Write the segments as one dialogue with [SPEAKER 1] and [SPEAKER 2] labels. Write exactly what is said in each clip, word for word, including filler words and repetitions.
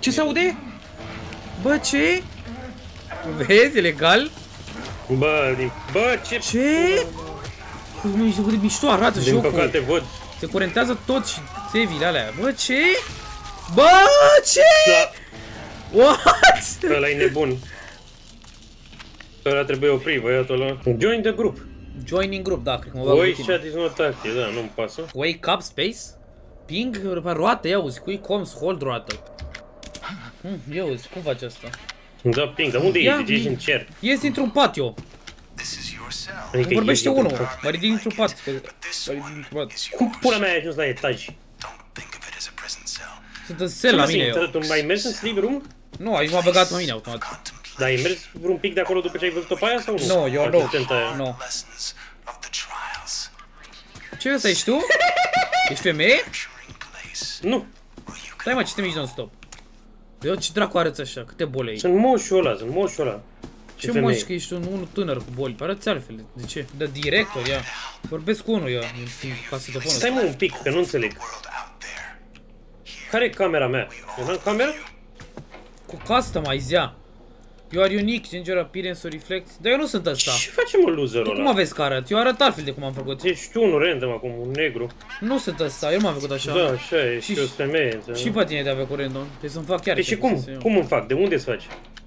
[SPEAKER 1] Ce se aude? Bă, ce? Vezi, e legal?
[SPEAKER 2] Bă, din... Bă, ce...
[SPEAKER 1] Ce? Nu, ești de mișto, arată
[SPEAKER 2] din
[SPEAKER 1] jocul.
[SPEAKER 2] păcate văd.
[SPEAKER 1] Se curentează tot și save-ile alea. Bă, ce? Bă, ce?
[SPEAKER 2] Da.
[SPEAKER 1] What?
[SPEAKER 2] Ăla e nebun. Ăla trebuie oprit, băiatul ăla. Join the group.
[SPEAKER 1] Joining group, da, cred că mă bag
[SPEAKER 2] Voice
[SPEAKER 1] cu tine.
[SPEAKER 2] chat is not active, da, nu-mi pasă.
[SPEAKER 1] Wake up space? Ping? Roată, ia uzi, cui coms, hold roată. Hm, ia uzi, cum faci asta?
[SPEAKER 2] Da, ping, dar unde
[SPEAKER 1] Ia,
[SPEAKER 2] ești? Ești în cer.
[SPEAKER 1] ies dintr-un patio.
[SPEAKER 2] Adică
[SPEAKER 1] Vorbește
[SPEAKER 2] ești
[SPEAKER 1] unul,
[SPEAKER 2] dintr-un pat.
[SPEAKER 1] mă ridic dintr-un pat. Mă ridic dintr-un pat.
[SPEAKER 2] Cum pula mea ai ajuns la etaj?
[SPEAKER 1] Sunt în cel la mine eu.
[SPEAKER 2] Tu mai mergi în sleep room?
[SPEAKER 1] Nu, aici m-a băgat pe mine automat.
[SPEAKER 2] Dar ai mers vreun pic de acolo după ce ai văzut-o pe aia sau nu?
[SPEAKER 1] Nu, eu nu.
[SPEAKER 2] Asistenta aia.
[SPEAKER 1] Nu. Ce vrei să ești tu? Ești femeie?
[SPEAKER 2] Nu.
[SPEAKER 1] Stai mă, ce te miști non-stop? Eu ce dracu arăți așa? Câte boli ai?
[SPEAKER 2] Sunt moșul ăla, sunt moșul ăla.
[SPEAKER 1] Ce moși că ești un unul tânăr cu boli? Arăți altfel. De ce? De director, ia. Vorbesc cu unul, ia. Ca să te pună.
[SPEAKER 2] Stai mă un pic, că nu înțeleg. Care e camera mea? Eu n-am cameră?
[SPEAKER 1] Cu customize, ia. You are unique, change your appearance to reflect. Dar eu nu sunt ăsta.
[SPEAKER 2] Ce face mă loserul
[SPEAKER 1] Tu
[SPEAKER 2] ăla?
[SPEAKER 1] cum aveți că arăt? Eu arăt altfel de cum am făcut.
[SPEAKER 2] Ești tu unul random acum, un negru.
[SPEAKER 1] Nu sunt ăsta, eu nu m-am făcut așa.
[SPEAKER 2] Da, așa e, și
[SPEAKER 1] Și-
[SPEAKER 2] eu sunt femeie.
[SPEAKER 1] Și pe tine te-a făcut random. Trebuie să-mi fac chiar.
[SPEAKER 2] Deci
[SPEAKER 1] ce
[SPEAKER 2] cum?
[SPEAKER 1] să iau.
[SPEAKER 2] Cum îmi fac? De unde să faci?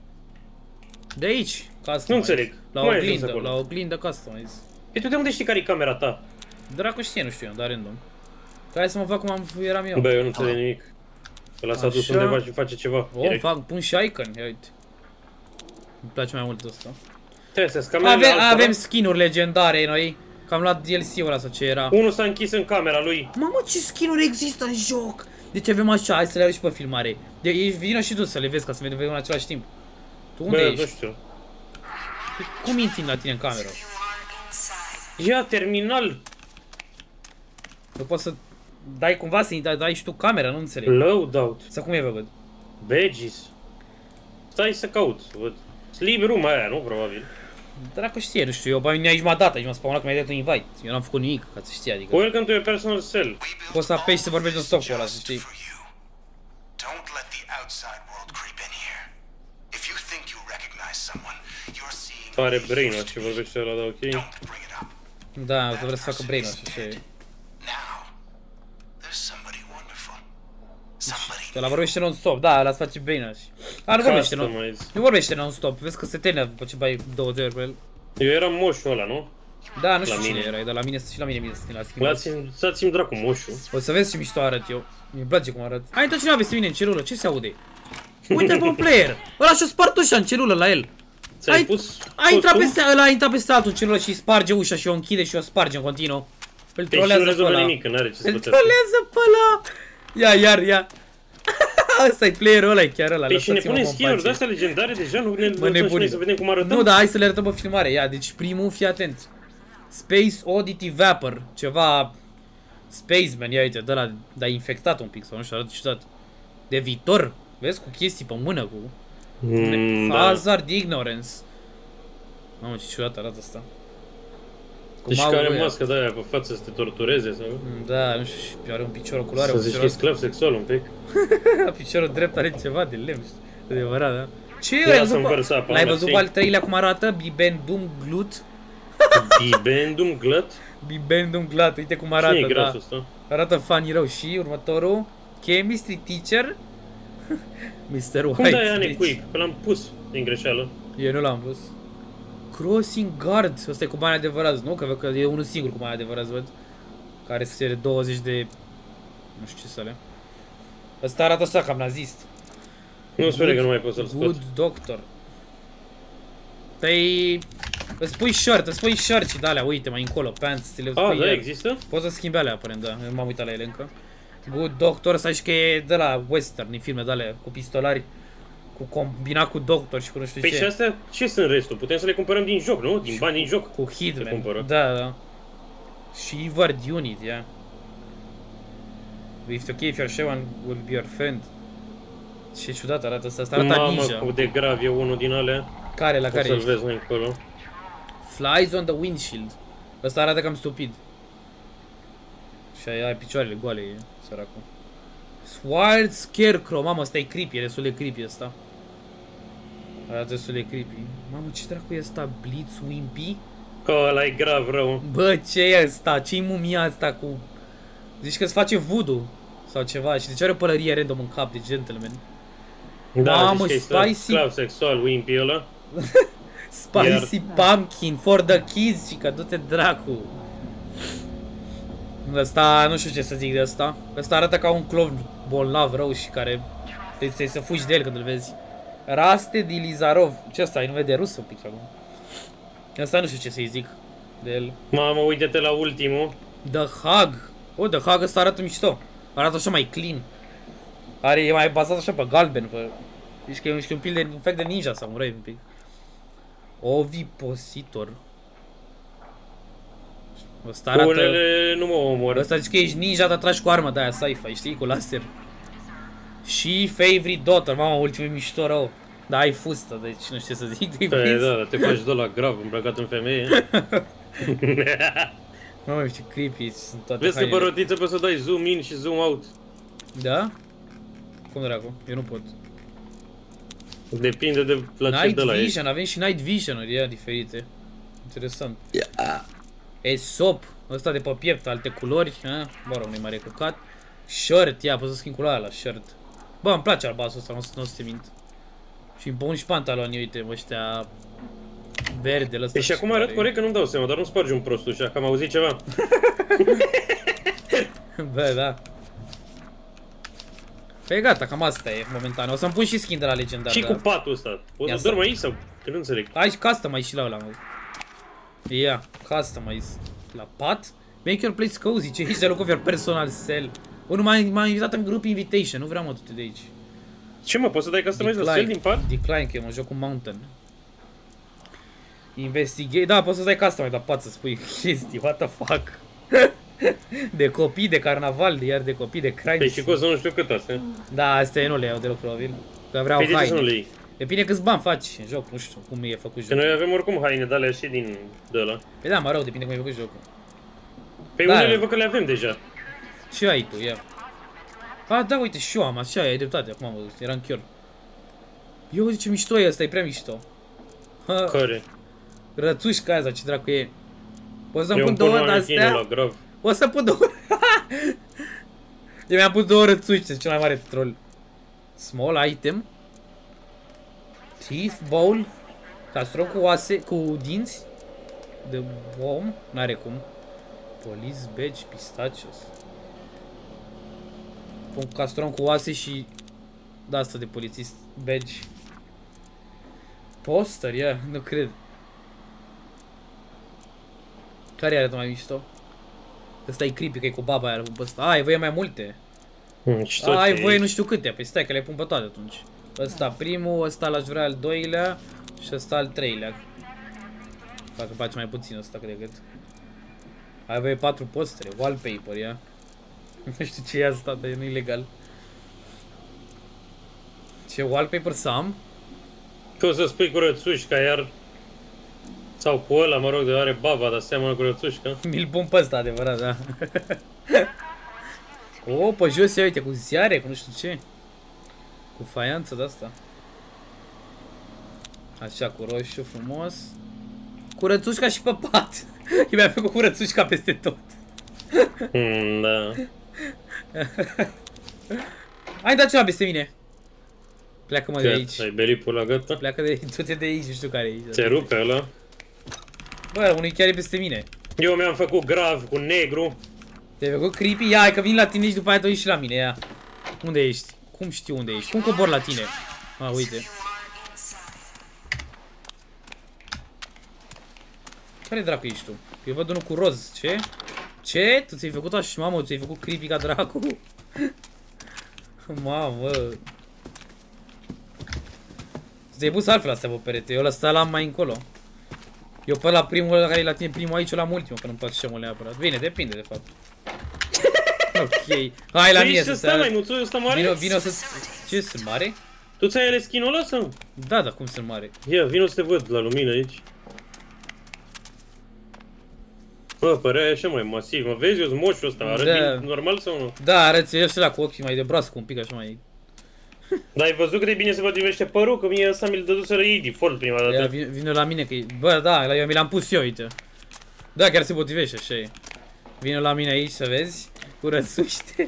[SPEAKER 1] De aici, customize.
[SPEAKER 2] Nu înțeleg.
[SPEAKER 1] La
[SPEAKER 2] Cum ai ajuns
[SPEAKER 1] oglindă,
[SPEAKER 2] acolo?
[SPEAKER 1] la oglindă customize.
[SPEAKER 2] Păi tu de unde știi care e camera ta?
[SPEAKER 1] Dracu știe, nu știu eu, dar random. Hai să mă fac cum am, eram eu.
[SPEAKER 2] Bă, eu nu înțeleg nimic. Ăla s-a dus
[SPEAKER 1] Așa.
[SPEAKER 2] undeva și face ceva.
[SPEAKER 1] O,
[SPEAKER 2] Direct.
[SPEAKER 1] fac, pun și icon, ia uite. Îmi place mai mult ăsta.
[SPEAKER 2] Trebuie să camerele
[SPEAKER 1] Avem,
[SPEAKER 2] altora.
[SPEAKER 1] avem skin-uri legendare noi. Că am luat D L C-ul ăla sau ce era.
[SPEAKER 2] Unul s-a închis în camera lui.
[SPEAKER 1] Mamă, ce skin-uri există în joc! Deci avem așa, hai să le arăt și pe filmare. De, vină și tu să le vezi ca să vedem în același timp. Tu unde
[SPEAKER 2] Bă,
[SPEAKER 1] ești?
[SPEAKER 2] nu știu.
[SPEAKER 1] Cum intri la tine în cameră?
[SPEAKER 2] Ia, terminal.
[SPEAKER 1] Nu poți să dai cumva să dai, dai și tu camera, nu înțeleg.
[SPEAKER 2] Loadout.
[SPEAKER 1] Sau cum e văd?
[SPEAKER 2] Badges. Stai să caut, să văd. Sleep room aia, nu? Probabil.
[SPEAKER 1] Dracu știe, nu știu, eu pe mine aici m-a dat, aici m-a spawnat că mi-a dat un invite. Eu n-am făcut nimic, ca să știi, adică.
[SPEAKER 2] Welcome to your personal cell.
[SPEAKER 1] Poți să apeși să vorbești în stop cu ăla, să știi.
[SPEAKER 3] Don't let the outside world creep in here. If you think you recognize someone, you're seeing
[SPEAKER 2] Are brain-wash și vorbește ăla, da, ok?
[SPEAKER 3] Don't bring it up.
[SPEAKER 1] Da, o să vreau să facă brain-wash, așa e.
[SPEAKER 3] Now, there's somebody wonderful. Somebody
[SPEAKER 1] Ăla vorbește non-stop, da, ăla îți face brain-wash. A, nu vorbește, nu?
[SPEAKER 2] Customize.
[SPEAKER 1] Nu vorbește non-stop, vezi că se termină după ce bai douăzeci de ori pe el.
[SPEAKER 2] Eu eram moșul ăla, nu?
[SPEAKER 1] Da, nu știu
[SPEAKER 2] La
[SPEAKER 1] cine
[SPEAKER 2] mine.
[SPEAKER 1] erai, dar la mine și la mine mi-e la schimbat.
[SPEAKER 2] Dați-mi dați-mi dracu moșul.
[SPEAKER 1] O să vezi ce mișto arăt eu. Mi-e place cum arăt. A intrat cineva peste mine în celulă, ce se aude? Uite pe un player! Ăla și-o spart ușa în celulă la el.
[SPEAKER 2] Ți-ai
[SPEAKER 1] Ai-
[SPEAKER 2] pus
[SPEAKER 1] A intrat
[SPEAKER 2] costum?
[SPEAKER 1] peste, ăla a intrat peste altul în celulă și sparge ușa și o închide și o sparge în continuu. Îl
[SPEAKER 2] Păi și nu
[SPEAKER 1] trolează pe
[SPEAKER 2] rezolvă
[SPEAKER 1] ăla.
[SPEAKER 2] nimic, că n-are ce să
[SPEAKER 1] Îl
[SPEAKER 2] bătească.
[SPEAKER 1] trolează pe ăla. Ia, iar, ia. Ăsta-i playerul ăla, e chiar ăla.
[SPEAKER 2] Păi și ne
[SPEAKER 1] lăsați-mă
[SPEAKER 2] punem
[SPEAKER 1] pe
[SPEAKER 2] skin-uri
[SPEAKER 1] pace.
[SPEAKER 2] de-astea legendare deja? Nu ne
[SPEAKER 1] Mă
[SPEAKER 2] lăsăm și
[SPEAKER 1] nebunii.
[SPEAKER 2] noi să vedem cum arătăm?
[SPEAKER 1] Nu, dar hai să le arătăm pe filmare. Ia, deci primul, fii atent. Space Oddity Vapor. Ceva... Spaceman, ia uite, de ăla, dar infectat un pic sau nu știu, arată ciudat. De viitor. Vezi, cu chestii pe mână, cu...
[SPEAKER 2] Mm, da.
[SPEAKER 1] Hazard Ignorance. Mamă, ce ciudat arată asta. Cu
[SPEAKER 2] Deci
[SPEAKER 1] maul
[SPEAKER 2] care
[SPEAKER 1] lui ăia.
[SPEAKER 2] mască de-aia pe față să te tortureze sau...
[SPEAKER 1] Da, nu știu, și are un picior, o culoare,
[SPEAKER 2] Să
[SPEAKER 1] un
[SPEAKER 2] zici că
[SPEAKER 1] picior,
[SPEAKER 2] e sclav sexual un pic.
[SPEAKER 1] piciorul drept are ceva de lemn, știu. Adevărat, da? Ce
[SPEAKER 2] Ia
[SPEAKER 1] ai
[SPEAKER 2] să
[SPEAKER 1] văzut,
[SPEAKER 2] învărs
[SPEAKER 1] pe-
[SPEAKER 2] apa,
[SPEAKER 1] l-ai
[SPEAKER 2] mersi.
[SPEAKER 1] văzut pe al treilea cum arată? Bibendum Glut?
[SPEAKER 2] Bibendum glut?
[SPEAKER 1] Bibendum Glut, uite cum
[SPEAKER 2] Cine e
[SPEAKER 1] arată, da.
[SPEAKER 2] grasul ăsta?
[SPEAKER 1] Arată funny rău. Și următorul, Chemistry Teacher, mister White.
[SPEAKER 2] Cum dai ea
[SPEAKER 1] deci-
[SPEAKER 2] necuip? Că l-am pus din greșeală.
[SPEAKER 1] Eu nu l-am pus. Crossing Guard, ăsta e cu bani adevărați, nu? Că, că e unul singur cu bani adevărați, văd. Care se de douăzeci de... Nu știu ce să le. Ăsta arată așa, cam nazist.
[SPEAKER 2] Nu spune că nu mai pot să-l scot.
[SPEAKER 1] Good Doctor. Păi... Îți pui shirt, îți pui shirt și de-alea, uite, mai încolo, pants, ți le
[SPEAKER 2] Ah,
[SPEAKER 1] pui
[SPEAKER 2] da,
[SPEAKER 1] iar.
[SPEAKER 2] există?
[SPEAKER 1] Poți să schimbi alea, aparent, da. Eu m-am uitat la ele încă. Good Doctor, să știi că e de la western, din filme de-alea, cu pistolari. Cu combinat cu doctor și cu nu știu
[SPEAKER 2] Păi
[SPEAKER 1] ce.
[SPEAKER 2] și astea, ce sunt restul? Putem să le cumpărăm din joc, nu? Din bani din joc.
[SPEAKER 1] Cu
[SPEAKER 2] Se
[SPEAKER 1] Hitman.
[SPEAKER 2] cumpără.
[SPEAKER 1] Da, da. Și Ivard Unit, yeah. If it's okay if your shaman will be your friend. Ce ciudat arată asta, asta arată
[SPEAKER 2] Mamă,
[SPEAKER 1] ninja.
[SPEAKER 2] cât de grav e unul din alea.
[SPEAKER 1] Care, la
[SPEAKER 2] O
[SPEAKER 1] care
[SPEAKER 2] să-l
[SPEAKER 1] ești?
[SPEAKER 2] vezi mai încolo.
[SPEAKER 1] Flies on the windshield. Ăsta arată cam stupid. Și ai, ai picioarele goale, e, săracul. Wild Scarecrow. Mamă, ăsta e creepy, e destul de creepy ăsta. Arată destul de creepy. Mamă, ce dracu e ăsta? Blitz Wimpy?
[SPEAKER 2] Oh, ăla e grav rău.
[SPEAKER 1] Bă, ce e ăsta? Ce-i mumia asta cu... Zici că-ți face voodoo sau ceva și de ce are o pălărie random în cap de gentleman?
[SPEAKER 2] Da,
[SPEAKER 1] Mamă,
[SPEAKER 2] zici că e
[SPEAKER 1] spicy...
[SPEAKER 2] sclav sexual, Wimpy ăla.
[SPEAKER 1] Spicy
[SPEAKER 2] Iar...
[SPEAKER 1] pumpkin for the kids și că du-te dracu. Ăsta, nu știu ce să zic de ăsta. Ăsta arată ca un clown bolnav rău și care trebuie să fugi de el când îl vezi. Raste Dilizarov. Ce ăsta? E nume de rus un pic acum. Ăsta nu știu ce să-i zic de el.
[SPEAKER 2] Mamă, uite-te la ultimul.
[SPEAKER 1] The Hug. Oh, The Hug ăsta arată mișto. Arată așa mai clean. Are, e mai bazat așa pe galben. Pe... Zici că e un, un pil de un fel de ninja samurai un pic. Ovipositor. Ăsta arată...
[SPEAKER 2] Unele nu mă omor.
[SPEAKER 1] Ăsta zici că ești ninja, dar tragi cu armă de aia sci-fi, știi? Cu laser. Și Favorite Daughter. Mamă, ultimul mișto rău. Da, ai fustă, deci nu știu ce să zic.
[SPEAKER 2] Păi, da, te faci de la grav îmbrăcat în femeie.
[SPEAKER 1] Mamă, ce creepy sunt toate
[SPEAKER 2] Vezi că
[SPEAKER 1] hainele.
[SPEAKER 2] pe rotiță poți să dai zoom in și zoom out.
[SPEAKER 1] Da? Cum dracu? Eu nu pot.
[SPEAKER 2] Depinde de la ce
[SPEAKER 1] Night
[SPEAKER 2] de la ești.
[SPEAKER 1] Vision, avem și Night Vision-uri, ea diferite. Interesant. Esop, ăsta de pe piept, alte culori, ha? Bă, rog, nu-i mare căcat. Shirt, ia, poți să schimb culoarea la shirt. Bă, îmi place albastru ăsta, nu, nu o să te mint. Și bun și pantaloni, uite, ăștia verdele ăsta.
[SPEAKER 2] E și acum arăt corect că nu-mi dau seama, dar nu spargi un prostul și că am auzit ceva.
[SPEAKER 1] Bă, da. Păi gata, cam asta e momentan. O să-mi pun și skin de la legendar.
[SPEAKER 2] Și
[SPEAKER 1] da.
[SPEAKER 2] cu patul ăsta. Poți
[SPEAKER 1] Ia
[SPEAKER 2] să
[SPEAKER 1] să-
[SPEAKER 2] dormi aici sau? Că nu înțeleg.
[SPEAKER 1] Ai și customize și la ăla, mă. Ia, customize. La pat? Make your place cozy, ce ești de loc of your personal cell. Unul m-a invitat în group invitation, nu vreau mă tu de aici.
[SPEAKER 2] Ce mă, poți să dai customize la cel din pat?
[SPEAKER 1] Decline, că eu mă joc cu Mountain. Investigate, da, poți să dai customize la pat să spui chestii, what the fuck. De copii, de carnaval, iar de copii, de crime.
[SPEAKER 2] Păi și costă nu știu cât astea.
[SPEAKER 1] Da, astea nu le iau deloc probabil. Că vreau
[SPEAKER 2] Păi de ce să nu
[SPEAKER 1] haine.
[SPEAKER 2] le iei?
[SPEAKER 1] Depinde câți bani faci în joc, nu știu cum e făcut
[SPEAKER 2] Că
[SPEAKER 1] jocul.
[SPEAKER 2] noi avem oricum haine de alea și din de ăla.
[SPEAKER 1] Păi da, mă rău, depinde cum e făcut jocul.
[SPEAKER 2] Pe
[SPEAKER 1] Da.
[SPEAKER 2] unele văd că le avem deja.
[SPEAKER 1] Ce ai tu, ia. A, da, uite, și eu am, așa, ai dreptate, acum am văzut, era în chior. Eu, uite ce mișto e ăsta, e prea mișto. Ha,
[SPEAKER 2] Care?
[SPEAKER 1] rățușca aia, ce dracu e. Poți să-mi
[SPEAKER 2] Eu
[SPEAKER 1] pun
[SPEAKER 2] îmi pun
[SPEAKER 1] două
[SPEAKER 2] manechinul
[SPEAKER 1] de-astea?
[SPEAKER 2] la grav.
[SPEAKER 1] O să pun două. Eu mi-am pus două rățuși, cel mai mare troll. Small item. Teeth bowl. Castron cu oase, cu dinți. De om, n-are cum. Police badge, pistachios. Pun castron cu oase și de asta de polițist, badge. Poster, ia, yeah, nu cred. Care arată mai mișto? Ăsta e creepy, că e cu baba aia, pe ăsta. A, ai voie mai multe.
[SPEAKER 2] Hmm, și
[SPEAKER 1] A,
[SPEAKER 2] tot
[SPEAKER 1] ai
[SPEAKER 2] ce
[SPEAKER 1] voie
[SPEAKER 2] e.
[SPEAKER 1] nu știu câte, păi stai că le pun pe toate atunci. Ăsta primul, ăsta l-aș vrea al doilea și ăsta al treilea. Dacă faci mai puțin ăsta, cred că. Ai voie patru postere, wallpaper, ia. Nu știu ce e asta, dar nu e legal. Ce wallpaper să am?
[SPEAKER 2] Că o să spui cu rățușca iar. Sau cu ăla, mă rog, de are baba, dar seamănă cu rățușca.
[SPEAKER 1] Mi-l pun pe ăsta, adevărat, da. O, pe jos, ia uite, cu ziare, cu nu știu ce. Cu faianță de asta. Așa, cu roșu frumos. Cu rățușca și pe pat. Eu mi-am făcut cu rățușca peste tot.
[SPEAKER 2] Hmm, da.
[SPEAKER 1] Hai, da ceva peste mine. Pleacă-mă de
[SPEAKER 2] Că
[SPEAKER 1] aici.
[SPEAKER 2] ai belipul la gata?
[SPEAKER 1] Pleacă de aici, du-te de aici, nu știu care e aici.
[SPEAKER 2] Se rupe ăla.
[SPEAKER 1] Bă, unul chiar e peste mine.
[SPEAKER 2] Eu mi-am făcut grav cu negru.
[SPEAKER 1] Te-ai făcut creepy? Ia, hai că vin la tine și după aia te uiți și la mine, ia. Unde ești? Cum știu unde ești? Cum cobor la tine? A, uite. Care dracu ești tu? Eu văd unul cu roz. Ce? Ce? Tu ți-ai făcut așa, mamă, ți-ai făcut creepy ca dracu? Mamă. Ți-ai pus altfel astea pe perete. Eu ăsta l-am mai încolo. Eu pe la primul ăla care e la tine primul aici, eu l-am ultimul, că nu-mi place ce mă neapărat. Bine, depinde de fapt. Ok. Hai la
[SPEAKER 2] Păi
[SPEAKER 1] mine
[SPEAKER 2] și
[SPEAKER 1] să
[SPEAKER 2] ăsta, mai nuțul ăsta mare?
[SPEAKER 1] Vino, vino să... Ce, sunt mare?
[SPEAKER 2] Tu ți-ai ales skin-ul ăla sau?
[SPEAKER 1] Da, da, cum sunt mare?
[SPEAKER 2] Ia, vino să te văd la lumină aici. Bă, părea așa mai masiv, mă vezi, eu sunt moșul ăsta, arăt
[SPEAKER 1] Da.
[SPEAKER 2] bine, normal sau nu?
[SPEAKER 1] Da, arăți ăștia cu ochii mai de broască, un pic așa mai...
[SPEAKER 2] Dar ai văzut cât de bine se potrivește părul? Că mie ăsta mi-l dăduseră ei default prima
[SPEAKER 1] Ia,
[SPEAKER 2] dată.
[SPEAKER 1] vine, vine la mine că e... Bă, da, la eu mi l-am pus eu, uite. Da, chiar se potrivește, așa e. Vine la mine aici să vezi, curățuște.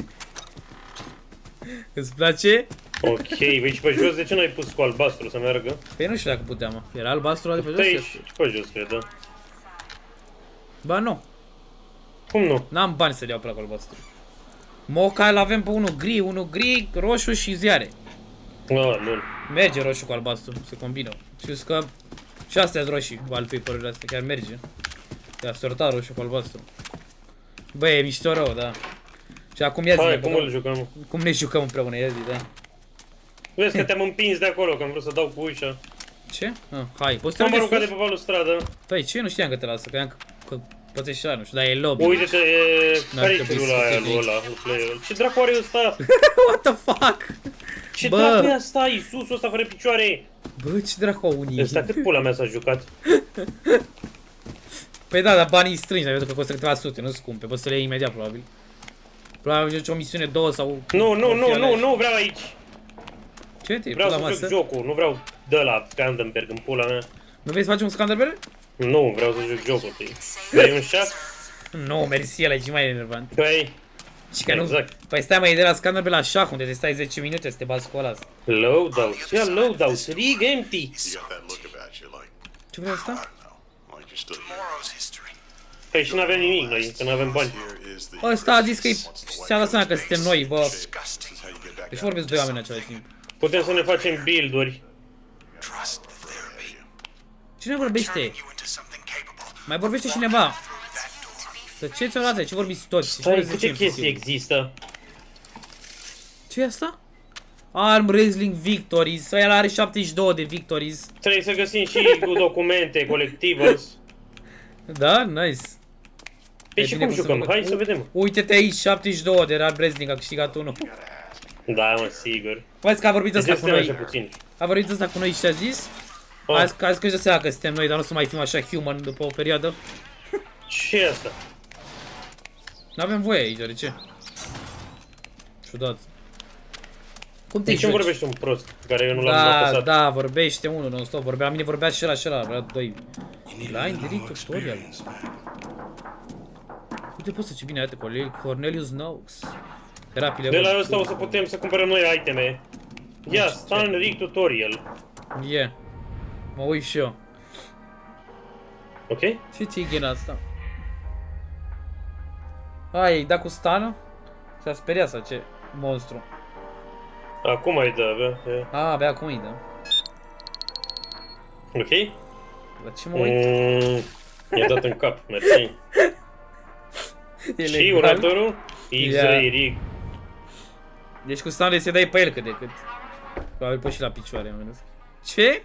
[SPEAKER 1] Îți place?
[SPEAKER 2] Ok, păi și pe jos de ce n-ai pus cu albastru să meargă?
[SPEAKER 1] Păi nu știu dacă puteam, mă. Era albastru de pe
[SPEAKER 2] Pe aici,
[SPEAKER 1] jos?
[SPEAKER 2] și pe jos, cred, da.
[SPEAKER 1] Ba nu,
[SPEAKER 2] Cum nu?
[SPEAKER 1] n-am bani să le iau pe la albastru. Moca îl avem pe unul gri, unul gri, roșu și ziare.
[SPEAKER 2] Ah, nu.
[SPEAKER 1] Merge roșu cu albastru, se combină. Știți că și astea sunt roșii, wallpaper-urile astea, chiar merge. I-a sortat roșu cu albastru. Bă, e mișto rău, da. Și acum ia zi,
[SPEAKER 2] Hai, cum îl jucăm?
[SPEAKER 1] cum ne jucăm împreună, ia zi, da.
[SPEAKER 2] Vezi că te-am împins de acolo, că am vrut să dau cu ușa.
[SPEAKER 1] Ce? Ah, hai, poți să
[SPEAKER 2] Am
[SPEAKER 1] te
[SPEAKER 2] aruncat de
[SPEAKER 1] sus?
[SPEAKER 2] pe balustradă.
[SPEAKER 1] Păi, ce? Nu știam că te lasă, că că, că plătești la, nu știu, dar e lobby.
[SPEAKER 2] Uite-te, e...
[SPEAKER 1] N-ar
[SPEAKER 2] care-i
[SPEAKER 1] trebui
[SPEAKER 2] celula
[SPEAKER 1] să
[SPEAKER 2] aia
[SPEAKER 1] te
[SPEAKER 2] lui
[SPEAKER 1] vezi.
[SPEAKER 2] ăla, lui playerul? Ce dracu are ăsta?
[SPEAKER 1] What the fuck?
[SPEAKER 2] Ce
[SPEAKER 1] Bă.
[SPEAKER 2] dracu e asta? Iisusul ăsta fără picioare?
[SPEAKER 1] Bă, ce dracu au unii?
[SPEAKER 2] Ăsta cât pula mea s-a jucat?
[SPEAKER 1] Păi da, dar banii strângi, ai văzut că costă câteva sute, nu scumpe, poți să le iei imediat, probabil. Probabil joci o misiune, două sau...
[SPEAKER 2] Nu, nu,
[SPEAKER 1] o
[SPEAKER 2] nu,
[SPEAKER 1] fie
[SPEAKER 2] nu,
[SPEAKER 1] alea.
[SPEAKER 2] nu vreau aici.
[SPEAKER 1] Ce te
[SPEAKER 2] Vreau
[SPEAKER 1] la
[SPEAKER 2] să
[SPEAKER 1] masă?
[SPEAKER 2] joc jocul, nu vreau de la Scandenberg în pula mea.
[SPEAKER 1] Nu vrei să facem un Scanderbell?
[SPEAKER 2] Nu, vreau să joc jocul tăi. Vrei un șah?
[SPEAKER 1] Nu, mersi, ăla e ce mai enervant.
[SPEAKER 2] Păi,
[SPEAKER 1] Și că nu...
[SPEAKER 2] exact.
[SPEAKER 1] Păi stai mai de la Scanderbell la șah, unde te stai zece minute să te bați cu ăla.
[SPEAKER 2] Loadout, ia loadout, rig empty.
[SPEAKER 4] You got that look about you, like,
[SPEAKER 1] Ce vrei asta?
[SPEAKER 4] I don't know, like you're still here.
[SPEAKER 3] Tomorrow's history.
[SPEAKER 2] Păi și n-avem nimic noi, că n-avem bani.
[SPEAKER 4] Here is the.
[SPEAKER 1] Ăsta a zis că și-a dat seama că suntem noi, bă.
[SPEAKER 3] Disgusting.
[SPEAKER 4] This is how you get back
[SPEAKER 1] Deci
[SPEAKER 4] out.
[SPEAKER 1] vorbesc doi oameni în același timp.
[SPEAKER 2] Putem să ne facem build-uri.
[SPEAKER 3] Trust the therapy.
[SPEAKER 1] Cine vorbește?
[SPEAKER 3] Turning you into something capable.
[SPEAKER 1] Mai vorbește cineva.
[SPEAKER 3] That door.
[SPEAKER 1] Să ce ți-o dată? Ce vorbiți toți? Ce
[SPEAKER 2] Stai,
[SPEAKER 1] vorbiți
[SPEAKER 2] câte
[SPEAKER 1] de ce
[SPEAKER 2] chestii
[SPEAKER 1] imposibil?
[SPEAKER 2] există?
[SPEAKER 1] Ce e asta? Arm Wrestling Victories. Ăia are șaptezeci și doi de Victories.
[SPEAKER 2] Trebuie să găsim și documente, collectibles.
[SPEAKER 1] Da? Nice.
[SPEAKER 2] Păi și
[SPEAKER 1] bine
[SPEAKER 2] cum
[SPEAKER 1] cum se
[SPEAKER 2] jucăm?
[SPEAKER 1] facă.
[SPEAKER 2] Hai să vedem.
[SPEAKER 1] Uite-te aici, șaptezeci și doi de Arm Wrestling, a câștigat unul.
[SPEAKER 2] Da, mă, sigur.
[SPEAKER 1] Vezi că a vorbit ăsta
[SPEAKER 2] Deci
[SPEAKER 1] cu
[SPEAKER 2] suntem așa
[SPEAKER 1] noi.
[SPEAKER 2] puțin.
[SPEAKER 1] A vorbit ăsta cu noi și a zis?
[SPEAKER 2] Oh,
[SPEAKER 1] Azi că azi că își dă seama că suntem noi, dar nu o să mai fim așa human după o perioadă.
[SPEAKER 2] ce e asta?
[SPEAKER 1] N-avem voie aici, de ce? Ciudat. Cum te
[SPEAKER 2] De ce
[SPEAKER 1] joci?
[SPEAKER 2] vorbește un prost pe care eu nu l-am
[SPEAKER 1] Da,
[SPEAKER 2] apăsat?
[SPEAKER 1] da, vorbește unul non-stop, vorbea, la mine vorbea și ăla și ăla, vrea doi. Line, delete tutorial. Uite, poți să ce bine arată Cornelius Noakes. Terapii
[SPEAKER 2] De la ăsta o să putem să cumpărăm noi iteme. Ia, Stan Rig Tutorial.
[SPEAKER 1] Yeah. Mă uit și eu.
[SPEAKER 2] Ok?
[SPEAKER 1] Ce ți-i ghina asta? Ai, ai dat cu stană? S-a speriat sau ce? Monstru.
[SPEAKER 2] Acum ai da, bă. e.
[SPEAKER 1] A, abia acum îi dă.
[SPEAKER 2] Ok?
[SPEAKER 1] La ce mă uit?
[SPEAKER 2] Mm, mi-a dat în cap, mersi.
[SPEAKER 1] E
[SPEAKER 2] Și
[SPEAKER 1] legal.
[SPEAKER 2] următorul? X-Ray
[SPEAKER 1] Ia.
[SPEAKER 2] Rig.
[SPEAKER 1] Deci cu stanele se dai pe el cât de cât. Probabil pe și la picioare, am văzut. Ce?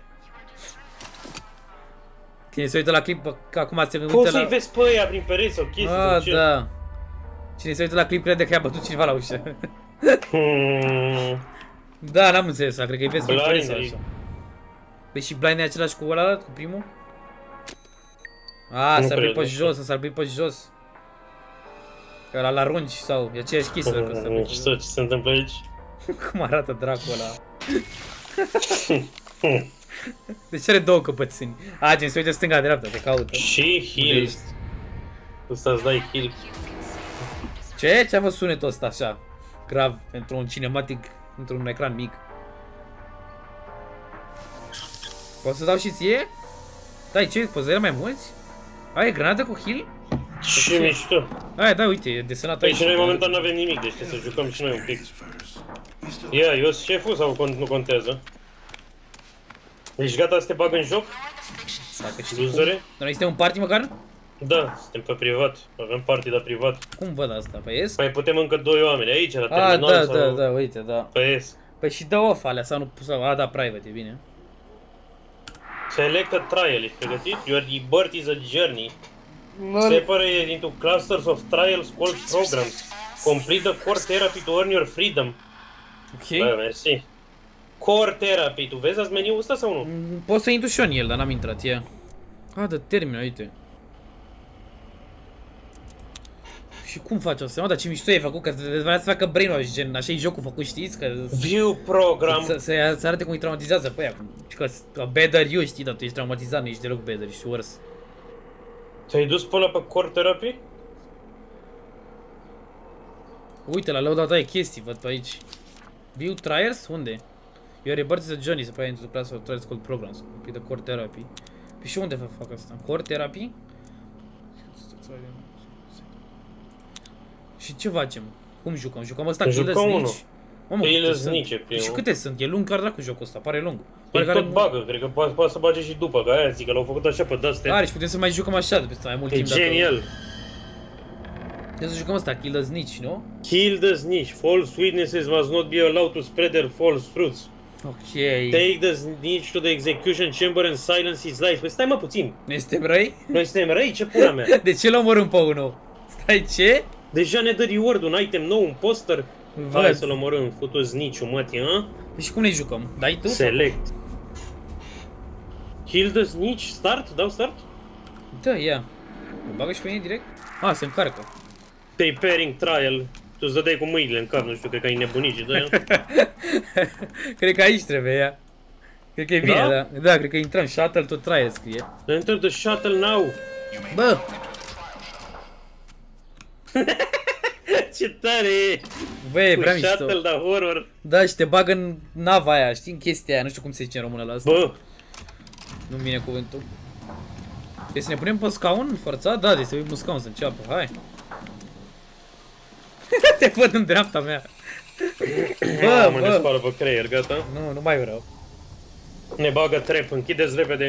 [SPEAKER 1] Cine se uită la clip, că acum se uită
[SPEAKER 2] Poți să-i
[SPEAKER 1] la...
[SPEAKER 2] vezi pe ăia prin pereți sau chestii sau
[SPEAKER 1] Ah,
[SPEAKER 2] ce?
[SPEAKER 1] da. Cine se uită la clip crede că i-a bătut cineva la ușă.
[SPEAKER 2] Hmm,
[SPEAKER 1] Da, n-am înțeles, cred că îi vezi pe
[SPEAKER 2] Blind
[SPEAKER 1] pereți sau
[SPEAKER 2] Rig.
[SPEAKER 1] așa. Păi și blind e același cu ăla, cu primul? A,
[SPEAKER 2] Nu
[SPEAKER 1] s-ar
[SPEAKER 2] cred,
[SPEAKER 1] pe
[SPEAKER 2] nu știu.
[SPEAKER 1] jos, s-ar pe jos. Că ăla l-arunci sau e aceeași chestie că s-ar
[SPEAKER 2] nu știu ce se întâmplă aici.
[SPEAKER 1] Cum arată dracul ăla? Deci are două căpățâni. A, gen se uită stânga-dreapta, te caută.
[SPEAKER 2] Și
[SPEAKER 1] Unde
[SPEAKER 2] heal.
[SPEAKER 1] ești?
[SPEAKER 2] Tu să-ți dai heal.
[SPEAKER 1] Ce? Ce a fost sunetul ăsta așa? Grav, pentru un cinematic, într-un ecran mic. Poți să dau și ție? Dai, ce? Poți să dai mai mulți? Ai granată cu heal?
[SPEAKER 2] Ce mișto.
[SPEAKER 1] Aia, da, uite, e desenat
[SPEAKER 2] Păi
[SPEAKER 1] aici.
[SPEAKER 2] și noi momentan nu avem nimic, deci trebuie să jucăm și noi un pic. Ia, eu sunt șeful sau con- nu contează? Deci gata să te bag în joc?
[SPEAKER 1] Dacă știi cum.
[SPEAKER 2] Luzere?
[SPEAKER 1] Dar noi suntem un party măcar?
[SPEAKER 2] Da, suntem pe privat. Avem partida privat.
[SPEAKER 1] Cum văd asta? Pe ies?
[SPEAKER 2] Mai putem încă doi oameni aici, la
[SPEAKER 1] A,
[SPEAKER 2] terminal
[SPEAKER 1] da,
[SPEAKER 2] sau...
[SPEAKER 1] da, da, uite, da.
[SPEAKER 2] Pe ies.
[SPEAKER 1] Păi și dă off alea sau nu, sau, a, da, private, e bine.
[SPEAKER 2] Select a trial, ești pregătit? Your rebirth is a journey. Separate into clusters of trials called programs. Complete the core therapy to earn your freedom.
[SPEAKER 1] Ok.
[SPEAKER 2] Bă, mersi. Core therapy, tu vezi azi meniul ăsta sau nu?
[SPEAKER 1] Mm, pot să intru și eu în el, dar n-am intrat, ia. A, de termină, uite. Și cum faci asta? Mă, dar ce mișto e făcut, că vrea să facă brainwash, gen, așa e jocul făcut, știți? Că
[SPEAKER 2] View program.
[SPEAKER 1] să, să, să arate cum îi traumatizează pe aia. Și că, că better you, știi, dar tu ești traumatizat, nu ești deloc better, ești worse.
[SPEAKER 2] Te-ai dus până pe core therapy?
[SPEAKER 1] Uite, la loadout ai chestii, văd pe aici. View trials? Unde? You are rebirth is a journey, supply into the class of trials called programs. Complete the core therapy. Păi și unde fac, fac asta? Core therapy? Și ce facem? Cum jucăm? Jucăm ăsta
[SPEAKER 2] Jucăm
[SPEAKER 1] Kill the
[SPEAKER 2] unul.
[SPEAKER 1] Snitch? Mamă,
[SPEAKER 2] Kill
[SPEAKER 1] câte
[SPEAKER 2] the Snitch e
[SPEAKER 1] sunt?
[SPEAKER 2] primul.
[SPEAKER 1] Și câte sunt? E lung chiar dracu jocul ăsta, pare lung.
[SPEAKER 2] Păi
[SPEAKER 1] Pare
[SPEAKER 2] tot bagă, cred că poate, poate să bage și după, că aia zic că l-au făcut așa pe de-astea.
[SPEAKER 1] Are și putem să mai jucăm așa, de peste mai mult
[SPEAKER 2] E
[SPEAKER 1] timp. dacă-
[SPEAKER 2] genial.
[SPEAKER 1] Putem să jucăm ăsta, Kill the Snitch, nu?
[SPEAKER 2] Kill the Snitch. False witnesses must not be allowed to spread their false truths.
[SPEAKER 1] Ok.
[SPEAKER 2] Take the Snitch to the execution chamber and silence his lies. Păi stai mă puțin.
[SPEAKER 1] Noi suntem răi?
[SPEAKER 2] Noi suntem răi? Ce pula mea?
[SPEAKER 1] De ce l omorâm pe unul? Stai, ce?
[SPEAKER 2] Deja ne dă reward, un item nou, un poster.
[SPEAKER 1] Văd.
[SPEAKER 2] Hai să-l omorâm, futu Snitch-ul, mătii, hă?
[SPEAKER 1] Deci cum ne jucăm? Dai tu?
[SPEAKER 2] Select. Kill the Snitch, start? Dau start?
[SPEAKER 1] Da, ia. Mă bagă și pe mine direct? A, se încarcă.
[SPEAKER 2] Preparing trial. Tu îți dădeai cu mâinile în cap, nu știu, cred că ai nebunit și dă.
[SPEAKER 1] Cred că aici trebuie, ia. Cred că e bine,
[SPEAKER 2] Da?
[SPEAKER 1] da? Da, cred că intrăm, shuttle tot trial scrie.
[SPEAKER 2] Enter the shuttle now.
[SPEAKER 1] Bă!
[SPEAKER 2] Ce tare e!
[SPEAKER 1] Băi,
[SPEAKER 2] Cu
[SPEAKER 1] prea mișto.
[SPEAKER 2] shuttle, da, horror.
[SPEAKER 1] Da, și te bagă în nava aia, știi, în chestia aia, nu știu cum se zice în română la asta.
[SPEAKER 2] Bă,
[SPEAKER 1] Nu-mi vine cuvântul. Trebuie să ne punem pe scaun forțat? Da, trebuie să uim un scaun să înceapă, hai. Te văd în dreapta mea. Bă,
[SPEAKER 2] mamă, ne
[SPEAKER 1] bă.
[SPEAKER 2] spală pe creier, gata.
[SPEAKER 1] Nu, nu mai vreau.
[SPEAKER 2] Ne bagă trap, închideți repede.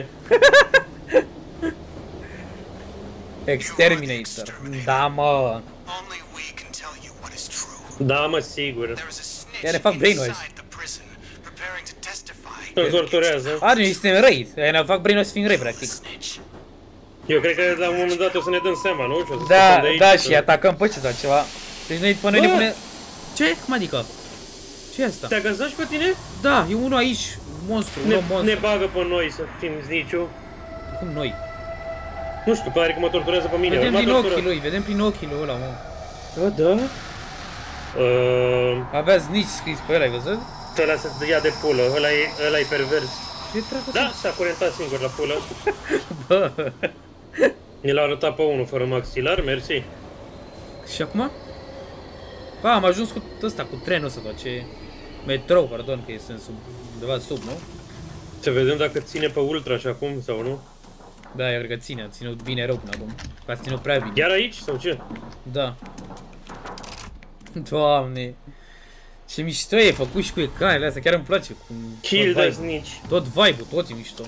[SPEAKER 1] Exterminator. Da, mă.
[SPEAKER 3] Only we can tell you what is true.
[SPEAKER 2] Da, mă, sigur.
[SPEAKER 3] There is a snitch
[SPEAKER 1] Chiar ne fac brainwash.
[SPEAKER 3] inside the prison, preparing to testify.
[SPEAKER 2] Îl torturează.
[SPEAKER 1] A, noi suntem răi. Aia ne fac brainwash fiind răi, practic.
[SPEAKER 3] Snitch.
[SPEAKER 2] Eu cred că la un moment dat o să ne dăm seama, nu? Și o să
[SPEAKER 1] Da,
[SPEAKER 2] scăpăm de aici,
[SPEAKER 1] da,
[SPEAKER 2] să-
[SPEAKER 1] și atacăm pe ce sau ceva. Deci noi, pe noi ne
[SPEAKER 2] Bă!
[SPEAKER 1] pune... Ce? Cum adică? Ce e asta?
[SPEAKER 2] Te-a găzat și pe tine?
[SPEAKER 1] Da, e unul aici, monstru, un
[SPEAKER 2] Ne,
[SPEAKER 1] om
[SPEAKER 2] ne
[SPEAKER 1] monstru.
[SPEAKER 2] bagă pe noi să fim Snitch-ul.
[SPEAKER 1] Cum noi?
[SPEAKER 2] Nu știu, pare că mă torturează pe mine.
[SPEAKER 1] Vedem
[SPEAKER 2] mă
[SPEAKER 1] prin
[SPEAKER 2] torturează.
[SPEAKER 1] ochii lui, vedem prin ochii lui ăla, mă.
[SPEAKER 2] Bă, da? Uh,
[SPEAKER 1] Avea Snitch scris pe el, ai văzut?
[SPEAKER 2] ăla se ia de pulă, ăla e, ăla e pervers.
[SPEAKER 1] Ce dracu
[SPEAKER 2] Da, s-a curentat singur la pulă.
[SPEAKER 1] Bă.
[SPEAKER 2] Ne l-a arătat pe unul fără maxilar, mersi.
[SPEAKER 1] Și acum? A, am ajuns cu ăsta, cu trenul ăsta, ce... Metrou, pardon, că este în sub, undeva sub, nu?
[SPEAKER 2] Să vedem dacă ține pe ultra și acum sau nu.
[SPEAKER 1] Da, eu cred că ține, a ținut bine rău până acum. Că a ținut prea bine.
[SPEAKER 2] Chiar aici sau ce?
[SPEAKER 1] Da. Doamne. Ce mișto e făcut și cu ecranele astea, chiar îmi place. Cu
[SPEAKER 2] Kill
[SPEAKER 1] tot
[SPEAKER 2] the
[SPEAKER 1] vibe-ul.
[SPEAKER 2] Snitch.
[SPEAKER 1] Tot vibe-ul, tot e mișto.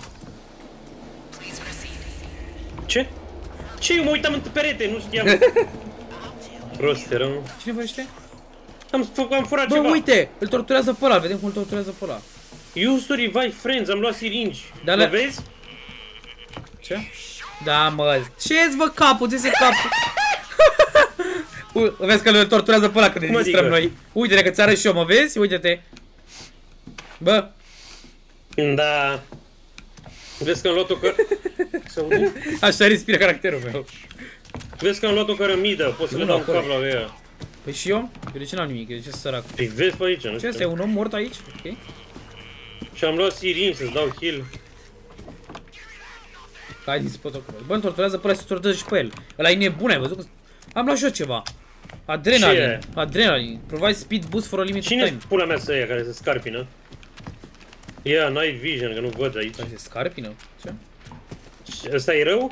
[SPEAKER 2] Ce? Ce? Eu mă uitam în perete, nu știam. Prost era, nu?
[SPEAKER 1] Cine vorbește?
[SPEAKER 2] Am, făcut, am furat
[SPEAKER 1] Bă,
[SPEAKER 2] ceva.
[SPEAKER 1] uite! Îl torturează pe ăla, vedem cum îl torturează pe ăla.
[SPEAKER 2] Use to revive friends, am luat siringi.
[SPEAKER 1] Dar
[SPEAKER 2] Mă
[SPEAKER 1] le-
[SPEAKER 2] vezi?
[SPEAKER 1] Ce? Da, mă, ce-ți vă capul? Ce se capul? U- Vezi că îl torturează pe ăla când ne
[SPEAKER 2] Cum
[SPEAKER 1] distrăm
[SPEAKER 2] adică?
[SPEAKER 1] noi. Uite-te că ți arăt și eu, mă vezi? Uite-te. Bă,
[SPEAKER 2] Da. Vezi că am luat o căr... Să auzi?
[SPEAKER 1] așa respiră caracterul meu.
[SPEAKER 2] Vezi că am luat o cărămidă, pot să le
[SPEAKER 1] Nu,
[SPEAKER 2] dau un
[SPEAKER 1] acolo.
[SPEAKER 2] cap la ea.
[SPEAKER 1] Păi și eu? Eu de ce n-am nimic? Eu de ce sunt sărac?
[SPEAKER 2] Păi vezi pe aici, nu
[SPEAKER 1] Ce asta e
[SPEAKER 2] știu.
[SPEAKER 1] un om mort aici? Ok.
[SPEAKER 2] Și am luat siringi să-ți dau kill.
[SPEAKER 1] Hai din spot acolo. Bă, îl torturează pe ăla și torturează și pe el. Ăla e nebun, ai văzut? că- Am luat și eu ceva. Adrenalin.
[SPEAKER 2] Ce?
[SPEAKER 1] Adrenalin. Provide speed boost for a limited
[SPEAKER 2] Cine
[SPEAKER 1] time.
[SPEAKER 2] pula mea să ia care se scarpină? Ia, night vision, că nu văd aici.
[SPEAKER 1] Dar se scarpină? Ce?
[SPEAKER 2] Și ăsta e rău?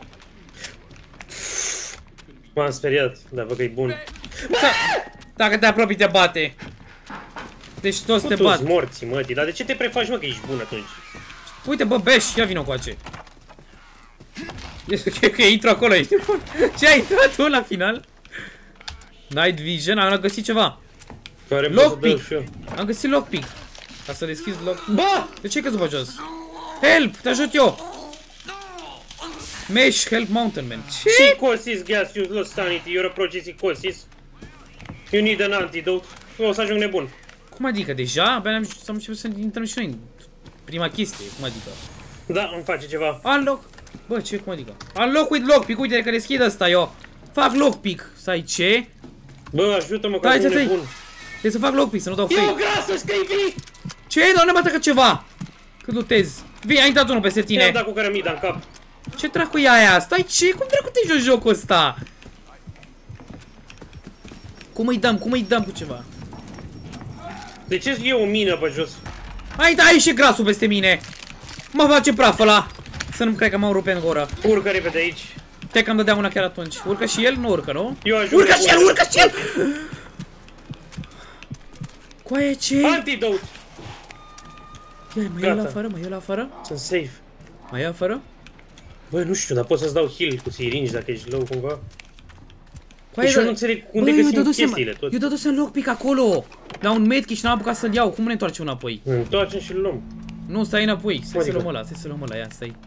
[SPEAKER 2] M-am speriat, dar văd că e bun.
[SPEAKER 1] Dacă te apropii, te bate. Deci toți te
[SPEAKER 2] Tu
[SPEAKER 1] bat.
[SPEAKER 2] morți, mătii, dar de ce te prefaci, mă, că ești bun atunci?
[SPEAKER 1] Uite, bă, Beș, ia vină coace. Cred că intru acolo, ești bun. Ce ai intrat tu la final? Night Vision, am găsit ceva.
[SPEAKER 2] Care pot să dau
[SPEAKER 1] Lockpick.
[SPEAKER 2] și eu.
[SPEAKER 1] Am găsit lockpick. Ca să deschizi lock.
[SPEAKER 2] Bă!
[SPEAKER 1] De ce ai căzut pe jos? Help, te ajut eu. Mesh, help mountain man. Ce?
[SPEAKER 2] Psychosis gas, you lost sanity, your approach is psychosis. You need an antidote. Eu o să ajung nebun.
[SPEAKER 1] Cum adică, deja? Abia am am început să intrăm și noi în prima chestie, cum adică?
[SPEAKER 2] Da, îmi face ceva.
[SPEAKER 1] Unlock. Bă, ce, cum adică? Unlock with lockpick, uite că deschid asta eu. Fac lockpick. Stai, ce?
[SPEAKER 2] Bă, ajută-mă că
[SPEAKER 1] Stai,
[SPEAKER 2] sunt
[SPEAKER 1] stai,
[SPEAKER 2] nebun.
[SPEAKER 1] trebuie să fac lockpick, să nu dau
[SPEAKER 2] E o
[SPEAKER 1] fake.
[SPEAKER 2] grasă, Scapey!
[SPEAKER 1] Ce? Doamne, mă atacă ceva! Cât lutezi? Vii, a intrat unul peste
[SPEAKER 2] I-am
[SPEAKER 1] tine.
[SPEAKER 2] dat cu cărămida în cap.
[SPEAKER 1] Ce dracu e aia? Stai, ce? Cum dracu te joci jocul ăsta? Cum îi dăm? Cum îi dăm cu ceva?
[SPEAKER 2] De ce e o mină pe jos?
[SPEAKER 1] Hai, dai și grasul peste mine! Mă face praf ăla! Să nu cred că m-au rupt în gură.
[SPEAKER 2] Urcă repede aici.
[SPEAKER 1] Te că îmi dădea una chiar atunci. Urcă și el? Nu urcă, nu?
[SPEAKER 2] Eu ajung.
[SPEAKER 1] Urcă și el! Urcă și el! Coaie, ce?
[SPEAKER 2] Antidote!
[SPEAKER 1] Ia, mă ia la
[SPEAKER 2] Gata.
[SPEAKER 1] afară, mă ia la afară?
[SPEAKER 2] Sunt safe.
[SPEAKER 1] Mă ia afară?
[SPEAKER 2] Bă, nu știu, dar pot să-ți dau heal cu siringi dacă ești low cumva.
[SPEAKER 1] Coaie,
[SPEAKER 2] Deci eu
[SPEAKER 1] da-
[SPEAKER 2] nu înțeleg unde
[SPEAKER 1] Bă, eu
[SPEAKER 2] găsim
[SPEAKER 1] dădusem-
[SPEAKER 2] chestiile tot.
[SPEAKER 1] Eu dădusem lockpick acolo! La un medkit și n-am apucat să-l iau. Cum ne întoarcem înapoi?
[SPEAKER 2] Ne întoarcem și îl luăm.
[SPEAKER 1] Nu, stai înapoi. Stai să
[SPEAKER 2] Adică?
[SPEAKER 1] luăm ăla, stai să luăm ăla, ia, stai.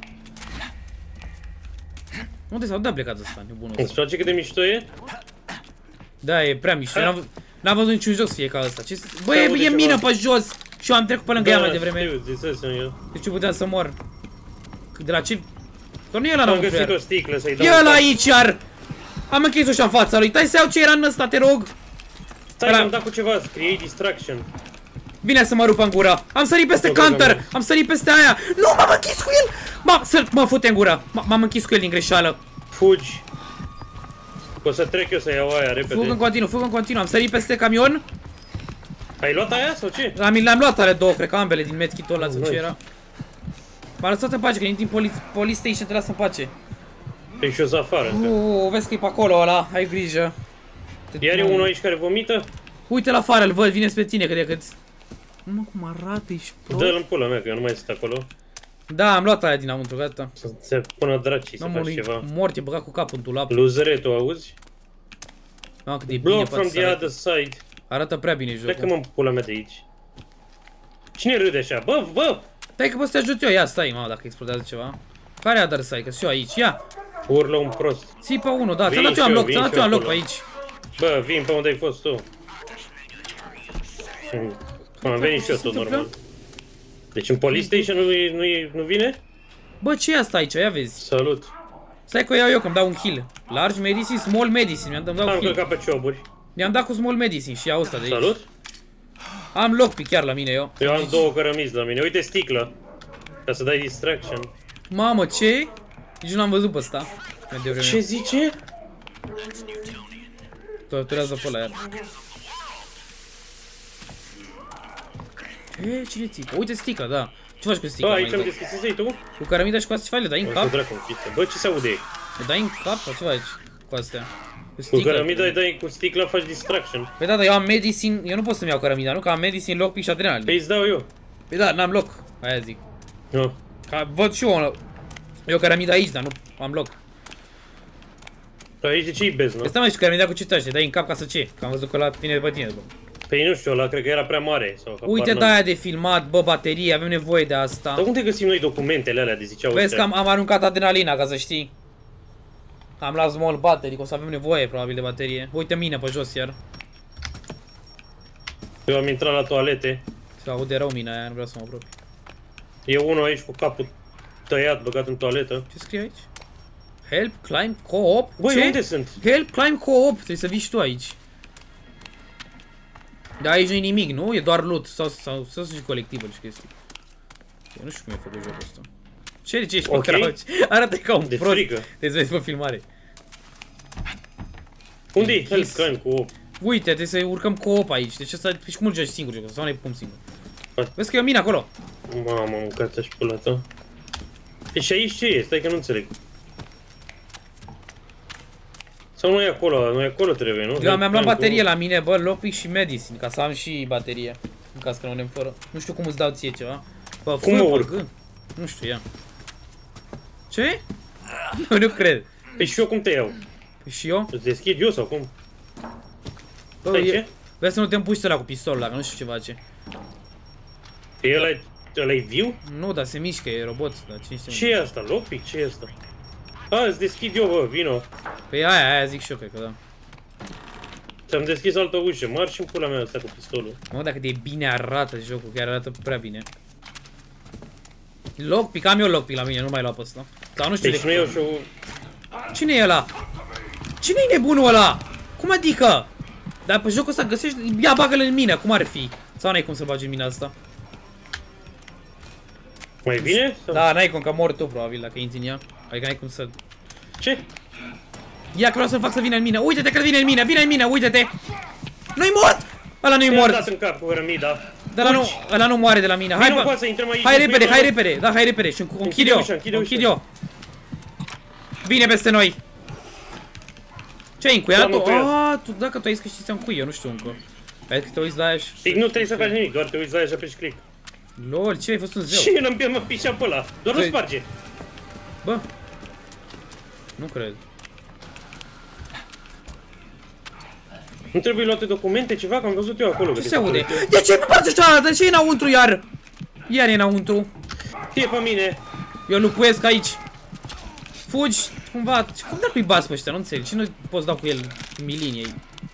[SPEAKER 1] Unde s-au dat plecat ăsta, nebunul
[SPEAKER 2] Îți
[SPEAKER 1] ăsta?
[SPEAKER 2] place cât de mișto e?
[SPEAKER 1] Da, e prea mișto. N-am vă- N-am văzut niciun joc să fie ca ăsta. Ce... Bă,
[SPEAKER 2] Se
[SPEAKER 1] e,
[SPEAKER 2] aude
[SPEAKER 1] e
[SPEAKER 2] ceva.
[SPEAKER 1] mină pe jos! Și eu am trecut pe lângă ea mai
[SPEAKER 2] Da,
[SPEAKER 1] devreme.
[SPEAKER 2] știu, zisesem eu.
[SPEAKER 1] Deci eu puteam să mor. De la ce... Doar nu e ăla
[SPEAKER 2] Am
[SPEAKER 1] înăuntru,
[SPEAKER 2] găsit
[SPEAKER 1] iar.
[SPEAKER 2] o sticlă să-i dau.
[SPEAKER 1] E
[SPEAKER 2] un
[SPEAKER 1] ăla
[SPEAKER 2] cap.
[SPEAKER 1] aici, iar! Am închis ușa în fața lui. Stai să iau ce era în ăsta, te rog!
[SPEAKER 2] Stai,
[SPEAKER 1] Ăla-
[SPEAKER 2] am dat cu ceva, scrie distraction.
[SPEAKER 1] Vine să mă rupă în gură. Am sărit peste
[SPEAKER 2] Nu,
[SPEAKER 1] counter.
[SPEAKER 2] nu, nu.
[SPEAKER 1] Am sărit peste aia. Nu, m-am închis cu el. M-am să mă fute în gură. M- M-am închis cu el din greșeală.
[SPEAKER 2] Fugi. O să trec eu să iau aia
[SPEAKER 1] Fug în
[SPEAKER 2] repede.
[SPEAKER 1] continuu, fug în continuu. Am sărit peste camion.
[SPEAKER 2] Ai luat aia sau ce?
[SPEAKER 1] Am, le-am luat ale două, cred că ambele din medkit-ul ăla sau ce
[SPEAKER 2] nice.
[SPEAKER 1] era. M-a lăsat în pace, că din police, police station te lasă în pace.
[SPEAKER 2] Păi și eu sunt afară. încă.
[SPEAKER 1] Uuu, vezi că e pe acolo ăla, ai grijă. Te-
[SPEAKER 2] Iar e unul aici care vomită?
[SPEAKER 1] Uite la afară, îl văd, vine spre tine cât de cât. Mă, cum arată, ești pro.
[SPEAKER 2] Dă-l în pula mea, că eu nu mai sunt acolo.
[SPEAKER 1] Da, am luat aia dinăuntru, gata.
[SPEAKER 2] Să se pună dracii să
[SPEAKER 1] Am
[SPEAKER 2] faci
[SPEAKER 1] unui
[SPEAKER 2] ceva.
[SPEAKER 1] mort, e băgat cu capul în dulap.
[SPEAKER 2] Luzere, tu auzi?
[SPEAKER 1] Mamă, cât de bine
[SPEAKER 2] Block
[SPEAKER 1] poate
[SPEAKER 2] from
[SPEAKER 1] să
[SPEAKER 2] the
[SPEAKER 1] arate.
[SPEAKER 2] other side.
[SPEAKER 1] Arată prea bine
[SPEAKER 2] Plecă
[SPEAKER 1] jocul.
[SPEAKER 2] mă în pula mea de aici. Cine râde așa? Bă, bă!
[SPEAKER 1] Stai că poți să te ajut eu, ia stai, mamă, dacă explodează ceva. Care e other side? Că sunt eu aici, ia.
[SPEAKER 2] Urlă un prost.
[SPEAKER 1] Ții pe unul, da, ți-am
[SPEAKER 2] Vin
[SPEAKER 1] dat eu
[SPEAKER 2] și
[SPEAKER 1] am
[SPEAKER 2] eu,
[SPEAKER 1] loc,
[SPEAKER 2] vin
[SPEAKER 1] ți-am dat
[SPEAKER 2] și
[SPEAKER 1] eu am
[SPEAKER 2] eu
[SPEAKER 1] loc pe
[SPEAKER 2] acolo.
[SPEAKER 1] aici.
[SPEAKER 2] Bă, vin pe unde ai fost tu. Și am venit și eu
[SPEAKER 1] Ce
[SPEAKER 2] tot
[SPEAKER 1] se
[SPEAKER 2] normal.
[SPEAKER 1] întâmplă?
[SPEAKER 2] Deci în police station nu, e- nu, e- nu vine?
[SPEAKER 1] Bă, ce e asta aici, ia vezi.
[SPEAKER 2] Salut.
[SPEAKER 1] Stai că o iau eu, că îmi dau un heal. Large medicine, small medicine, mi-am dat,
[SPEAKER 2] Am
[SPEAKER 1] un heal.
[SPEAKER 2] călcat pe cioburi.
[SPEAKER 1] Mi-am dat cu small medicine și iau ăsta de aici.
[SPEAKER 2] Salut.
[SPEAKER 1] Am lockpick chiar la mine eu.
[SPEAKER 2] Eu am două cărămizi la mine. Uite sticlă. Ca să dai distraction.
[SPEAKER 1] Mamă, ce? Nici nu am văzut pe ăsta. Mai devreme.
[SPEAKER 2] Ce zice?
[SPEAKER 1] Torturează pe ăla iar. E, cine țipă? Uite sticla, da. Ce faci cu
[SPEAKER 2] Bă,
[SPEAKER 1] sticla?
[SPEAKER 2] aici am
[SPEAKER 1] mai
[SPEAKER 2] deschis să-i tu?
[SPEAKER 1] Cu caramida și cu astea ce faci? Le dai în
[SPEAKER 2] O să
[SPEAKER 1] cap?
[SPEAKER 2] dracu închise. Bă, ce se aude?
[SPEAKER 1] Le dai în cap sau ce faci cu astea? Cu
[SPEAKER 2] Cu
[SPEAKER 1] sticla.
[SPEAKER 2] cărămida îi dai cu sticla, faci distraction.
[SPEAKER 1] Păi da, dar eu am medicine, eu nu pot să-mi iau caramida, nu? Că am medicine, lockpick și adrenalin.
[SPEAKER 2] Păi îți dau eu.
[SPEAKER 1] Păi da, n-am loc. Aia zic.
[SPEAKER 2] Nu.
[SPEAKER 1] Ca, văd și eu, eu caramida aici, dar nu am loc.
[SPEAKER 2] Păi aici de ce-i bez, nu?
[SPEAKER 1] Stai mai și caramida cu ce taci, le dai în cap ca să ce? Că am văzut că la tine după tine, bă.
[SPEAKER 2] Păi nu știu, ăla cred că era prea mare. Sau
[SPEAKER 1] Uite
[SPEAKER 2] habar
[SPEAKER 1] de
[SPEAKER 2] n-am.
[SPEAKER 1] aia de filmat, bă, baterie, avem nevoie de asta.
[SPEAKER 2] Dar unde găsim noi documentele alea de ziceau
[SPEAKER 1] Vezi
[SPEAKER 2] ăștia?
[SPEAKER 1] că am, am aruncat adrenalina, ca să știi. Am luat small battery, că o să avem nevoie, probabil, de baterie. Uite mine pe jos, iar.
[SPEAKER 2] Eu am intrat la toalete.
[SPEAKER 1] Se aude rău mina aia, nu vreau să mă apropii.
[SPEAKER 2] E unul aici cu capul tăiat, băgat în toaletă.
[SPEAKER 1] Ce scrie aici? Help, climb, co-op?
[SPEAKER 2] Băi,
[SPEAKER 1] Ce?
[SPEAKER 2] unde sunt?
[SPEAKER 1] Help, climb, co-op. Trebuie să vii și tu aici. Dar aici nu-i nimic, nu? E doar loot. Sau, sau, sau sunt și colectivă și chestii. Eu nu știu cum e făcut jocul ăsta. Ce, de ce ești
[SPEAKER 2] Ok.
[SPEAKER 1] pe crouch? Arată ca un
[SPEAKER 2] De
[SPEAKER 1] prost.
[SPEAKER 2] frică.
[SPEAKER 1] Te vezi pe filmare.
[SPEAKER 2] Unde e
[SPEAKER 1] Închis.
[SPEAKER 2] Help Climb cu
[SPEAKER 1] Uite, trebuie să urcăm co-op aici. Deci ăsta, și cum îl joci singur jocul? Sau nu-i pum singur?
[SPEAKER 2] Bă.
[SPEAKER 1] Vezi că e o mină acolo.
[SPEAKER 2] Mamă, mâncați-aș pula ta. E și aici ce e? Stai că nu înțeleg. Sau nu e acolo? Nu e acolo trebuie, nu?
[SPEAKER 1] Eu mi-am luat baterie
[SPEAKER 2] la...
[SPEAKER 1] la mine, bă, lockpick și medicine, ca să am și baterie. În caz că rămânem fără. Nu știu cum îți dau ție ceva. Bă,
[SPEAKER 2] Cum
[SPEAKER 1] fă,
[SPEAKER 2] mă
[SPEAKER 1] bă,
[SPEAKER 2] urc?
[SPEAKER 1] gând. Nu știu, ia. Ce? Nu, nu cred.
[SPEAKER 2] Păi și eu cum te iau?
[SPEAKER 1] Păi și eu?
[SPEAKER 2] Îți deschid eu sau cum?
[SPEAKER 1] Bă,
[SPEAKER 2] Stai,
[SPEAKER 1] e...
[SPEAKER 2] ce?
[SPEAKER 1] Vezi să nu te împuși ăla cu pistolul, dacă nu știu ce face.
[SPEAKER 2] E ăla, ăla e viu?
[SPEAKER 1] Nu, dar se mișcă, e robot, dar cine știe
[SPEAKER 2] Ce e asta? Lockpick? Ce e asta? A, îți deschid eu, bă, vino.
[SPEAKER 1] Păi aia, aia zic și eu, cred că da.
[SPEAKER 2] Ți-am deschis altă ușă, marși în pula mea asta cu pistolul.
[SPEAKER 1] Mă, dacă de bine arată jocul, chiar arată prea bine. Lockpick, am eu lockpick la mine, nu mai lua pe ăsta. Dar nu știu
[SPEAKER 2] Deci
[SPEAKER 1] de
[SPEAKER 2] nu eu și
[SPEAKER 1] Cine e ăla? Cine e nebunul ăla? Cum adică? Dar pe jocul ăsta găsești, ia bagă-l în mină, cum ar fi? Sau n-ai cum să bagi în mina asta?
[SPEAKER 2] Mai bine?
[SPEAKER 1] Da, n-ai cum, că mor tu probabil dacă intri în ea. Adică n-ai cum să...
[SPEAKER 2] Ce?
[SPEAKER 1] Ia că vreau să-l fac să vină în mină, uite-te că vine în mină, vine în mină, uite-te! Nu-i mort! Ăla nu-i mort!
[SPEAKER 2] dat în cap cu rămida.
[SPEAKER 1] Dar ăla nu, ăla nu moare de la mină, hai bă! Hai repede, hai repede, da, hai repede și închid eu, închid eu. Vine peste noi! Ce-ai încuiat tu? Aaaa, tu, dacă tu ai zis că știi să încui, eu nu știu încă. Hai că te uiți la aia și...
[SPEAKER 2] Nu trebuie să faci nimic, doar te uiți la aia și apeși click.
[SPEAKER 1] Lol, ce ai fost un zeu?
[SPEAKER 2] Și eu n-am mă pișa pe ăla, doar nu sparge.
[SPEAKER 1] Bă, nu cred.
[SPEAKER 2] Nu trebuie luate documente, ceva, că am văzut eu acolo.
[SPEAKER 1] Ce se aude? De ce pe partea ăștia? De ce e înăuntru iar? Iar e înăuntru.
[SPEAKER 2] E pe mine.
[SPEAKER 1] Eu lupuiesc aici. Fugi, cumva. Cum dracu-i bas pe ăștia? Nu înțeleg. Ce nu poți da cu el miliniei?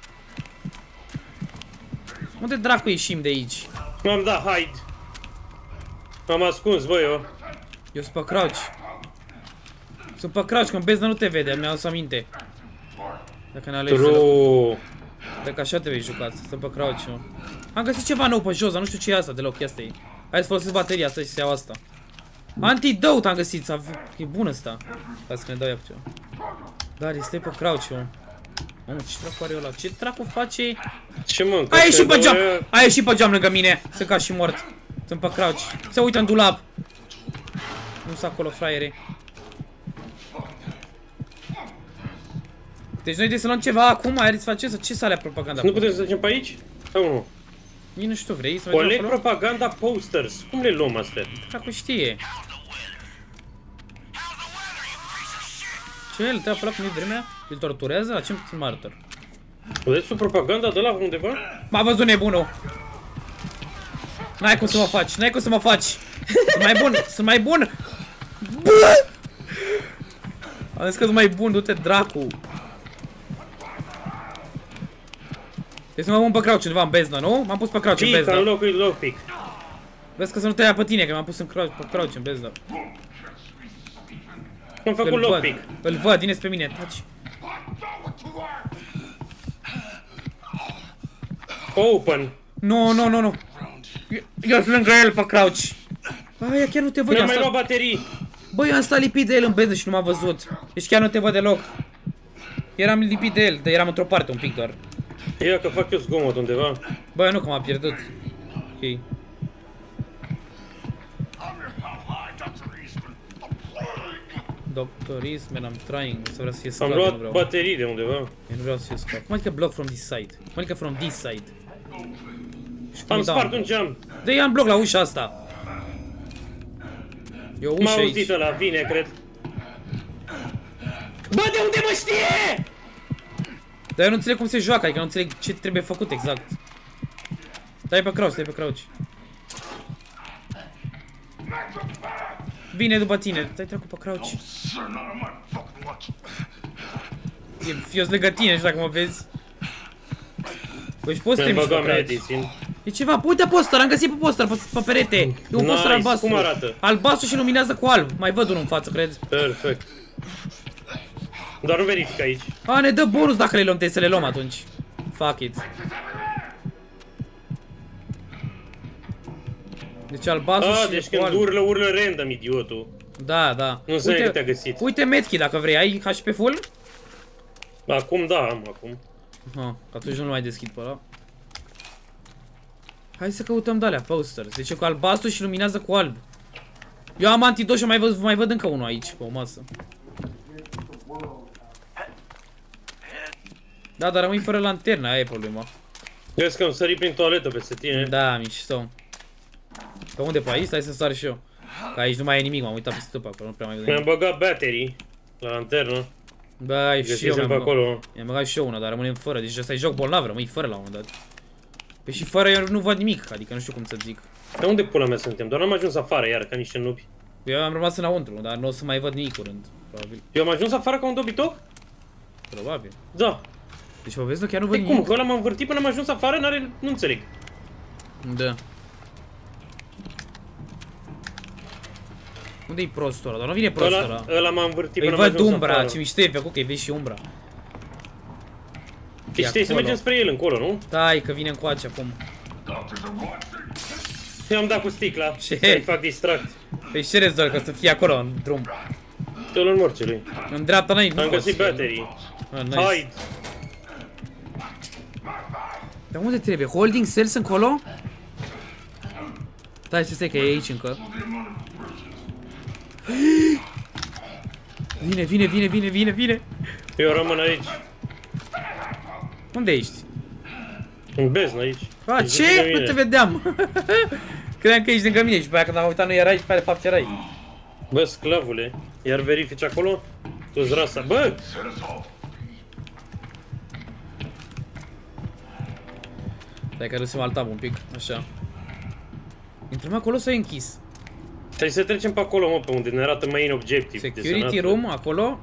[SPEAKER 1] Unde dracu ieșim de aici?
[SPEAKER 2] M-am dat hide. M-am ascuns, bă, eu.
[SPEAKER 1] Eu sunt pe crouch. Sunt pe crouch, că în beznă nu te vede, mi-au adus aminte. Dacă ne alegi
[SPEAKER 2] True.
[SPEAKER 1] Dacă așa te vei juca, sunt pe crouch, nu? Am găsit ceva nou pe jos, dar nu știu ce e asta deloc, ia asta e. Hai să folosesc bateria asta și să iau asta. Antidote am găsit, e bun ăsta. Hai să ne dau ia ceva. Dar este pe crouch, mă. Mamă, ce dracu are ăla? Ce dracu face?
[SPEAKER 2] Ce mă?
[SPEAKER 1] A ieșit pe geam! A ieșit pe geam lângă mine! Sunt ca și mort. Sunt pe crouch. Se uită în dulap. Nu sunt acolo, fraiere. Deci noi trebuie să luăm ceva acum, ai să facem să ce să alea propaganda?
[SPEAKER 2] Nu putem să mergem pe aici? Sau nu?
[SPEAKER 1] Nici nu știu, vrei să mergem
[SPEAKER 2] Coleg
[SPEAKER 1] acolo?
[SPEAKER 2] propaganda posters. Cum le luăm astea?
[SPEAKER 1] Dracu știe. Ce, el te-a plăcut nu-i vremea? Îl torturează? La ce sunt martor?
[SPEAKER 2] Vedeți sub propaganda de la undeva?
[SPEAKER 1] M-a văzut nebunul. N-ai cum să mă faci, n-ai cum să mă faci. Sunt mai bun, sunt mai bun. Bă! Am zis că sunt mai bun, du-te dracu. Trebuie să mă pun pe crouch undeva în beznă, nu? M-am pus pe crouch în
[SPEAKER 2] Pic,
[SPEAKER 1] beznă.
[SPEAKER 2] în locul lockpick.
[SPEAKER 1] Vezi că să nu te ia pe tine, că m-am pus în crouch, pe crouch în beznă.
[SPEAKER 2] Am făcut
[SPEAKER 1] Îl văd,
[SPEAKER 2] lockpick.
[SPEAKER 1] îl văd, vine spre mine, taci.
[SPEAKER 2] Open.
[SPEAKER 1] Nu, nu, nu, nu. Eu sunt lângă el pe crouch. Aia chiar nu te văd.
[SPEAKER 2] Mi-am
[SPEAKER 1] am
[SPEAKER 2] mai
[SPEAKER 1] stat-
[SPEAKER 2] luat baterii.
[SPEAKER 1] Băi, eu am stat lipit de el în beznă și nu m-a văzut. Deci chiar nu te văd deloc. Eram lipit de el, dar eram într-o parte un pic doar.
[SPEAKER 2] Ia că fac eu zgomot undeva.
[SPEAKER 1] Băi, nu că m-a pierdut. Ok. doctor Eastman, I'm trying. Să vreau să fie
[SPEAKER 2] Am
[SPEAKER 1] scap, eu nu
[SPEAKER 2] luat
[SPEAKER 1] vreau.
[SPEAKER 2] baterii de undeva.
[SPEAKER 1] Eu nu vreau să fie scap. Cum adică block from this side? Cum adică from this side? Și cum
[SPEAKER 2] Am
[SPEAKER 1] îi dau
[SPEAKER 2] spart
[SPEAKER 1] în
[SPEAKER 2] un geam.
[SPEAKER 1] Dă ia în bloc la ușa asta. E o
[SPEAKER 2] M-a
[SPEAKER 1] ușă
[SPEAKER 2] auzit
[SPEAKER 1] aici.
[SPEAKER 2] ăla, vine, cred. Bă, de unde mă știe?
[SPEAKER 1] Dar eu nu înțeleg cum se joacă, adică nu înțeleg ce trebuie făcut exact. Stai pe crouch, stai pe crouch. Vine după tine, stai trecut pe crouch. E fios lângă tine, nu știu dacă mă vezi. Păi și poți să te
[SPEAKER 2] Mi-am
[SPEAKER 1] miști pe
[SPEAKER 2] băgat
[SPEAKER 1] crouch.
[SPEAKER 2] medicine.
[SPEAKER 1] E ceva, uite poster, am găsit pe poster, pe, pe perete. E un
[SPEAKER 2] Nice,
[SPEAKER 1] poster albastru.
[SPEAKER 2] cum arată?
[SPEAKER 1] Albastru și luminează cu alb. Mai văd unul în față, cred.
[SPEAKER 2] Perfect. Doar nu verific aici.
[SPEAKER 1] A, ne dă bonus dacă le luăm, trebuie să le luăm atunci. Fuck it. Deci albastru
[SPEAKER 2] Ah,
[SPEAKER 1] și
[SPEAKER 2] deci
[SPEAKER 1] cu
[SPEAKER 2] când
[SPEAKER 1] alb.
[SPEAKER 2] urlă, urlă random, idiotul.
[SPEAKER 1] Da, da.
[SPEAKER 2] Nu înseamnă că te-a găsit.
[SPEAKER 1] Uite medkit dacă vrei, ai H P full?
[SPEAKER 2] Acum da, am acum.
[SPEAKER 1] Ah, atunci nu mai deschid pe ăla. Hai să căutăm de-alea, posters. Deci e cu albastru și luminează cu alb. Eu am antidot și mai văd, mai văd încă unul aici, pe o masă. Da, dar rămâi fără lanternă, aia e problema.
[SPEAKER 2] Vezi că am sărit prin toaletă peste tine.
[SPEAKER 1] Da, mișto. Pe unde pe aici? Stai să sar și eu. Că aici nu mai e nimic, m-am uitat peste tot pe acolo, nu prea mai văd
[SPEAKER 2] Mi-am
[SPEAKER 1] nimic.
[SPEAKER 2] băgat battery la lanternă.
[SPEAKER 1] Bă, și eu
[SPEAKER 2] Găsisem
[SPEAKER 1] mi-am
[SPEAKER 2] pe
[SPEAKER 1] băgat.
[SPEAKER 2] acolo.
[SPEAKER 1] Mi-am băgat și eu una, dar rămânem fără. Deci ăsta e joc bolnav, rămâi fără la un moment dat. Păi și fără eu nu văd nimic, adică nu știu cum să zic.
[SPEAKER 2] Dar unde pula mea suntem? Doar am ajuns afară iar, ca niște nubi.
[SPEAKER 1] Eu am rămas înăuntru, dar nu o să mai văd nimic curând, probabil.
[SPEAKER 2] Eu am ajuns afară ca un dobitoc?
[SPEAKER 1] Probabil.
[SPEAKER 2] Da.
[SPEAKER 1] Deci vă vezi, chiar nu văd
[SPEAKER 2] Păi cum?
[SPEAKER 1] nimic.
[SPEAKER 2] Că ăla m-am învârtit până am ajuns afară? N-are... Nu înțeleg.
[SPEAKER 1] Da. Unde-i prostul ăla? Dar nu vine prostul ăla.
[SPEAKER 2] Ăla, ăla m-a învârtit
[SPEAKER 1] Îi
[SPEAKER 2] până am
[SPEAKER 1] văd
[SPEAKER 2] ajuns
[SPEAKER 1] umbra,
[SPEAKER 2] afară.
[SPEAKER 1] ce mișto e făcut, că îi vezi și umbra.
[SPEAKER 2] Deci trebuie să mergem spre el încolo, nu?
[SPEAKER 1] Dai că vine încoace acum.
[SPEAKER 2] I-am dat cu sticla.
[SPEAKER 1] Ce?
[SPEAKER 2] Să-i fac distract.
[SPEAKER 1] Păi și cereți doar că să fie acolo în drum.
[SPEAKER 2] Te-l în morțului.
[SPEAKER 1] În dreapta n-ai.
[SPEAKER 2] Am găsit batterii.
[SPEAKER 1] Ah, nice.
[SPEAKER 2] Hai!
[SPEAKER 1] Dar unde trebuie? Holding cells încolo? Stai, ce stai că e aici încă. Vine, vine, vine, vine, vine, vine.
[SPEAKER 2] Eu rămân aici.
[SPEAKER 1] Unde ești?
[SPEAKER 2] În beznă aici.
[SPEAKER 1] A, ce? Nu te vedeam. Credeam că ești lângă mine și pe aia când am uitat nu erai și pe aia de fapt erai.
[SPEAKER 2] Bă, sclavule, iar verifici acolo? Tu-ți rasa. Bă!
[SPEAKER 1] Stai că râsem altab un pic, așa. Intrăm acolo sau e închis?
[SPEAKER 2] Trebuie să trecem pe acolo, mă, pe unde ne arată main objective.
[SPEAKER 1] Security room, acolo.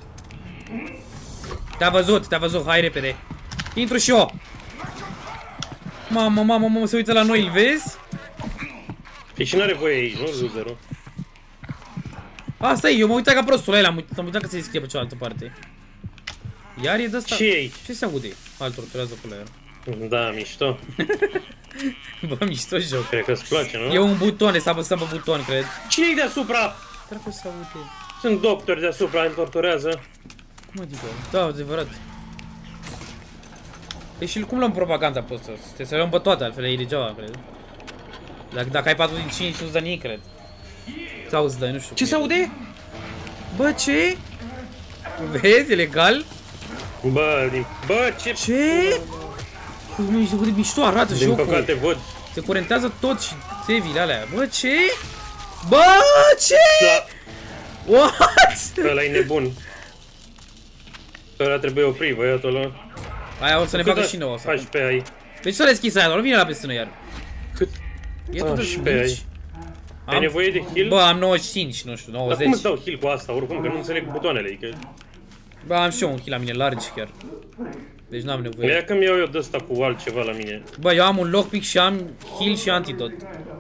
[SPEAKER 1] Te-a văzut, te-a văzut, hai repede. Intru și eu. Mamă, mamă, mamă, se uită la noi, îl vezi?
[SPEAKER 2] Păi și n-are voie aici, nu, loserul?
[SPEAKER 1] Asta e, eu mă uitam ca prostul la el, am uitat, am uitat că se deschide pe cealaltă parte. Iar e de-asta...
[SPEAKER 2] Ce e aici?
[SPEAKER 1] Ce se aude? Alt torturează pe la el.
[SPEAKER 2] Da, mișto.
[SPEAKER 1] Bă, mișto joc.
[SPEAKER 2] Cred că îți place, nu?
[SPEAKER 1] E un buton, e să apăsăm pe buton, cred.
[SPEAKER 2] Cine-i deasupra?
[SPEAKER 1] Dracu se aude.
[SPEAKER 2] Sunt doctori deasupra, îl torturează.
[SPEAKER 1] Cum adică? Da, adevărat. Păi și cum luăm propaganda pe ăsta? Trebuie să luăm pe toate, altfel e degeaba, cred. Dacă, dacă ai patru din cinci, nu-ți dă nimic, cred. Sau îți dă, nu știu.
[SPEAKER 2] Ce se aude?
[SPEAKER 1] Bă, ce? Vezi, e legal?
[SPEAKER 2] Bă, din... Bă, ce...
[SPEAKER 1] Ce? Nu, ești de mișto, arată
[SPEAKER 2] Din
[SPEAKER 1] jocul.
[SPEAKER 2] păcate văd.
[SPEAKER 1] Se curentează tot și save-ile alea. Bă, ce? Bă, ce?
[SPEAKER 2] La...
[SPEAKER 1] What?
[SPEAKER 2] Ăla e nebun. Ăla trebuie oprit, băiatul ăla.
[SPEAKER 1] Aia o să ne
[SPEAKER 2] Cât
[SPEAKER 1] facă și nouă asta.
[SPEAKER 2] H P ai?
[SPEAKER 1] Deci s-a deschis aia, dar nu vine la peste noi iar.
[SPEAKER 2] Cât?
[SPEAKER 1] E tot
[SPEAKER 2] H P
[SPEAKER 1] de
[SPEAKER 2] ai?
[SPEAKER 1] mici.
[SPEAKER 2] Ai nevoie de heal?
[SPEAKER 1] Bă, am nouăzeci și cinci, nu știu,
[SPEAKER 2] Dar
[SPEAKER 1] nouăzeci.
[SPEAKER 2] cum îți dau heal cu asta, oricum, că nu înțeleg butoanele, adică...
[SPEAKER 1] Bă, am și eu un heal la mine, largi chiar. Deci n-am nevoie.
[SPEAKER 2] Ia că-mi iau eu de ăsta cu altceva la mine.
[SPEAKER 1] Bă, eu am un lockpick și am heal și antidot.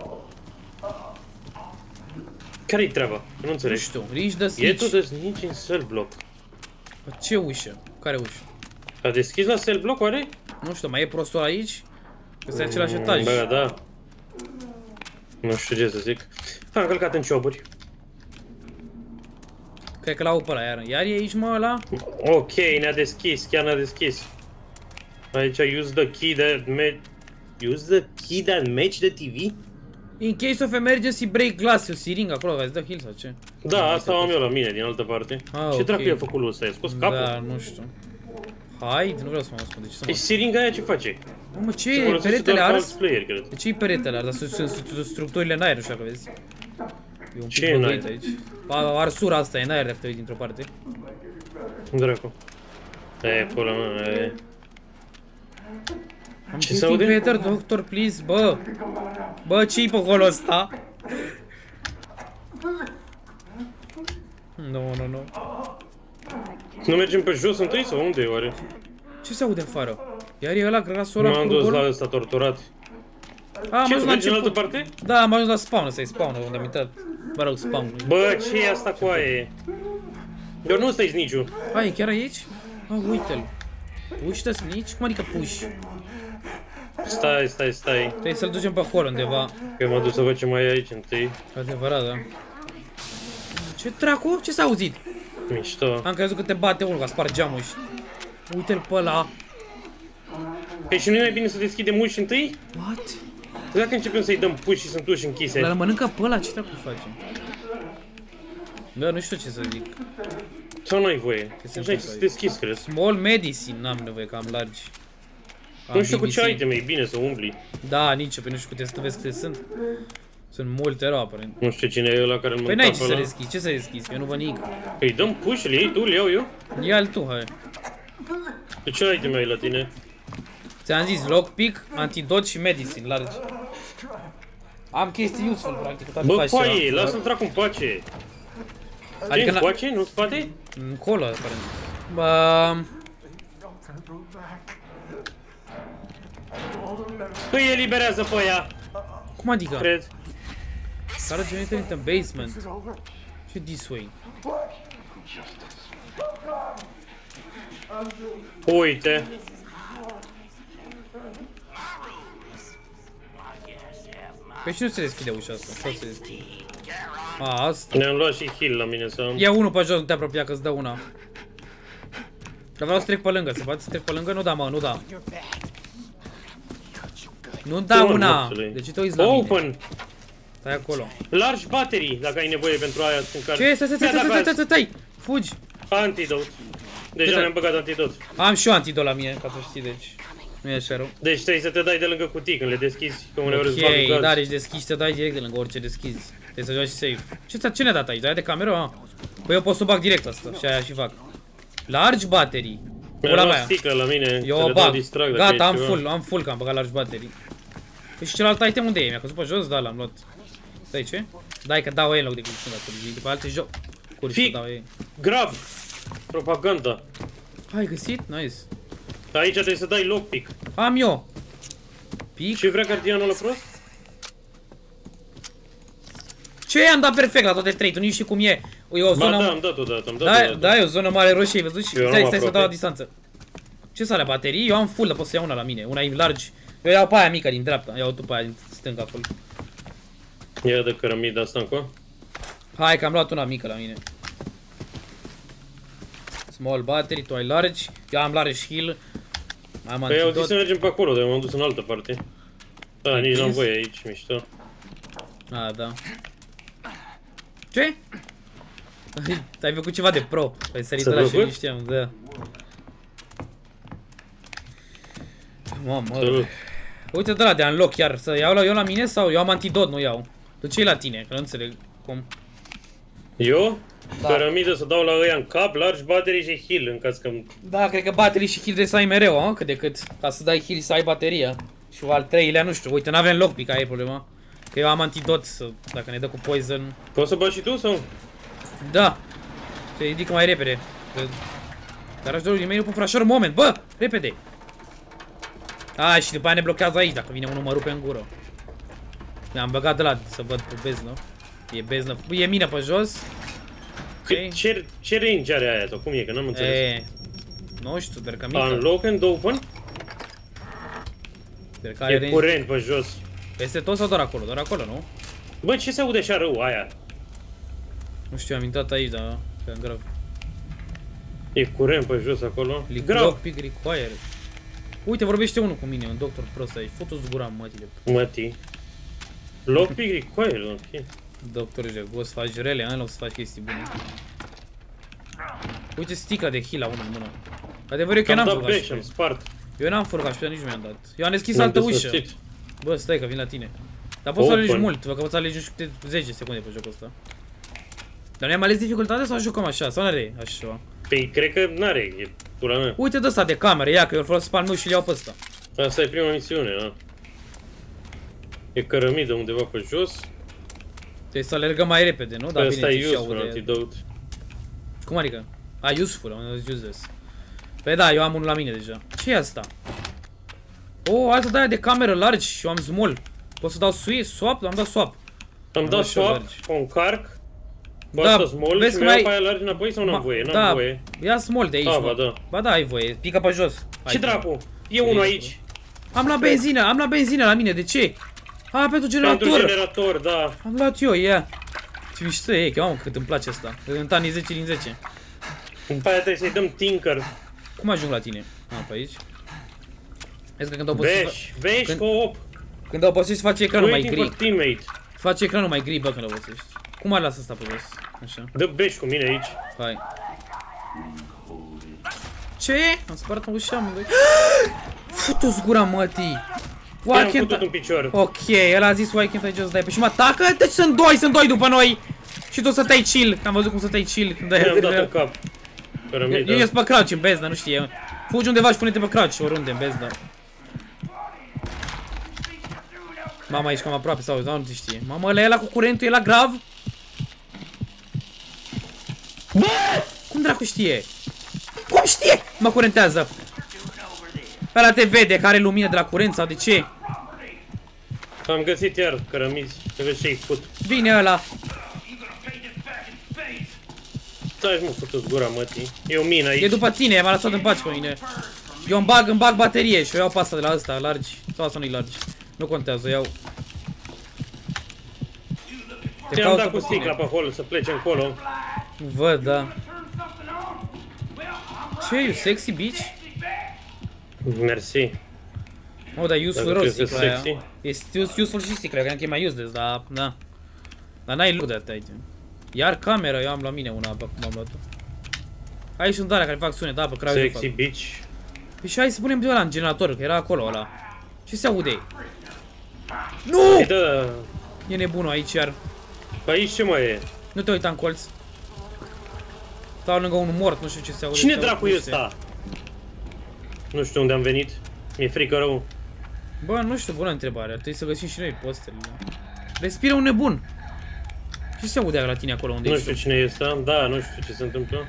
[SPEAKER 2] Care-i treaba? Nu
[SPEAKER 1] Nu
[SPEAKER 2] înțeleg.
[SPEAKER 1] știu, rici de
[SPEAKER 2] E
[SPEAKER 1] snitch.
[SPEAKER 2] tot de snitch în cell block.
[SPEAKER 1] Bă, ce ușă? Care ușă?
[SPEAKER 2] A deschis la cell block, oare?
[SPEAKER 1] Nu știu, mai e prostul aici? Că este același etaj.
[SPEAKER 2] Bă, da. Nu știu ce să zic. Am călcat în cioburi.
[SPEAKER 1] Cred că l-au pe ăla iar. Iar e aici, mă, ăla?
[SPEAKER 2] Ok, ne-a deschis, chiar ne-a deschis. Aici, use the key that match... Use the key that match the T V?
[SPEAKER 1] In case of emergency, break glass. E o siringă acolo, v-ați dat heal sau ce?
[SPEAKER 2] Da, asta am eu la mine, din altă parte.
[SPEAKER 1] Ah,
[SPEAKER 2] Ce
[SPEAKER 1] ok.
[SPEAKER 2] dracu i-a făcut lui ăsta? I-a scos capul?
[SPEAKER 1] Da, nu știu. Hai, nu vreau să mă ascund, de ce să mă
[SPEAKER 2] Deci siringa aia ce face?
[SPEAKER 1] Mă, mă, ce
[SPEAKER 2] Se
[SPEAKER 1] e?
[SPEAKER 2] folosește
[SPEAKER 1] Peretele
[SPEAKER 2] doar pe
[SPEAKER 1] ars?
[SPEAKER 2] alți player, cred.
[SPEAKER 1] De ce e peretele ars? Dar sunt- sunt sunt structurile în aer, nu știu dacă vezi. E un
[SPEAKER 2] Ce
[SPEAKER 1] pic
[SPEAKER 2] e în
[SPEAKER 1] băgăit
[SPEAKER 2] aer?
[SPEAKER 1] aici. A- Arsura asta e în aer, dacă te uiți dintr-o parte.
[SPEAKER 2] Dracu. E, pula mea, e...
[SPEAKER 1] Am
[SPEAKER 2] Ce
[SPEAKER 1] citit
[SPEAKER 2] se aude?
[SPEAKER 1] Peter, doctor, please, bă. Bă, ce-i pe acolo ăsta? Nu, nu, nu.
[SPEAKER 2] Nu mergem pe jos întâi sau unde e oare?
[SPEAKER 1] Ce se aude afară? Iar e ăla, grasul ăla
[SPEAKER 2] M-am
[SPEAKER 1] cu
[SPEAKER 2] dus la
[SPEAKER 1] gol?
[SPEAKER 2] ăsta torturat.
[SPEAKER 1] A, am
[SPEAKER 2] Ce,
[SPEAKER 1] ajuns la
[SPEAKER 2] mergem în altă
[SPEAKER 1] început.
[SPEAKER 2] parte?
[SPEAKER 1] Da, am ajuns la spawn, ăsta e spawn, unde am intrat. Mă rog, spawn.
[SPEAKER 2] Bă, ce e asta cu aia? Eu nu stai niciun.
[SPEAKER 1] Hai, e chiar aici? Ah, uite-l. Puși te nici? Cum adică puși?
[SPEAKER 2] Stai, stai, stai.
[SPEAKER 1] Trebuie să-l ducem pe acolo undeva.
[SPEAKER 2] Eu m-am dus să văd ce mai e aici întâi.
[SPEAKER 1] Adevărat, da. Ce dracu? Ce s-a auzit?
[SPEAKER 2] Mișto.
[SPEAKER 1] Am crezut că te bate unul, că a spart geamul și... Uite-l pe ăla.
[SPEAKER 2] Păi și nu e mai bine să deschidem uși întâi?
[SPEAKER 1] What?
[SPEAKER 2] Că dacă începem să-i dăm puși și sunt uși închise.
[SPEAKER 1] Dar îl mănâncă pe ăla, ce dracu face? Da, nu știu ce să zic.
[SPEAKER 2] Sau nu ai voie?
[SPEAKER 1] se
[SPEAKER 2] Așa ai
[SPEAKER 1] întâmplă
[SPEAKER 2] să
[SPEAKER 1] aici?
[SPEAKER 2] deschis, cred.
[SPEAKER 1] Small medicine, n-am nevoie, că am largi. Am
[SPEAKER 2] Nu știu cu
[SPEAKER 1] B B C.
[SPEAKER 2] ce item e bine să umbli.
[SPEAKER 1] Da, nici eu, pe nu știu câte să vezi câte sunt. Sunt multe rău, aparent.
[SPEAKER 2] Nu știu cine e ăla care îl
[SPEAKER 1] Păi n-ai
[SPEAKER 2] mânca
[SPEAKER 1] ce
[SPEAKER 2] pe
[SPEAKER 1] să
[SPEAKER 2] ăla.
[SPEAKER 1] deschizi, ce să deschizi, că eu nu văd nimic.
[SPEAKER 2] Păi dăm puși, le iei tu, le iau eu?
[SPEAKER 1] Ia-l tu, hai.
[SPEAKER 2] De ce item ai la tine?
[SPEAKER 1] Ți-am zis, lockpick, antidot și medicine, largi. Am chestii useful, practic, toate
[SPEAKER 2] Bă,
[SPEAKER 1] faci
[SPEAKER 2] coaie,
[SPEAKER 1] ceva.
[SPEAKER 2] lasă-l dracu în pace. Ce,
[SPEAKER 1] Adică
[SPEAKER 2] în
[SPEAKER 1] n-a-
[SPEAKER 2] pace? Nu-ți spate?
[SPEAKER 1] Încolo, aparent. Bă...
[SPEAKER 2] Îi eliberează pe ea,
[SPEAKER 1] Cum adică?
[SPEAKER 2] cred.
[SPEAKER 1] Care generator in the basement? Ce this way?
[SPEAKER 2] Uite.
[SPEAKER 1] Păi și nu se deschide ușa asta, sau se deschide? A, asta.
[SPEAKER 2] Ne-am luat și heal la mine să am.
[SPEAKER 1] Ia unul pe jos, nu te apropia că-ți dă una. Dar vreau să trec pe lângă, se poate să trec pe lângă? Nu da, mă, nu da. Nu da una! Deci te uiți la mine.
[SPEAKER 2] Open!
[SPEAKER 1] Stai acolo.
[SPEAKER 2] Large battery, dacă ai nevoie pentru aia în care...
[SPEAKER 1] Ce? Stai, stai, stai, stai, stai, stai, stai! Fugi!
[SPEAKER 2] Antidote. Deja mi-am băgat antidot.
[SPEAKER 1] Am și eu antidot la mine, ca să știi, deci... Nu e așa rău.
[SPEAKER 2] Deci trebuie să te dai de lângă cutii când le deschizi, că uneori îți fac un
[SPEAKER 1] Ok,
[SPEAKER 2] gaz.
[SPEAKER 1] da, deci deschizi, te dai direct de lângă orice deschizi. Trebuie să joci safe. Ce, ce ne-a dat aici? Aia de cameră? Ah. Păi eu pot să o bag direct asta și aia și fac. Large battery.
[SPEAKER 2] Mi-a
[SPEAKER 1] Pula
[SPEAKER 2] luat
[SPEAKER 1] mea.
[SPEAKER 2] sticlă la mine,
[SPEAKER 1] Eu
[SPEAKER 2] să
[SPEAKER 1] o
[SPEAKER 2] le dau
[SPEAKER 1] bag.
[SPEAKER 2] distrag dacă
[SPEAKER 1] Gata,
[SPEAKER 2] e
[SPEAKER 1] am
[SPEAKER 2] ceva.
[SPEAKER 1] full, am full că am băgat large battery. Păi și celălalt item unde e? Mi-a căzut pe jos? Da, l-am luat. Stai, ce? Dai că dau ei în loc de click să după alte joc. Curi să
[SPEAKER 2] Fic.
[SPEAKER 1] dau ei.
[SPEAKER 2] Grab! Propaganda.
[SPEAKER 1] Ai găsit? Nice.
[SPEAKER 2] Aici trebuie să dai lockpick.
[SPEAKER 1] Am eu. Pic.
[SPEAKER 2] Și vrea gardianul ăla prost?
[SPEAKER 1] Ce am dat perfect la toate trei? Tu nici știi cum e. E o
[SPEAKER 2] Ba
[SPEAKER 1] zonă...
[SPEAKER 2] da, am dat odată, am dat
[SPEAKER 1] Da,
[SPEAKER 2] odată.
[SPEAKER 1] da, e o zonă mare roșie, ai văzut? Și
[SPEAKER 2] Eu
[SPEAKER 1] stai,
[SPEAKER 2] n-am
[SPEAKER 1] stai să
[SPEAKER 2] aproape.
[SPEAKER 1] dau la distanță. Ce s-are baterii? Eu am full, dar pot să iau una la mine. Una e large. Eu iau pe aia mică din dreapta, iau tu pe aia din stânga full.
[SPEAKER 2] Ia de cărămida asta încă.
[SPEAKER 1] Hai că am luat una mică la mine. Small battery, tu ai large. Eu am large heal. Am
[SPEAKER 2] Păi au zis
[SPEAKER 1] antidot.
[SPEAKER 2] să mergem pe acolo, dar m-am dus în altă parte. Da,
[SPEAKER 1] Ai
[SPEAKER 2] nici n-am
[SPEAKER 1] prins?
[SPEAKER 2] voie aici, mișto.
[SPEAKER 1] A, da. Ce? Ai făcut ceva de pro. Ai sărit
[SPEAKER 2] S-a
[SPEAKER 1] ăla și
[SPEAKER 2] făcut?
[SPEAKER 1] nu știam, da. Mamă,
[SPEAKER 2] Salut.
[SPEAKER 1] uite de la de unlock chiar. Să iau la eu la mine sau eu am antidot, nu iau. De ce e la tine? Că nu înțeleg cum.
[SPEAKER 2] Eu?
[SPEAKER 1] Da.
[SPEAKER 2] Cărămidă să dau la ăia în cap, large battery și heal în caz că...
[SPEAKER 1] Da, cred că battery și heal trebuie să ai mereu, a? Cât de cât. Ca să dai heal să ai bateria. Și al treilea, nu știu, uite, n-avem lockpick, aia e problema. Că eu am antidot, să, dacă ne dă cu poison.
[SPEAKER 2] Poți să bagi și tu sau?
[SPEAKER 1] Da. Se ridică mai repede. Că... Dar ajutorul din mei nu pun frașor, moment, bă, repede. A, și după aia ne blochează aici, dacă vine unul mă rupe în gură. Mi-am băgat de la să văd pe beznă. E beznă, e mină pe jos.
[SPEAKER 2] Okay. Ce, ce range are aia sau cum e, că n-am înțeles.
[SPEAKER 1] E, nu știu, sper că mică.
[SPEAKER 2] Unlock and open?
[SPEAKER 1] Sper că are
[SPEAKER 2] E
[SPEAKER 1] range.
[SPEAKER 2] curent pe jos.
[SPEAKER 1] Peste tot sau doar acolo? Doar acolo, nu?
[SPEAKER 2] Bă, ce se aude așa rău aia?
[SPEAKER 1] Nu știu, am intrat aici, dar că grav.
[SPEAKER 2] E curent pe jos acolo. Grab!
[SPEAKER 1] Lockpick required. Uite, vorbește unul cu mine, un doctor prost aici. Futu-ți gura, mătile.
[SPEAKER 2] Mătii. Lockpick required, ok.
[SPEAKER 1] Doctor jegos, faci rele, în loc să faci chestii bune. Uite sticla de heal la unul în mână. Adevărul e că
[SPEAKER 2] Am
[SPEAKER 1] n-am
[SPEAKER 2] dat
[SPEAKER 1] furcat și
[SPEAKER 2] bash, am
[SPEAKER 1] pe
[SPEAKER 2] spart.
[SPEAKER 1] Eu n-am furcat și pe nici nu mi-am dat. Eu am deschis
[SPEAKER 2] M-am
[SPEAKER 1] altă ușă.
[SPEAKER 2] desfășit.
[SPEAKER 1] Bă, stai că vin la tine. Dar poți să
[SPEAKER 2] Open.
[SPEAKER 1] alegi mult, că poți să alegi nu știu câte zece secunde pe jocul ăsta. Dar ne-am ales dificultatea sau jucăm așa? Sau n-are așa ceva?
[SPEAKER 2] Păi, cred că n-are, e pula mea.
[SPEAKER 1] Uite de ăsta de cameră, ia că eu îl folosesc pe al meu și îl iau pe ăsta.
[SPEAKER 2] Asta e prima misiune, da? E cărămidă undeva pe jos.
[SPEAKER 1] Trebuie să alergăm mai repede, nu?
[SPEAKER 2] Dar
[SPEAKER 1] Da,
[SPEAKER 2] asta
[SPEAKER 1] bine,
[SPEAKER 2] e
[SPEAKER 1] ce și
[SPEAKER 2] useful,
[SPEAKER 1] aude.
[SPEAKER 2] antidote.
[SPEAKER 1] Cum adică? A, useful, am zis useless. Păi da, eu am unul la mine deja. Ce e asta? O, altă de aia de cameră largi și eu am small. Pot să dau switch, swap? Am dat swap.
[SPEAKER 2] Am dat
[SPEAKER 1] și eu
[SPEAKER 2] swap,
[SPEAKER 1] largi.
[SPEAKER 2] o încarc. Bă,
[SPEAKER 1] Da,
[SPEAKER 2] asta small
[SPEAKER 1] vezi
[SPEAKER 2] și
[SPEAKER 1] cum
[SPEAKER 2] mi-au
[SPEAKER 1] ai-
[SPEAKER 2] pe aia largi înapoi sau n-am
[SPEAKER 1] Ma-
[SPEAKER 2] voie? N-am
[SPEAKER 1] da,
[SPEAKER 2] voie.
[SPEAKER 1] ia small de aici,
[SPEAKER 2] Da,
[SPEAKER 1] mă.
[SPEAKER 2] ba da.
[SPEAKER 1] Ba da, ai voie, pică pe jos. Ai
[SPEAKER 2] Ce
[SPEAKER 1] voie.
[SPEAKER 2] dracu? E unul aici.
[SPEAKER 1] Am la benzină, am la benzină la mine, de ce? A, pentru generator.
[SPEAKER 2] Pentru generator, da.
[SPEAKER 1] Am luat eu, ia. Ce mișto e, că mamă, cât îmi place asta. În tanii zece din zece.
[SPEAKER 2] După aia trebuie să-i dăm tinker.
[SPEAKER 1] Cum ajung la tine? A, pe aici. Vezi că când obosești,
[SPEAKER 2] Bash, bash
[SPEAKER 1] Când-
[SPEAKER 2] co-op.
[SPEAKER 1] când obosești face ecranul mai
[SPEAKER 2] Waiting for
[SPEAKER 1] gri.
[SPEAKER 2] teammate.
[SPEAKER 1] Face ecranul mai gri, bă, când obosești. Cum ar lasă asta pe jos? Așa.
[SPEAKER 2] Dă bash cu mine aici.
[SPEAKER 1] Hai. Ce? Am spart ușa, mă, doi. Futu-ți gura, mătii. Why
[SPEAKER 2] I-am
[SPEAKER 1] can't
[SPEAKER 2] putut
[SPEAKER 1] I...
[SPEAKER 2] un picior.
[SPEAKER 1] Ok, el a zis why can't I just die? Păi și mă atacă? Deci sunt doi, sunt doi după noi. Și tu să tai chill. Am văzut cum să tai chill când dai.
[SPEAKER 2] Mi-am dat în cap.
[SPEAKER 1] Eu
[SPEAKER 2] Cărămidă.
[SPEAKER 1] eu sunt pe crouch în beznă, nu știe. Fugi undeva și pune-te pe crouch oriunde în beznă. Mama, ești cam aproape sau nu te știe. Mamă, ăla e ăla cu curentul, e la grav? Bă! Cum dracu știe? Cum știe? Mă curentează. Ăla te vede, că are lumină de la curent sau de ce?
[SPEAKER 2] Am găsit iar cărămizi. Să vezi ce-i fut.
[SPEAKER 1] Vine ăla.
[SPEAKER 2] Stai mă, futu-ți gura, mătii. E o mină aici.
[SPEAKER 1] E după tine, m-a lăsat în pace pe mine. Eu îmi bag, îmi bag baterie și eu iau pe asta de la ăsta, largi. Sau asta nu-i largi. Nu contează, o iau.
[SPEAKER 2] Ți-am dat cu sticla pe acolo să plece încolo.
[SPEAKER 1] Nu văd, da. Ce e, you sexy bitch?
[SPEAKER 2] Mersi.
[SPEAKER 1] Oh, dar useful rău sticla aia.
[SPEAKER 2] sexy.
[SPEAKER 1] Este useful și sticla, cred că e mai useless, dar, da. Dar n-ai look de atât. Iar camera, eu am la mine una, acum am luat-o. Aici sunt alea care fac sunet, da, pe craiul de fac.
[SPEAKER 2] Sexy bitch.
[SPEAKER 1] Păi și hai să punem de ăla în generator, că era acolo ăla. Ce se aude? Nu!
[SPEAKER 2] Da.
[SPEAKER 1] E nebunul aici iar.
[SPEAKER 2] Pe aici ce mai e?
[SPEAKER 1] Nu te uita în colț. Stau lângă unul mort, nu știu ce se aude.
[SPEAKER 2] Cine dracu e ăsta? Nu știu unde am venit. Mi-e frică rău.
[SPEAKER 1] Bă, nu știu, bună întrebare. Ar trebui să găsim și noi posterele. Respiră un nebun. Ce se audea la tine acolo unde
[SPEAKER 2] Nu
[SPEAKER 1] ești?
[SPEAKER 2] știu cine e ăsta. Da, nu știu ce se întâmplă.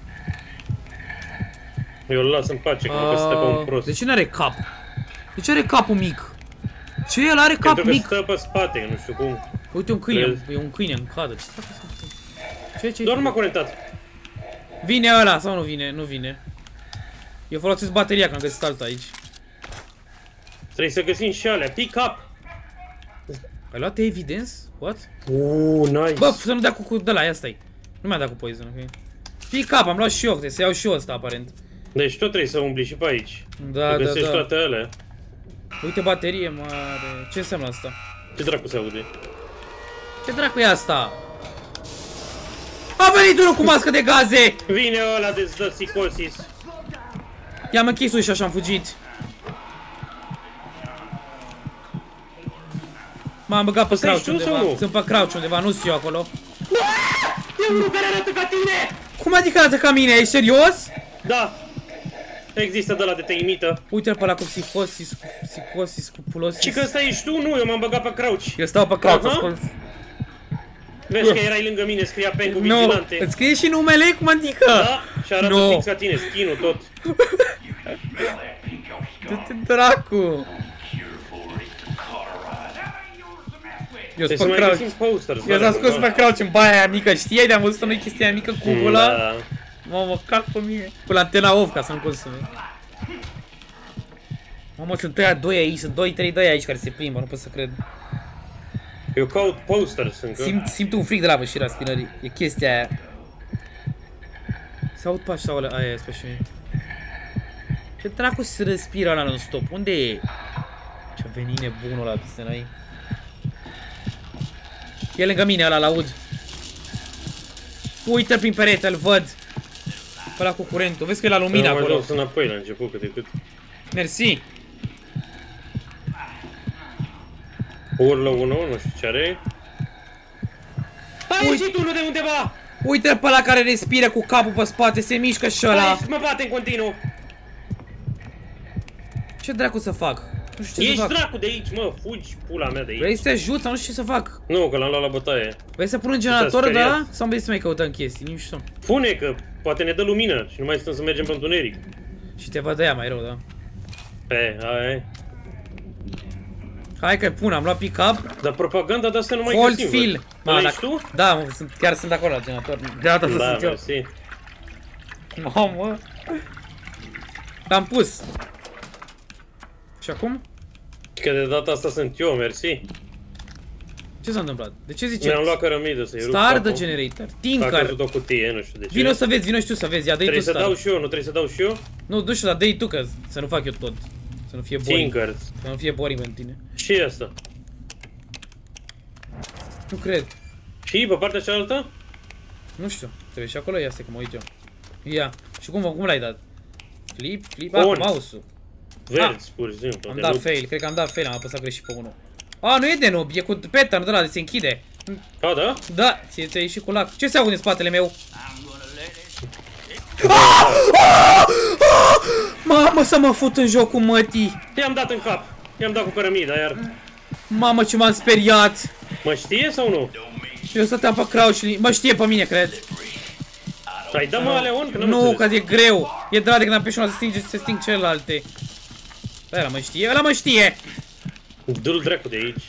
[SPEAKER 2] Eu îl las în pace, că stă ca un prost.
[SPEAKER 1] De ce n-are cap? De ce are capul mic? Ce el are cap
[SPEAKER 2] Pentru că
[SPEAKER 1] mic?
[SPEAKER 2] stă pe spate, nu știu cum.
[SPEAKER 1] Uite un câine,
[SPEAKER 2] Vezi?
[SPEAKER 1] e un câine în cadă. Ce fac asta? Ce, ce?
[SPEAKER 2] Doar m-a conectat.
[SPEAKER 1] Vine ăla sau nu vine? Nu vine. Eu folosesc bateria, că am găsit alta aici.
[SPEAKER 2] Trebuie să găsim și alea. Pick up!
[SPEAKER 1] Ai luat evidence? What?
[SPEAKER 2] Uuu, nice.
[SPEAKER 1] Bă, să nu dea cu, cu de la, ia stai. Nu mi-a dat cu poison, ok? Pick up, am luat și eu, trebuie să iau și eu ăsta aparent.
[SPEAKER 2] Deci tot trebuie să umbli și pe aici.
[SPEAKER 1] Da,
[SPEAKER 2] să
[SPEAKER 1] da,
[SPEAKER 2] găsești
[SPEAKER 1] da.
[SPEAKER 2] toate alea.
[SPEAKER 1] Uite baterie mare. Ce înseamnă asta?
[SPEAKER 2] Ce dracu se aude?
[SPEAKER 1] Ce dracu e asta? A venit unul cu mască de gaze!
[SPEAKER 2] Vine ăla de-ți dă psicosis.
[SPEAKER 1] I-am închis ușa și am fugit. M-am băgat pe
[SPEAKER 2] Asta
[SPEAKER 1] crouch
[SPEAKER 2] ești tu sau
[SPEAKER 1] undeva.
[SPEAKER 2] nu?
[SPEAKER 1] Sunt pe crouch undeva, nu sunt eu acolo.
[SPEAKER 2] E unul care arată ca tine!
[SPEAKER 1] Cum adică arată ca mine? Ești serios?
[SPEAKER 2] Da. Există de la de te imită.
[SPEAKER 1] Uite-l pe ăla cu psihosis, cu psicosis, cu pulosis.
[SPEAKER 2] Și că ăsta ești tu? Nu, eu m-am băgat pe crouch.
[SPEAKER 1] Eu stau pe crouch,
[SPEAKER 2] Aha.
[SPEAKER 1] ascult.
[SPEAKER 2] Vezi că erai lângă mine, scria Pengu
[SPEAKER 1] Nu,
[SPEAKER 2] Vigilante.
[SPEAKER 1] îți scrie și numele? Cum adică?
[SPEAKER 2] Da, și arată
[SPEAKER 1] Nu.
[SPEAKER 2] fix ca tine, skin-ul tot.
[SPEAKER 1] Du-te dracu! Eu
[SPEAKER 2] Trebuie
[SPEAKER 1] sunt
[SPEAKER 2] să
[SPEAKER 1] pe
[SPEAKER 2] mai
[SPEAKER 1] crouch.
[SPEAKER 2] găsim posters.
[SPEAKER 1] Eu s-am scos pe crouch în baia aia mică, știai? De-am văzut-o noi chestia aia mică cu ăla.
[SPEAKER 2] Da.
[SPEAKER 1] Mamă, mă cac pe mine. Până antena off ca să nu consume. Mamă, sunt ăia doi aici, sunt doi trei doi aici care se plimbă, nu pot să cred.
[SPEAKER 2] Eu caut posters încă.
[SPEAKER 1] Simt, simt un fric de la bășirea spinării. E chestia aia. Se aud pași sau alea, aia e pe și mine. Ce dracu se respiră ăla non-stop? Unde e? Ce-a venit nebunul ăla peste noi. E lângă mine, ăla, l-aud. Uite prin perete, îl văd. Pe ăla cu curentul, vezi că e la lumină
[SPEAKER 2] acolo.
[SPEAKER 1] acolo.
[SPEAKER 2] Mă înapoi la început cât de cât.
[SPEAKER 1] Mersi.
[SPEAKER 2] Urlă unul, nu știu ce are. A ieșit unul de undeva!
[SPEAKER 1] Uite pe ăla care respiră cu capul pe spate, se mișcă și ăla.
[SPEAKER 2] Aici mă bate în continuu.
[SPEAKER 1] Ce dracu să fac? Nu știu ce
[SPEAKER 2] Ești
[SPEAKER 1] să fac.
[SPEAKER 2] dracu de aici, mă, fugi pula mea de aici.
[SPEAKER 1] Vrei să te ajut sau nu știu ce să fac?
[SPEAKER 2] Nu, că l-am luat la bătaie.
[SPEAKER 1] Vrei să pun în generator de
[SPEAKER 2] speriat.
[SPEAKER 1] ăla? Sau vrei să mai căutăm chestii? Nici știu.
[SPEAKER 2] Pune că poate ne dă lumină și nu mai stăm să mergem pe întuneric.
[SPEAKER 1] Și te văd de ea mai rău, da?
[SPEAKER 2] Pe, aia.
[SPEAKER 1] Hai că pun, am luat pick-up.
[SPEAKER 2] Dar propaganda de asta nu mai
[SPEAKER 1] Hold
[SPEAKER 2] găsim,
[SPEAKER 1] fill.
[SPEAKER 2] văd.
[SPEAKER 1] Ma,
[SPEAKER 2] Ăla
[SPEAKER 1] dacă-
[SPEAKER 2] ești tu?
[SPEAKER 1] Da, mă, sunt, chiar sunt acolo la generator. De data asta
[SPEAKER 2] Da,
[SPEAKER 1] sunt eu.
[SPEAKER 2] mersi.
[SPEAKER 1] Mamă. L-am pus. Și acum?
[SPEAKER 2] Că de data asta sunt eu, mersi.
[SPEAKER 1] Ce s-a întâmplat? De ce zice?
[SPEAKER 2] Mi-am luat cărămidă să-i rup
[SPEAKER 1] Star the
[SPEAKER 2] capul.
[SPEAKER 1] generator.
[SPEAKER 2] A
[SPEAKER 1] Tinker.
[SPEAKER 2] căzut o cutie, nu știu de ce.
[SPEAKER 1] Vino să vezi, vino și tu să vezi. Ia, dă-i tu
[SPEAKER 2] Trebuie să
[SPEAKER 1] star.
[SPEAKER 2] dau și eu, nu trebuie să dau și eu?
[SPEAKER 1] Nu, nu știu, dar dă-i tu că să nu fac eu tot. Să nu fie boring.
[SPEAKER 2] Tinker.
[SPEAKER 1] Să nu fie boring pentru tine.
[SPEAKER 2] Ce e asta?
[SPEAKER 1] Nu cred.
[SPEAKER 2] Și pe partea cealaltă?
[SPEAKER 1] Nu știu. Trebuie și acolo, ia stai că mă uit eu. Ia. Și cum, cum l-ai dat? Flip, flip, ah,
[SPEAKER 2] On.
[SPEAKER 1] cu mouse-ul.
[SPEAKER 2] Verzi, pur și simplu.
[SPEAKER 1] Am
[SPEAKER 2] de
[SPEAKER 1] dat
[SPEAKER 2] nu-
[SPEAKER 1] fail, cred că am dat fail, am apăsat greșit pe unul. A, nu e de noob, e cu pattern de ăla de se închide.
[SPEAKER 2] A, da?
[SPEAKER 1] Da, ți-a ți ieșit cu lac. Ce se aude în spatele meu? Ah! Ah! Ah! Mamă, să mă fut în joc cu mătii.
[SPEAKER 2] I-am dat în cap. I-am dat cu cărămida, iar...
[SPEAKER 1] Mamă, ce m-am speriat.
[SPEAKER 2] Mă știe sau nu?
[SPEAKER 1] Eu stăteam pe crouch, mă știe pe mine, cred.
[SPEAKER 2] Hai, dă-mă alea on, că n-am
[SPEAKER 1] Nu,
[SPEAKER 2] înțeles.
[SPEAKER 1] că e greu. E drag de când am pe și una să sting, să sting celelalte. Bă, ăla mă știe, ăla mă știe.
[SPEAKER 2] Du-l dracu de aici.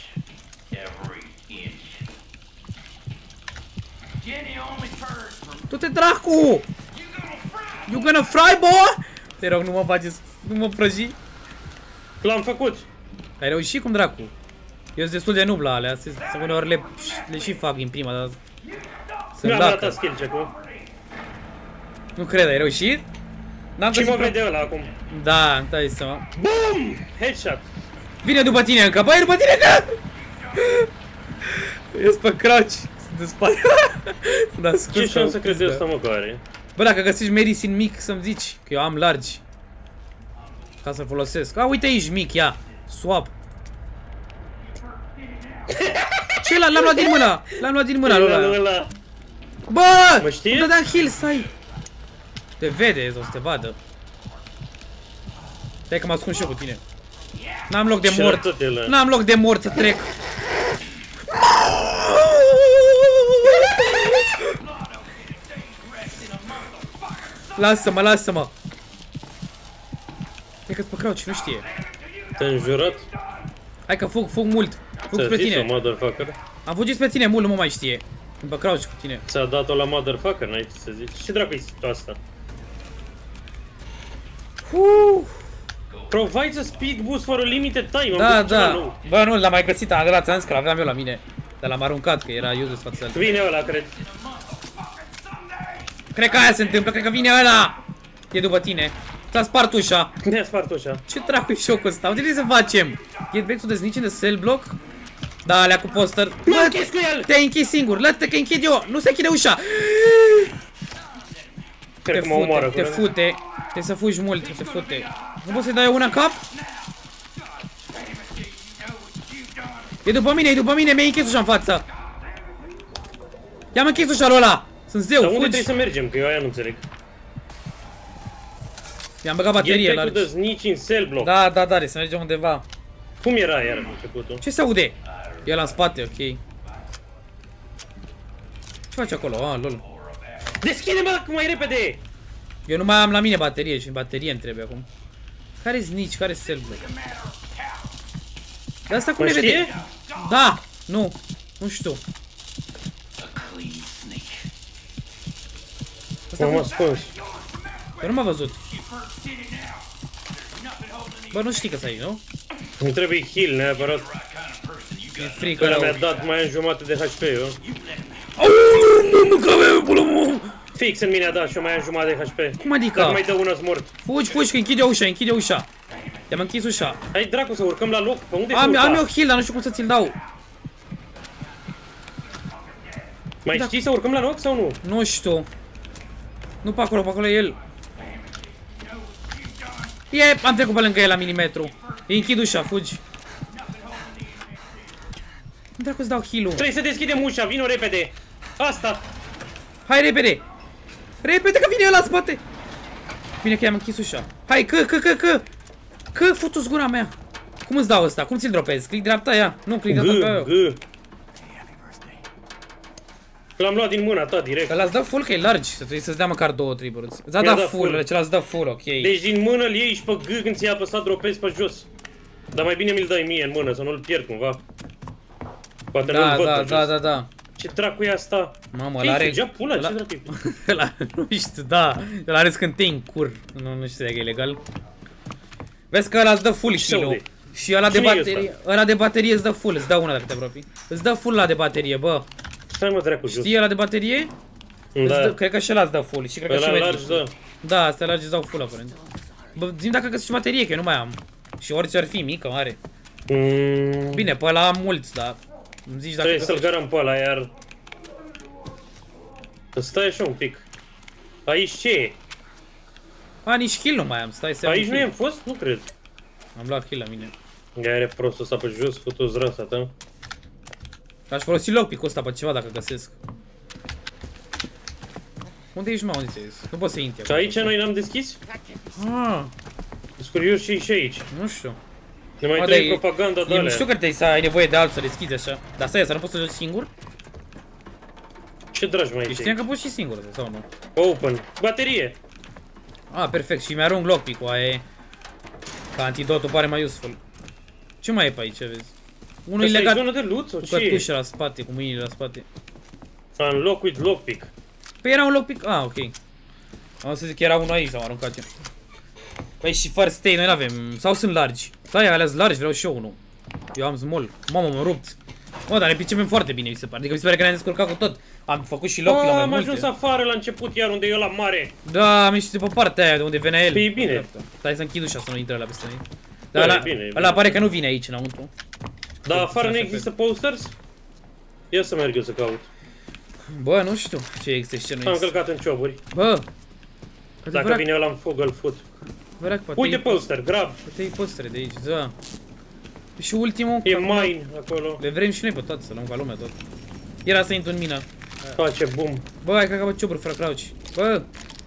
[SPEAKER 1] Du-te dracu! You gonna fry, boy? Te rog, nu mă faceți, nu mă prăji.
[SPEAKER 2] L-am făcut.
[SPEAKER 1] Ai reușit cum dracu? Eu sunt destul de noob la alea, să uneori le, le și fac din prima, dar...
[SPEAKER 2] Nu am dat skill check-ul.
[SPEAKER 1] Nu cred, ai reușit?
[SPEAKER 2] Și mă vede ăla acum.
[SPEAKER 1] Da, dai seama.
[SPEAKER 2] Boom! Headshot!
[SPEAKER 1] Vine după tine încă, băi, după tine încă! Ies pe crouch, sunt în spate. Da,
[SPEAKER 2] ce șansă crezi ăsta mă că are?
[SPEAKER 1] Bă, dacă găsești medicine mic să-mi zici, că eu am largi. Ca să-l folosesc. A, uite aici mic, ia. Swap. Ce l-am luat din mână? L-am luat din mână ăla. Bă!
[SPEAKER 2] Mă știi?
[SPEAKER 1] Îmi dădeam heal, stai. Te vede, o să te vadă. Stai că mă ascund și eu cu tine. N-am loc de mort. N-am loc de mort să trec. Lasă-mă, lasă-mă. Cred că-ți pe crouch, nu știe.
[SPEAKER 2] Te-ai înjurat?
[SPEAKER 1] Hai că fug, fug mult. Fug spre tine.
[SPEAKER 2] Motherfucker.
[SPEAKER 1] Am fugit spre tine mult, nu mă mai știe. Pe crouch cu tine.
[SPEAKER 2] Ți-a dat-o la motherfucker, n-ai ce să zici. Ce dracu-i asta?
[SPEAKER 1] Uh.
[SPEAKER 2] Provides a speed boost for a limited time.
[SPEAKER 1] Da, da. Bă, nu, l-am mai găsit, am dat ți-am zis că l-aveam eu la mine. Dar l-am aruncat, că era useless față de
[SPEAKER 2] vine ăla, cred.
[SPEAKER 1] Cred că aia se întâmplă, cred că vine ăla. E după tine. Ți-a spart ușa.
[SPEAKER 2] Mi-a spart ușa.
[SPEAKER 1] Ce dracu-i șocul ăsta? Uite ce să facem? Get back to the snitch in the cell block? Da, alea cu poster.
[SPEAKER 2] M-a închis cu el!
[SPEAKER 1] Te-ai închis singur, lătă că închid eu. Nu se închide ușa.
[SPEAKER 2] Cred că mă omoară.
[SPEAKER 1] Te fute. Trebuie să fugi mult, te fute. Nu poți să-i dai una în cap? E după mine, e după mine, mi-ai închis ușa în față. Ia-mă închis ușa lui ăla. Sunt zeu,
[SPEAKER 2] dar
[SPEAKER 1] fugi.
[SPEAKER 2] unde trebuie să mergem? Că eu aia nu înțeleg.
[SPEAKER 1] I-am băgat baterie la...
[SPEAKER 2] Get back to the snitch in cell block.
[SPEAKER 1] Da, da, da, să mergem undeva.
[SPEAKER 2] Cum era iar începutul?
[SPEAKER 1] Ce se aude? E la în spate, ok. Ce faci acolo? Ah, lol.
[SPEAKER 2] Deschide-mă mai repede!
[SPEAKER 1] Eu nu mai am la mine baterie și baterie îmi trebuie acum. Care-i snitch? Care-i cell block? Dar asta cum ne vede? Da! Nu! Nu știu.
[SPEAKER 2] M-am ascuns.
[SPEAKER 1] Eu nu m-a văzut. Bă, nu știi că s-ai, nu?
[SPEAKER 2] Îmi trebuie heal neapărat.
[SPEAKER 1] E frică
[SPEAKER 2] Ăla
[SPEAKER 1] rău.
[SPEAKER 2] mi-a dat mai în jumătate de H P, eu.
[SPEAKER 1] Nu, nu, că avea pula mă!
[SPEAKER 2] Fix în mine a dat și eu mai am jumătate de H P.
[SPEAKER 1] Cum adică?
[SPEAKER 2] Dar mai dă una mort.
[SPEAKER 1] Fugi, fugi, că închide ușa, închide ușa. I-am închis ușa.
[SPEAKER 2] Hai dracu să urcăm la loc, pe unde
[SPEAKER 1] Am,
[SPEAKER 2] să
[SPEAKER 1] am
[SPEAKER 2] urca?
[SPEAKER 1] eu heal, dar nu știu cum să ți-l dau.
[SPEAKER 2] Mai
[SPEAKER 1] Da.
[SPEAKER 2] știi să urcăm la loc sau nu?
[SPEAKER 1] Nu știu. Nu pe acolo, pe acolo e el. E, am trecut pe lângă el la milimetru. Îi închid ușa, fugi. Nu dracu să dau heal-ul.
[SPEAKER 2] Trebuie să deschidem ușa, vino repede. Asta.
[SPEAKER 1] Hai repede. Repede că vine el la spate. Bine că i-am închis ușa. Hai, că, că, că, că. Că, futu-ți gura mea. Cum îți dau ăsta? Cum ți-l dropezi? Click dreapta, ia. Nu, click dreapta ca eu.
[SPEAKER 2] G, G. L-am luat din mâna ta direct.
[SPEAKER 1] Că l-ați dat full, că e largi. Să trebuie să-ți dea măcar două triburi. Ți-a
[SPEAKER 2] Mi-a
[SPEAKER 1] dat
[SPEAKER 2] dat
[SPEAKER 1] full,
[SPEAKER 2] full.
[SPEAKER 1] deci l-ați dat full, ok.
[SPEAKER 2] Deci din mână îl iei și pe G când ți-ai apăsat dropezi pe jos. Dar mai bine mi-l dai mie în mână, să nu-l pierd cumva. Poate
[SPEAKER 1] Da,
[SPEAKER 2] nu-l văd
[SPEAKER 1] da,
[SPEAKER 2] pe
[SPEAKER 1] da,
[SPEAKER 2] jos.
[SPEAKER 1] da, da.
[SPEAKER 2] Ce dracu e asta?
[SPEAKER 1] Mamă,
[SPEAKER 2] Ei,
[SPEAKER 1] ăla are...
[SPEAKER 2] fugea pula,
[SPEAKER 1] ăla-
[SPEAKER 2] ce dracu e?
[SPEAKER 1] Ăla, nu știu, da. Ăla are scântei în cur. Nu, nu știu dacă e legal. Vezi că ăla îți dă full
[SPEAKER 2] Ce se
[SPEAKER 1] heal-ul.
[SPEAKER 2] aude?
[SPEAKER 1] Și ăla de
[SPEAKER 2] Cine e
[SPEAKER 1] baterie, ăla de baterie îți dă full, îți dă una dacă te apropii. Îți dă full la de baterie, bă.
[SPEAKER 2] Stai mă dracu jos.
[SPEAKER 1] Știi ăla de baterie? Îți dă,
[SPEAKER 2] Da.
[SPEAKER 1] cred că și ăla îți dă full și cred că și
[SPEAKER 2] Ăla
[SPEAKER 1] medic.
[SPEAKER 2] largi, da.
[SPEAKER 1] Da, astea largi îți dau full aparent. Bă, zi-mi dacă găsești baterie, că eu nu mai am. Și orice ar fi, mică, mare.
[SPEAKER 2] Mm,
[SPEAKER 1] Bine, pe ăla am mulți, dar îmi zici dacă
[SPEAKER 2] trebuie să-l
[SPEAKER 1] găsești.
[SPEAKER 2] gărăm pe ăla, iar... Să stai așa un pic. Aici ce e?
[SPEAKER 1] A, nici kill nu mai am, stai să iau
[SPEAKER 2] Aici
[SPEAKER 1] un
[SPEAKER 2] nu
[SPEAKER 1] kill.
[SPEAKER 2] am fost? Nu cred.
[SPEAKER 1] Am luat kill la mine.
[SPEAKER 2] Ea are prostul ăsta pe jos, futu-ți rasa ta.
[SPEAKER 1] Aș folosi lockpick-ul ăsta pe ceva dacă găsesc. Unde ești, mă? Unde ți-ai zis? Nu pot să intri.
[SPEAKER 2] Și aici noi n-am deschis?
[SPEAKER 1] Ah,
[SPEAKER 2] Sunt curios și și aici.
[SPEAKER 1] nu știu.
[SPEAKER 2] Ne mai
[SPEAKER 1] Mă,
[SPEAKER 2] trebuie
[SPEAKER 1] dar e-
[SPEAKER 2] propaganda de
[SPEAKER 1] Eu
[SPEAKER 2] alea.
[SPEAKER 1] știu că trebuie să ai nevoie de altul să deschizi așa. Dar stai, să nu poți să joci singur?
[SPEAKER 2] Ce dragi mai
[SPEAKER 1] Eu
[SPEAKER 2] aici?
[SPEAKER 1] știam că poți și singur, sau nu?
[SPEAKER 2] Open. Baterie.
[SPEAKER 1] Ah, perfect. Și mi-arunc lockpick-ul, aia e... Ca antidotul pare mai useful. Ce mai e pe aici, vezi? Unul e
[SPEAKER 2] Asta e
[SPEAKER 1] legat
[SPEAKER 2] zonă de loot sau
[SPEAKER 1] cu
[SPEAKER 2] ce e?
[SPEAKER 1] cătușe la spate, cu mâinile la spate.
[SPEAKER 2] Unlock with lockpick.
[SPEAKER 1] Păi era un lockpick? Ah, ok. Am să zic că era unul aici, l-am aruncat eu. Păi și first aid noi n-avem, sau sunt largi. Stai, alea sunt largi, vreau și eu unul. Eu am small. Mamă, m-am rupt. Mă, dar ne pricepem foarte bine, mi se pare. Adică mi se pare că ne-am descurcat cu tot. Am făcut și loc la mai
[SPEAKER 2] am
[SPEAKER 1] multe.
[SPEAKER 2] ajuns afară la început, iar unde e la mare.
[SPEAKER 1] Da, am ieșit de pe partea aia de unde venea el.
[SPEAKER 2] Păi e bine.
[SPEAKER 1] Stai să închid ușa să nu intre la peste noi.
[SPEAKER 2] Da,
[SPEAKER 1] Dar
[SPEAKER 2] e
[SPEAKER 1] ăla,
[SPEAKER 2] bine, e bine.
[SPEAKER 1] ăla pare că nu vine aici înăuntru.
[SPEAKER 2] Dar afară nu există posters? Ia să merg eu să caut.
[SPEAKER 1] Bă, nu știu ce există și ce nu
[SPEAKER 2] Am
[SPEAKER 1] există.
[SPEAKER 2] călcat în cioburi.
[SPEAKER 1] Bă!
[SPEAKER 2] Dacă vine ăla în fug, îl fut.
[SPEAKER 1] Vărac, poate
[SPEAKER 2] Uite
[SPEAKER 1] e-
[SPEAKER 2] poster, grab.
[SPEAKER 1] Poate e postere de aici, da. Și ultimul,
[SPEAKER 2] E
[SPEAKER 1] că acum
[SPEAKER 2] mine acolo.
[SPEAKER 1] le vrem și noi pe toate, să luăm ca lumea tot. Era să intru în mină.
[SPEAKER 2] Face boom.
[SPEAKER 1] Bă, hai că acabă cioburi fără crouch. Bă,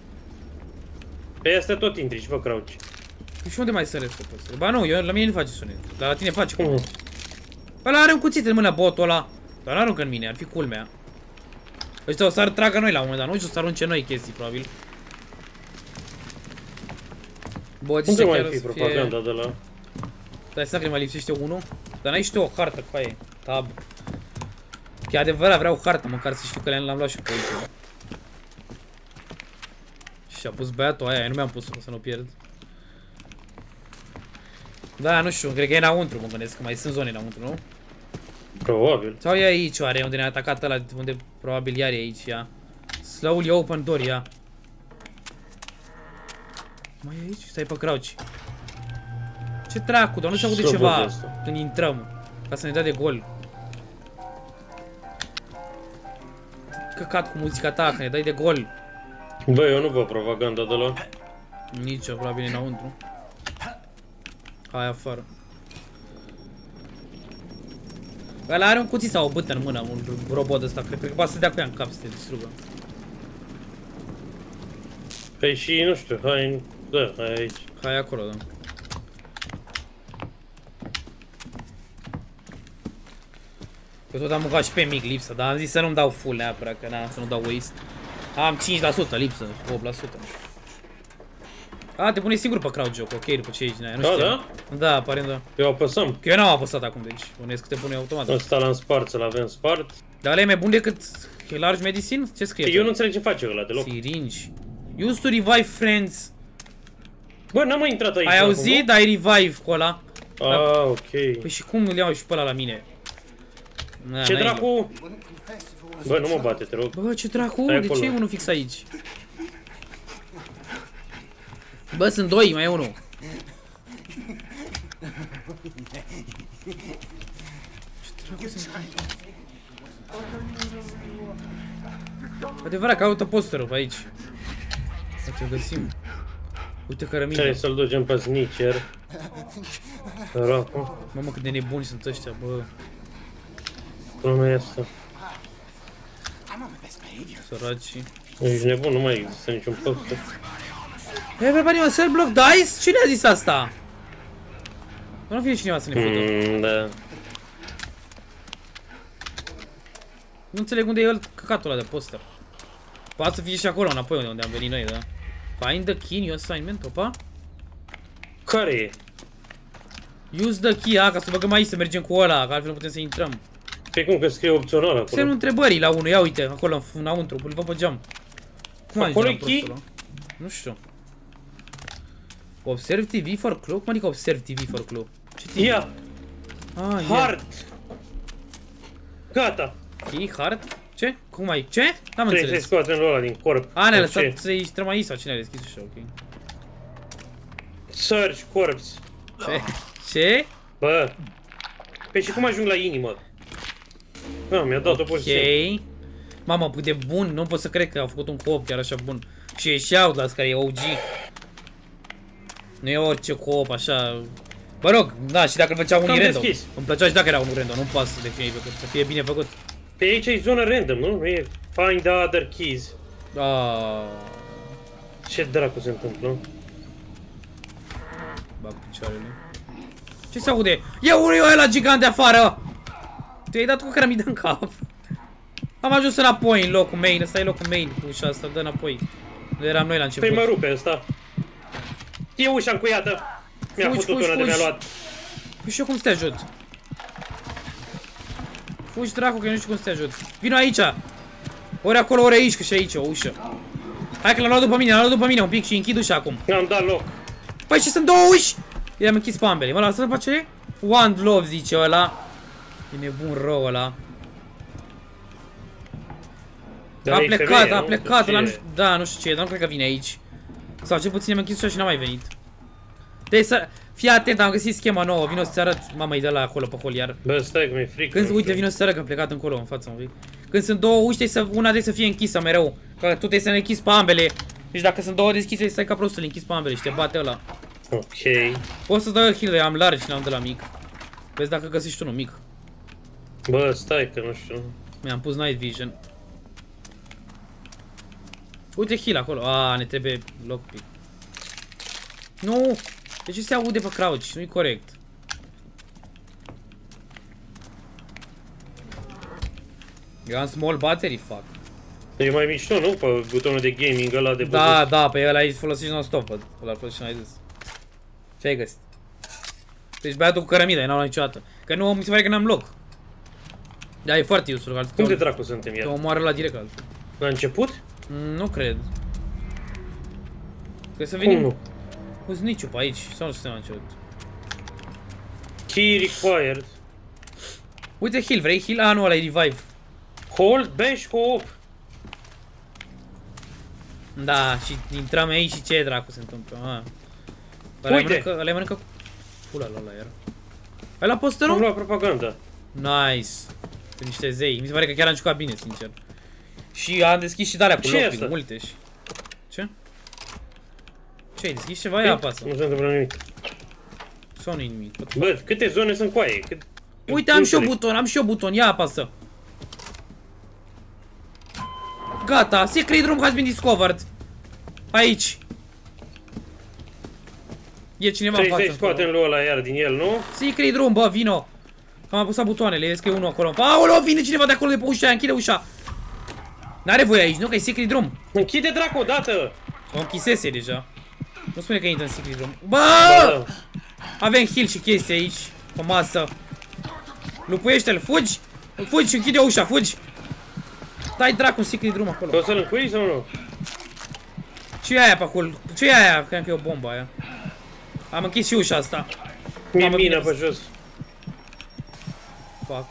[SPEAKER 2] Pe asta tot intri și fă crouch.
[SPEAKER 1] și unde mai săresc pe postere? Ba nu, eu, la mine nu face sunet, dar la tine face.
[SPEAKER 2] Mm.
[SPEAKER 1] Ăla are un cuțit în mână, botul ăla. Dar n-aruncă în mine, ar fi culmea. Ăștia o să tragă noi la un moment dat, nu știu, o să arunce noi chestii, probabil. Bă,
[SPEAKER 2] Unde
[SPEAKER 1] zice
[SPEAKER 2] mai
[SPEAKER 1] chiar o
[SPEAKER 2] fi
[SPEAKER 1] să fie...
[SPEAKER 2] propaganda de la...
[SPEAKER 1] Dai seama că ne mai lipsește unul? Dar n-ai și tu o hartă cu aia, tab. Că e adevărat, vreau hartă, măcar să știu că l-am luat și pe aici. Și a pus băiatul aia, eu nu mi-am pus să nu o pierd. Da, nu știu, cred că e înăuntru, mă gândesc, că mai sunt zone înăuntru, nu?
[SPEAKER 2] Probabil.
[SPEAKER 1] Sau e aici, oare, unde ne-a atacat ăla, unde probabil iar e aici, ia. Slowly open door, ia. Mai e aici? Stai pe crouch. Ce dracu, dar nu se aude
[SPEAKER 2] Slobod
[SPEAKER 1] ceva
[SPEAKER 2] asta.
[SPEAKER 1] când intrăm, ca să ne dea de gol. Căcat cu muzica ta, că ne dai de gol.
[SPEAKER 2] Bă, eu nu văd propaganda de la...
[SPEAKER 1] Nici eu, probabil înăuntru. Hai afară. Ăla are un cuțit sau o bâtă în mână, un robot ăsta, cred, cred că poate să dea cu ea în cap să te distrugă.
[SPEAKER 2] Păi și, nu știu, hai... Da, hai aici.
[SPEAKER 1] Hai acolo, da. Eu tot am mâncat și pe mic lipsă, dar am zis să nu-mi dau full neapărat, că na, să nu dau waste. Am cinci la sută lipsă, opt la sută, nu știu. A, te pune singur pe crowd joc, ok, după ce ești din aia, nu
[SPEAKER 2] A,
[SPEAKER 1] știu.
[SPEAKER 2] da?
[SPEAKER 1] Da, aparent da.
[SPEAKER 2] Eu apăsăm.
[SPEAKER 1] Că eu n-am apăsat acum, deci bănuiesc că te pune automat.
[SPEAKER 2] Ăsta l-am spart, să-l avem spart.
[SPEAKER 1] Dar ăla e mai bun decât large medicine? Ce scrie?
[SPEAKER 2] Eu nu înțeleg ce face ăla deloc.
[SPEAKER 1] Syringe. Use to revive friends.
[SPEAKER 2] Bă, n-am mai intrat aici.
[SPEAKER 1] Ai
[SPEAKER 2] acum,
[SPEAKER 1] auzit? Ai revive cu ăla.
[SPEAKER 2] nu? Ah, ok.
[SPEAKER 1] Păi și cum îl iau și pe ăla la mine? Na,
[SPEAKER 2] Ce
[SPEAKER 1] n-ai-
[SPEAKER 2] dracu? Bă, nu mă bate, te rog.
[SPEAKER 1] Bă, ce dracu?
[SPEAKER 2] Stai
[SPEAKER 1] De
[SPEAKER 2] acolo.
[SPEAKER 1] ce e unul fix aici? Bă, sunt doi, mai e unul. Ce dracu se întâmplă? Adevărat, caută posterul pe aici. Uite, o găsim. Uite cărămidă.
[SPEAKER 2] Trebuie să-l ducem pe Snitcher. Săracu.
[SPEAKER 1] Mamă, cât de nebuni sunt ăștia, bă.
[SPEAKER 2] Cum e asta?
[SPEAKER 1] Săraci.
[SPEAKER 2] Ești nebun, nu mai există niciun poster.
[SPEAKER 1] Everybody on cell block dice? Cine a zis asta? Nu vine cineva să ne fută.
[SPEAKER 2] Mm, da.
[SPEAKER 1] Nu înțeleg unde e el căcatul ăla de poster. Poate să fie și acolo înapoi unde am venit noi, da? Find the key in your assignment, opa?
[SPEAKER 2] Care e?
[SPEAKER 1] Use the key, a, ca să băgăm aici să mergem cu ăla, că altfel nu putem să intrăm.
[SPEAKER 2] Pe cum că scrie opțional acolo?
[SPEAKER 1] Semnul întrebării la unul, ia uite, acolo înăuntru, îl văd pe geam. Cum
[SPEAKER 2] Acolo
[SPEAKER 1] ajungem
[SPEAKER 2] e
[SPEAKER 1] la
[SPEAKER 2] key?
[SPEAKER 1] prostul ăla? Nu știu. Observe T V for clue? Cum adică observe T V for clue? Ce T V?
[SPEAKER 2] Ia!
[SPEAKER 1] Ah,
[SPEAKER 2] Hard! Gata!
[SPEAKER 1] Key, hard? Ce? Cum ai? Ce? N-am
[SPEAKER 2] Trebuie să-i
[SPEAKER 1] înțeles.
[SPEAKER 2] scoatem ăla din corp.
[SPEAKER 1] A, ne-a
[SPEAKER 2] Sau ce?
[SPEAKER 1] lăsat să-i intrăm aici sau cine a deschis ușa, ok.
[SPEAKER 2] Search corpse.
[SPEAKER 1] Ce? Ce?
[SPEAKER 2] Bă! Păi și cum ajung la inimă? Da, mi-a dat-o pur și simplu.
[SPEAKER 1] Ok. Mamă, cât de bun, nu pot să cred că au făcut un co-op chiar așa bun. Și e și Outlast care e O G. Nu e orice co-op așa. Mă rog, da, și dacă îl făcea unii
[SPEAKER 2] Am
[SPEAKER 1] random.
[SPEAKER 2] deschis.
[SPEAKER 1] Îmi plăcea și dacă era unul random, nu poate să fie, să fie bine făcut.
[SPEAKER 2] Pe aici e zonă random, nu? Nu e find the other keys.
[SPEAKER 1] Ah,
[SPEAKER 2] Ce dracu se întâmplă?
[SPEAKER 1] bag picioarele. Ce se aude? E unul ăla gigant de afară! Tu i-ai dat cu cărămidă în cap. Am ajuns înapoi în locul main, ăsta e locul main cu ușa asta, dă înapoi. Nu eram noi la început.
[SPEAKER 2] Păi mă rupe ăsta. E ușa încuiată. Mi-a
[SPEAKER 1] Fugi,
[SPEAKER 2] făcut
[SPEAKER 1] fugi,
[SPEAKER 2] una de mi-a
[SPEAKER 1] fugi.
[SPEAKER 2] luat.
[SPEAKER 1] Păi și eu cum să te ajut? Fugi dracu că eu nu știu cum să te ajut. Vino aici! Ori acolo, ori aici, că și aici e o ușă. Hai că l-am luat după mine, l-am luat după mine un pic și închid ușa acum.
[SPEAKER 2] Mi-am dat loc.
[SPEAKER 1] Păi și sunt două uși! I-am închis pe ambele, mă lasă în pace? One love zice ăla. E nebun rău ăla.
[SPEAKER 2] Dar
[SPEAKER 1] A
[SPEAKER 2] e
[SPEAKER 1] plecat,
[SPEAKER 2] femeie,
[SPEAKER 1] a
[SPEAKER 2] nu?
[SPEAKER 1] plecat,
[SPEAKER 2] Ce
[SPEAKER 1] ăla
[SPEAKER 2] e?
[SPEAKER 1] nu știu, da, nu știu ce e, dar nu cred că vine aici. Sau cel puțin am închis ușa și n-a mai venit. Deci să fii atent, am găsit schema nouă, vino să-ți arăt, mama, e de la acolo pe hol iar.
[SPEAKER 2] Bă, stai că mi-e frică.
[SPEAKER 1] Când,
[SPEAKER 2] nu
[SPEAKER 1] uite,
[SPEAKER 2] știu.
[SPEAKER 1] vino să arăt că am plecat încolo, în față un pic. Când sunt două uși, să, una trebuie să fie închisă mereu. Că tu trebuie să ne închizi pe ambele. Deci dacă sunt două deschise, stai ca prostul, le închizi pe ambele și te bate ăla.
[SPEAKER 2] Ok.
[SPEAKER 1] Poți să-ți dau eu heal, am largi și n-am de la mic. Vezi dacă găsești unul mic.
[SPEAKER 2] Bă, stai că nu știu.
[SPEAKER 1] Mi-am pus night vision. Uite heal acolo. A, ne trebuie lockpick. Nu! De ce se aude pe crouch? Nu-i corect. Eu am small battery, fuck.
[SPEAKER 2] E mai mișto, nu? Pe butonul de gaming ăla de
[SPEAKER 1] Da,
[SPEAKER 2] văzut.
[SPEAKER 1] da, pe ăla îi folosești non-stop, văd. Ăla îl folosești mai des. Ce ai găsit? Deci băiatul cu cărămida, eu n-am luat niciodată. Că nu, mi se pare că n-am loc. Da, e foarte useful, că
[SPEAKER 2] Cum de
[SPEAKER 1] te,
[SPEAKER 2] dracu suntem
[SPEAKER 1] te
[SPEAKER 2] iar?
[SPEAKER 1] omoară la direct altul.
[SPEAKER 2] La început?
[SPEAKER 1] Mm, nu cred. Trebuie să
[SPEAKER 2] Cum
[SPEAKER 1] venim
[SPEAKER 2] nu?
[SPEAKER 1] cu sniciu pe aici, sau nu suntem la început.
[SPEAKER 2] Key required.
[SPEAKER 1] Uite heal, vrei heal? A, nu, ăla e revive.
[SPEAKER 2] Hold, bash, co-op.
[SPEAKER 1] Da, și intrăm aici și ce dracu se întâmplă? A. Ăla
[SPEAKER 2] Uite!
[SPEAKER 1] mănâncă, ăla mănâncă... Pula la ăla era. Ăla
[SPEAKER 2] Am
[SPEAKER 1] posterul?
[SPEAKER 2] luat propaganda.
[SPEAKER 1] Nice. Sunt niște zei. Mi se pare că chiar am jucat bine, sincer. Și am deschis și de-alea cu
[SPEAKER 2] Ce e
[SPEAKER 1] lockpick,
[SPEAKER 2] asta?
[SPEAKER 1] multe și... Ce? Ce, ai deschis ceva? Ia apasă.
[SPEAKER 2] Nu se întâmplă nimic.
[SPEAKER 1] Sau nu-i nimic.
[SPEAKER 2] Bă, câte zone sunt cu aia? Cât...
[SPEAKER 1] Uite, am și eu
[SPEAKER 2] înțeleg.
[SPEAKER 1] buton, am și eu buton, ia apasă. Gata, secret room has been discovered. Aici. E cineva în
[SPEAKER 2] Trebuie
[SPEAKER 1] față.
[SPEAKER 2] să-i scoatem lui ăla iar din el, nu?
[SPEAKER 1] Secret room, bă, vino. Am apăsat butoanele, vezi că e unul acolo. Aoleo, vine cineva de acolo de pe ușa aia, închide ușa. N-are voie aici, nu? Că e secret room.
[SPEAKER 2] Închide dracu odată!
[SPEAKER 1] O închisese deja. Nu spune că intră în secret room. Bă!
[SPEAKER 2] Da.
[SPEAKER 1] Avem heal și chestii aici. Pe masă. Lupuiește-l, fugi! Fugi, închide ușa, fugi! Dai dracu un secret room acolo.
[SPEAKER 2] O să-l încui sau nu?
[SPEAKER 1] Ce e aia pe acolo? Ce e aia? Cred că e o bombă aia. Am închis și ușa asta.
[SPEAKER 2] Mi-e
[SPEAKER 1] Mamă,
[SPEAKER 2] mina
[SPEAKER 1] bine.
[SPEAKER 2] pe jos.
[SPEAKER 1] Fuck.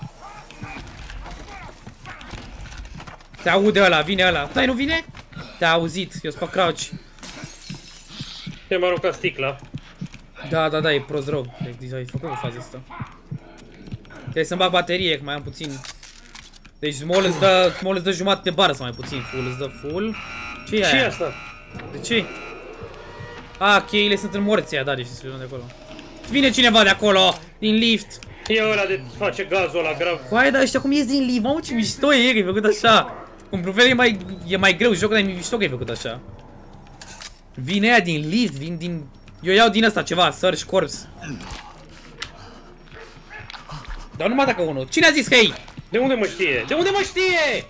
[SPEAKER 1] Te aude ăla, vine ăla. Stai, nu vine? Te-a auzit, eu sunt pe crouch.
[SPEAKER 2] I-am aruncat sticla.
[SPEAKER 1] Da, da, da, e prost rău. Deci ai făcut o fază asta. Trebuie să-mi bag baterie, că mai am puțin. Deci small îți dă, small îți dă jumătate de bară sau mai puțin. Full îți dă full. Ce e
[SPEAKER 2] Ce e
[SPEAKER 1] aia?
[SPEAKER 2] asta?
[SPEAKER 1] De ce? A, cheile sunt în morți aia, da, deci se de acolo. Vine cineva de acolo, din lift.
[SPEAKER 2] E ăla de face gazul ăla grav.
[SPEAKER 1] Coaie, dar ăștia cum ies din lift? Mamă, ce mișto e, că e făcut așa. Cum prefer e mai, e mai greu jocul, dar e mișto că e făcut așa. Vine aia din lift, vin din... Eu iau din ăsta ceva, search corpse. Dar nu mă atacă unul. Cine a zis că e?
[SPEAKER 2] De unde mă știe? De unde mă știe?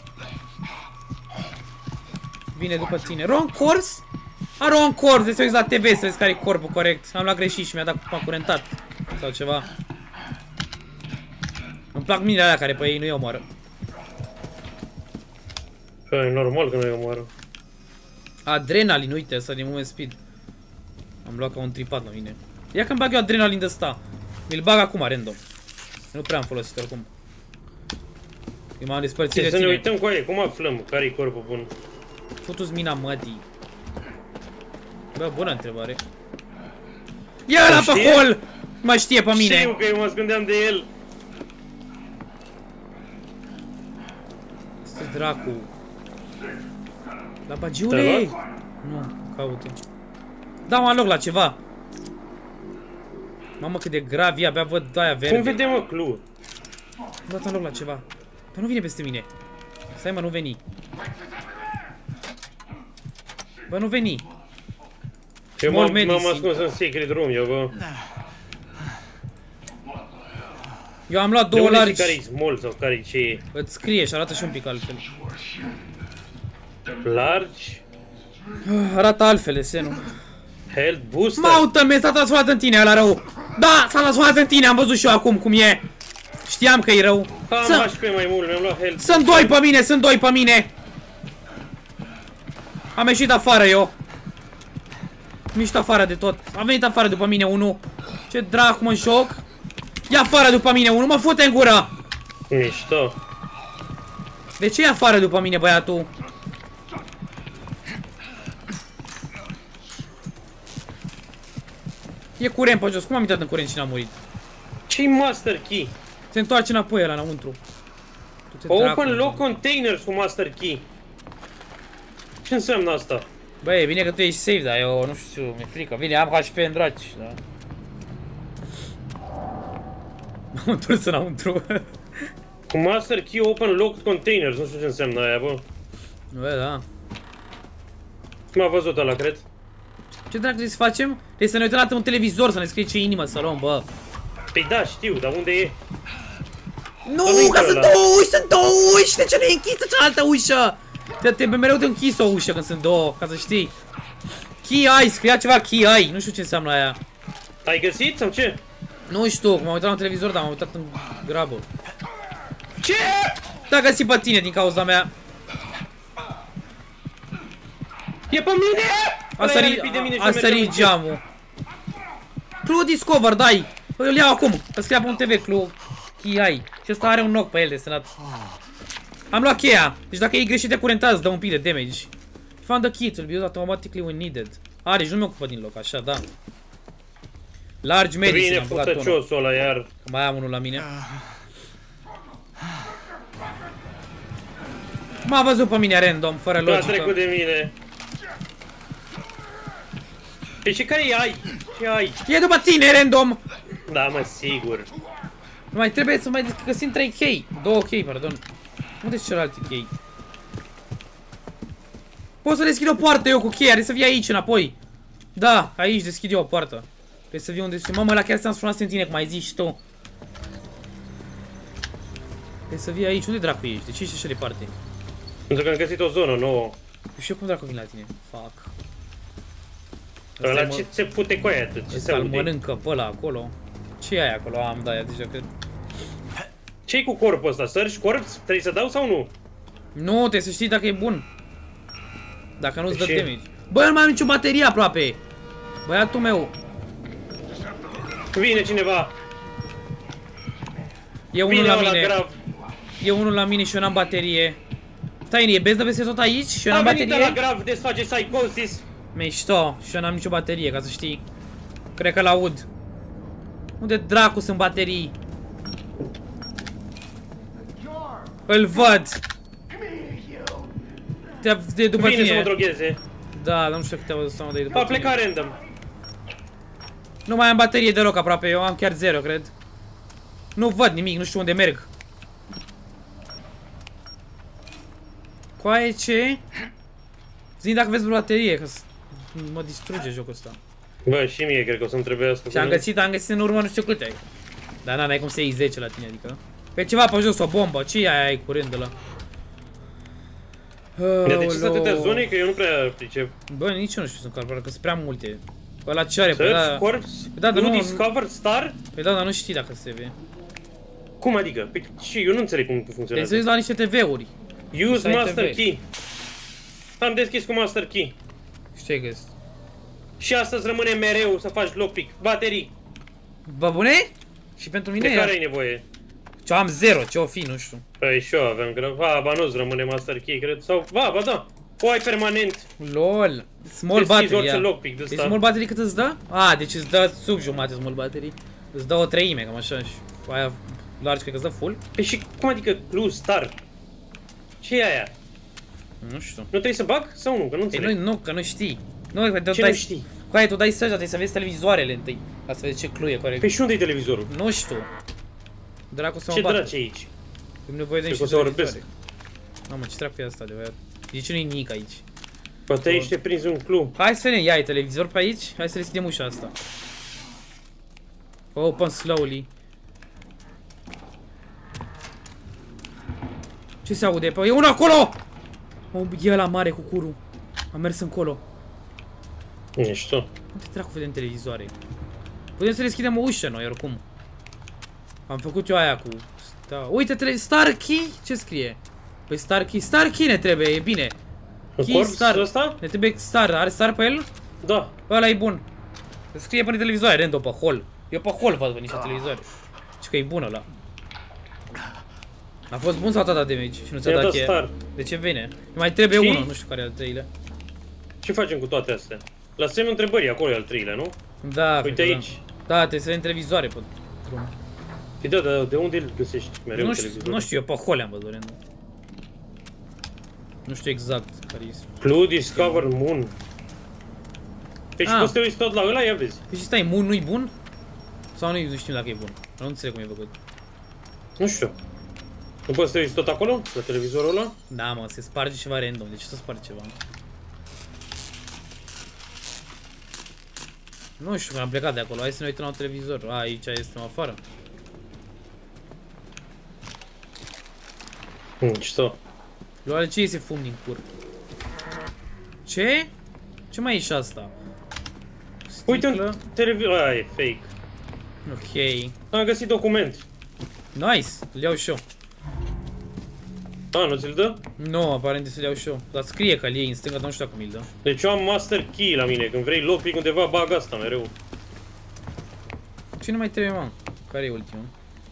[SPEAKER 1] Vine după tine. Wrong corpse? A, wrong corpse, trebuie să uiți la T V să vezi care e corpul corect. Am luat greșit și mi-a dat m-a curentat. Sau ceva. Îmi plac minele alea care pe ei nu-i omoară.
[SPEAKER 2] Păi, normal că nu-i omoară.
[SPEAKER 1] Adrenalin, uite, ăsta din moment speed. Am luat ca un tripat la mine. Ia că-mi bag eu adrenalin de ăsta. Mi-l bag acum, random. Nu prea am folosit oricum. Eu m-am despărțit
[SPEAKER 2] Ce,
[SPEAKER 1] de
[SPEAKER 2] să ne
[SPEAKER 1] tine.
[SPEAKER 2] uităm cu aia, cum aflăm care-i corpul bun?
[SPEAKER 1] Putu-ți mina mătii. Bă, bună întrebare. Ia la pe
[SPEAKER 2] știe?
[SPEAKER 1] hol! Mă știe pe mine.
[SPEAKER 2] Știu că eu mă ascundeam de el.
[SPEAKER 1] Stă dracu. La bagiule? Nu, caută. Da, mă loc la ceva. Mamă, cât de grav e, abia văd aia verde.
[SPEAKER 2] Cum vedem, mă, clue?
[SPEAKER 1] Am dat în loc la ceva. Dar nu vine peste mine. Stai, mă, nu veni. Bă, nu veni.
[SPEAKER 2] Eu
[SPEAKER 1] Small
[SPEAKER 2] m-am
[SPEAKER 1] medicine.
[SPEAKER 2] ascuns în secret room, eu, bă.
[SPEAKER 1] Eu am luat
[SPEAKER 2] De
[SPEAKER 1] două
[SPEAKER 2] unde știi
[SPEAKER 1] largi.
[SPEAKER 2] care-i small sau care-i ce e?
[SPEAKER 1] Îți scrie și arată și un pic altfel.
[SPEAKER 2] Large?
[SPEAKER 1] Arată altfel desenul.
[SPEAKER 2] Health booster?
[SPEAKER 1] Maută-mi, s-a transformat în tine, ăla rău. Da, s-a transformat în tine, am văzut și eu acum cum e. Știam că e rău.
[SPEAKER 2] Am
[SPEAKER 1] Să-
[SPEAKER 2] H P mai mult, mi-am luat health.
[SPEAKER 1] Sunt doi pe mine, sunt doi pe mine. Am ieșit afară eu. Am ieșit afară de tot. Am venit afară după mine unul. Ce dracu mă joc. Ia afară după mine, unul mă fute în gură!
[SPEAKER 2] Mișto.
[SPEAKER 1] De ce e afară după mine, băiatul? E curent pe jos, cum am intrat în curent și n-am murit?
[SPEAKER 2] Ce-i master key?
[SPEAKER 1] Se întoarce înapoi ăla înăuntru.
[SPEAKER 2] Open lock containers cu master key. Ce înseamnă asta?
[SPEAKER 1] Băi, e bine că tu ești safe, dar eu nu știu, mi-e frică. Bine, am H P în draci, da. M-am întors înăuntru.
[SPEAKER 2] Cu master key open locked containers, nu știu ce înseamnă aia, bă.
[SPEAKER 1] Bă, da.
[SPEAKER 2] M-a văzut ăla, cred.
[SPEAKER 1] Ce dracu trebuie să facem? Trebuie să ne uităm la un televizor, să ne scrie ce inimă să luăm, bă.
[SPEAKER 2] Păi da, știu, dar unde e?
[SPEAKER 1] Nu, că sunt două uși, sunt două uși! De ce nu e închisă cealaltă ușă? Trebuie mereu de închis o ușă când sunt două, ca să știi. Key eye, scria ceva key eye, nu știu ce înseamnă aia.
[SPEAKER 2] Ai găsit sau ce?
[SPEAKER 1] Nu știu, m-am uitat la un televizor, dar m-am uitat în grabă.
[SPEAKER 2] Ce?
[SPEAKER 1] Da, găsit pe tine din cauza mea.
[SPEAKER 2] E pe mine!
[SPEAKER 1] A sărit, a sărit geamul. Clue Discover, dai! Îl iau acum, îl scria pe un T V, Clue Key eye. Și ăsta are un knock pe el desenat. Am luat cheia, deci dacă e greșit de curentat îți dă un pic de damage. Found the key to be used automatically when needed. Are, nu mi ocupă din loc, așa, da. Large medicine,
[SPEAKER 2] Vine
[SPEAKER 1] am băgat unul.
[SPEAKER 2] futăciosul ăla iar.
[SPEAKER 1] Mai am unul la mine. M-a văzut pe mine random, fără
[SPEAKER 2] A
[SPEAKER 1] logică.
[SPEAKER 2] trecut de mine. Păi și care e ai? Ce ai?
[SPEAKER 1] E după tine random!
[SPEAKER 2] Da, mă, sigur.
[SPEAKER 1] Mai trebuie să mai găsim trei chei. Două chei, pardon. Unde sunt celelalte chei? Pot să deschid o poartă eu cu cheia, trebuie să vii aici înapoi. Da, aici deschid eu o poartă. Trebuie să vii unde sunt. Mamă, la chiar ți-am sunat în tine, cum ai zis și tu. Trebuie să vii aici. Unde dracu ești? De ce ești așa departe?
[SPEAKER 2] Pentru că am găsit o zonă nouă.
[SPEAKER 1] Și eu cum dracu vin la tine? Fuck.
[SPEAKER 2] Ăla ce se fute cu aia atât? Ce se
[SPEAKER 1] Ăsta-l
[SPEAKER 2] aude?
[SPEAKER 1] mănâncă pe ăla acolo. Ce e aia acolo? Am, da, ea deja cred.
[SPEAKER 2] Ce-i cu corpul ăsta? Search corp? Trebuie să dau sau nu?
[SPEAKER 1] Nu, trebuie să știi dacă e bun. Dacă nu-ți dă
[SPEAKER 2] Ce?
[SPEAKER 1] damage. Bă, nu mai am nicio baterie aproape. Băiatul meu.
[SPEAKER 2] Vine cineva.
[SPEAKER 1] E unul
[SPEAKER 2] Vine
[SPEAKER 1] la
[SPEAKER 2] ăla
[SPEAKER 1] mine.
[SPEAKER 2] grav.
[SPEAKER 1] E unul la mine și eu n-am baterie. Stai, e bezdă peste tot aici și eu
[SPEAKER 2] A
[SPEAKER 1] n-am
[SPEAKER 2] venit ăla
[SPEAKER 1] baterie?
[SPEAKER 2] grav, desface psychosis.
[SPEAKER 1] Mișto, și eu n-am nicio baterie, ca să știi. Cred că l-aud. Unde dracu sunt baterii? Îl văd. Te de după
[SPEAKER 2] Vine să mă
[SPEAKER 1] tine.
[SPEAKER 2] drogheze.
[SPEAKER 1] Da, dar nu știu câte văzut să mă dai după
[SPEAKER 2] A
[SPEAKER 1] tine.
[SPEAKER 2] plecat random.
[SPEAKER 1] Nu mai am baterie deloc aproape, eu am chiar zero, cred. Nu văd nimic, nu știu unde merg. Coaie ce? Zi dacă vezi vreo baterie, că mă distruge jocul ăsta.
[SPEAKER 2] Bă, și mie cred că o să-mi trebuiască.
[SPEAKER 1] Și am găsit, am găsit în urmă nu știu câte. Dar n-ai cum să iei zece la tine, adică. Pe ceva pe jos, o bombă, ce e aia ai curând ăla?
[SPEAKER 2] De ce sunt atâtea zone că eu nu prea pricep?
[SPEAKER 1] Bă, nici eu nu știu să încarc, că sunt prea multe. Ăla ce are? Păi
[SPEAKER 2] Search
[SPEAKER 1] da,
[SPEAKER 2] corpse?
[SPEAKER 1] da, dar
[SPEAKER 2] nu
[SPEAKER 1] nu-
[SPEAKER 2] discovered star?
[SPEAKER 1] păi da, dar nu știi dacă se vede.
[SPEAKER 2] Cum adică? Păi ce? Eu nu înțeleg cum
[SPEAKER 1] Trebuie să
[SPEAKER 2] funcționează.
[SPEAKER 1] uiți la niște T V-uri.
[SPEAKER 2] Use
[SPEAKER 1] Site
[SPEAKER 2] master
[SPEAKER 1] T V.
[SPEAKER 2] key. Am deschis cu master key.
[SPEAKER 1] Și ce ai găsit?
[SPEAKER 2] Și astăzi rămâne mereu să faci lockpick. Baterii.
[SPEAKER 1] Bă, bune? Și pentru mine
[SPEAKER 2] De
[SPEAKER 1] e-
[SPEAKER 2] care ai nevoie?
[SPEAKER 1] Ce am zero, ce o fi, nu știu.
[SPEAKER 2] Păi și eu aveam greu. Va, ba nu-ți rămâne master key, cred. Sau, ba, ba da. O ai permanent.
[SPEAKER 1] LOL. Small
[SPEAKER 2] Deschizi
[SPEAKER 1] battery,
[SPEAKER 2] orice
[SPEAKER 1] ia.
[SPEAKER 2] lockpick de
[SPEAKER 1] Deci
[SPEAKER 2] ăsta.
[SPEAKER 1] small battery cât îți dă? A, deci îți dă sub jumate small battery. Îți dă o treime, cam așa. Și aia large, cred că îți dă full.
[SPEAKER 2] Păi și cum adică clue star? Ce e aia?
[SPEAKER 1] Nu știu.
[SPEAKER 2] Nu trebuie să bag sau nu? Că nu
[SPEAKER 1] Păi
[SPEAKER 2] înțeleg.
[SPEAKER 1] nu, nu, că nu știi. Nu, că tu
[SPEAKER 2] Ce
[SPEAKER 1] dai,
[SPEAKER 2] nu știi?
[SPEAKER 1] Cu aia tu dai search, dar trebuie să vezi televizoarele întâi. Ca să vezi ce clue e corect.
[SPEAKER 2] Păi și unde e televizorul?
[SPEAKER 1] Nu știu. Dracu să mă
[SPEAKER 2] Ce
[SPEAKER 1] bată.
[SPEAKER 2] draci e aici?
[SPEAKER 1] Am nevoie de
[SPEAKER 2] Cred că
[SPEAKER 1] niște
[SPEAKER 2] o să orbesc.
[SPEAKER 1] televizoare. Mamă, ce dracu e asta, adevărat. Deci nu-i nimic aici.
[SPEAKER 2] Poate aici te prinzi un clue.
[SPEAKER 1] Hai să vedem, ia, ai televizor pe aici? Hai să deschidem ușa asta. Open slowly. Ce se aude? Păi e unul acolo! O, e ăla mare cu curul. Am mers încolo.
[SPEAKER 2] Mișto.
[SPEAKER 1] Unde dracu vedem televizoare? Putem să deschidem o ușă noi, oricum. Am făcut eu aia cu... Da. Uite, tele... Star Key? Ce scrie? Păi Star Key, Star Key ne trebuie, e bine.
[SPEAKER 2] În
[SPEAKER 1] Key
[SPEAKER 2] corp
[SPEAKER 1] Star.
[SPEAKER 2] ăsta?
[SPEAKER 1] Ne trebuie Star, are Star pe el?
[SPEAKER 2] Da.
[SPEAKER 1] Ăla e bun. Scrie pe televizoare, random, pe hol. Eu pe hol văd niște televizoare. Și că e bună la. A fost bun sau a dat damage și nu ți-a
[SPEAKER 2] Mi-a
[SPEAKER 1] dat
[SPEAKER 2] dat
[SPEAKER 1] cheie?
[SPEAKER 2] star.
[SPEAKER 1] De ce vine? Mai trebuie
[SPEAKER 2] Și?
[SPEAKER 1] unul, nu știu care e al treilea.
[SPEAKER 2] Ce facem cu toate astea? La semnul întrebării, acolo e al treilea, nu?
[SPEAKER 1] Da,
[SPEAKER 2] Uite
[SPEAKER 1] cred că
[SPEAKER 2] aici.
[SPEAKER 1] Da, da trebuie să le televizoare pe drum.
[SPEAKER 2] Păi da, dar de unde îl găsești mereu
[SPEAKER 1] Nu știu,
[SPEAKER 2] televizorul?
[SPEAKER 1] nu știu, eu pe hole am văzut random. Nu știu exact care e.
[SPEAKER 2] Blue Discover Moon. Păi și
[SPEAKER 1] Ah.
[SPEAKER 2] poți să te uiți tot la ăla, ia vezi.
[SPEAKER 1] Păi și stai, Moon nu-i bun? Sau nu, nu știm dacă e bun? Nu înțeleg cum e făcut.
[SPEAKER 2] Nu știu. Nu poți să te uiți tot acolo? La televizorul ăla?
[SPEAKER 1] Da, mă, se sparge ceva random, de ce să sparge ceva? Nu știu, că am plecat de acolo, hai să ne uităm la televizor. A, aici este afară.
[SPEAKER 2] Hmm, ce stau?
[SPEAKER 1] Luale, ce iese fum din cur? Ce? Ce mai e și asta?
[SPEAKER 2] Uite
[SPEAKER 1] Sticlă?
[SPEAKER 2] un televizor. Aia e fake.
[SPEAKER 1] Ok.
[SPEAKER 2] Am găsit document.
[SPEAKER 1] Nice, îl iau și eu.
[SPEAKER 2] A, nu ți-l dă?
[SPEAKER 1] Nu, aparent să-l iau și eu. Dar scrie că-l iei în stânga, dar nu știu dacă mi-l dă.
[SPEAKER 2] Deci eu am master key la mine. Când vrei lockpick undeva, bag asta mereu.
[SPEAKER 1] Ce nu mai trebuie, mă? Care e ultimul?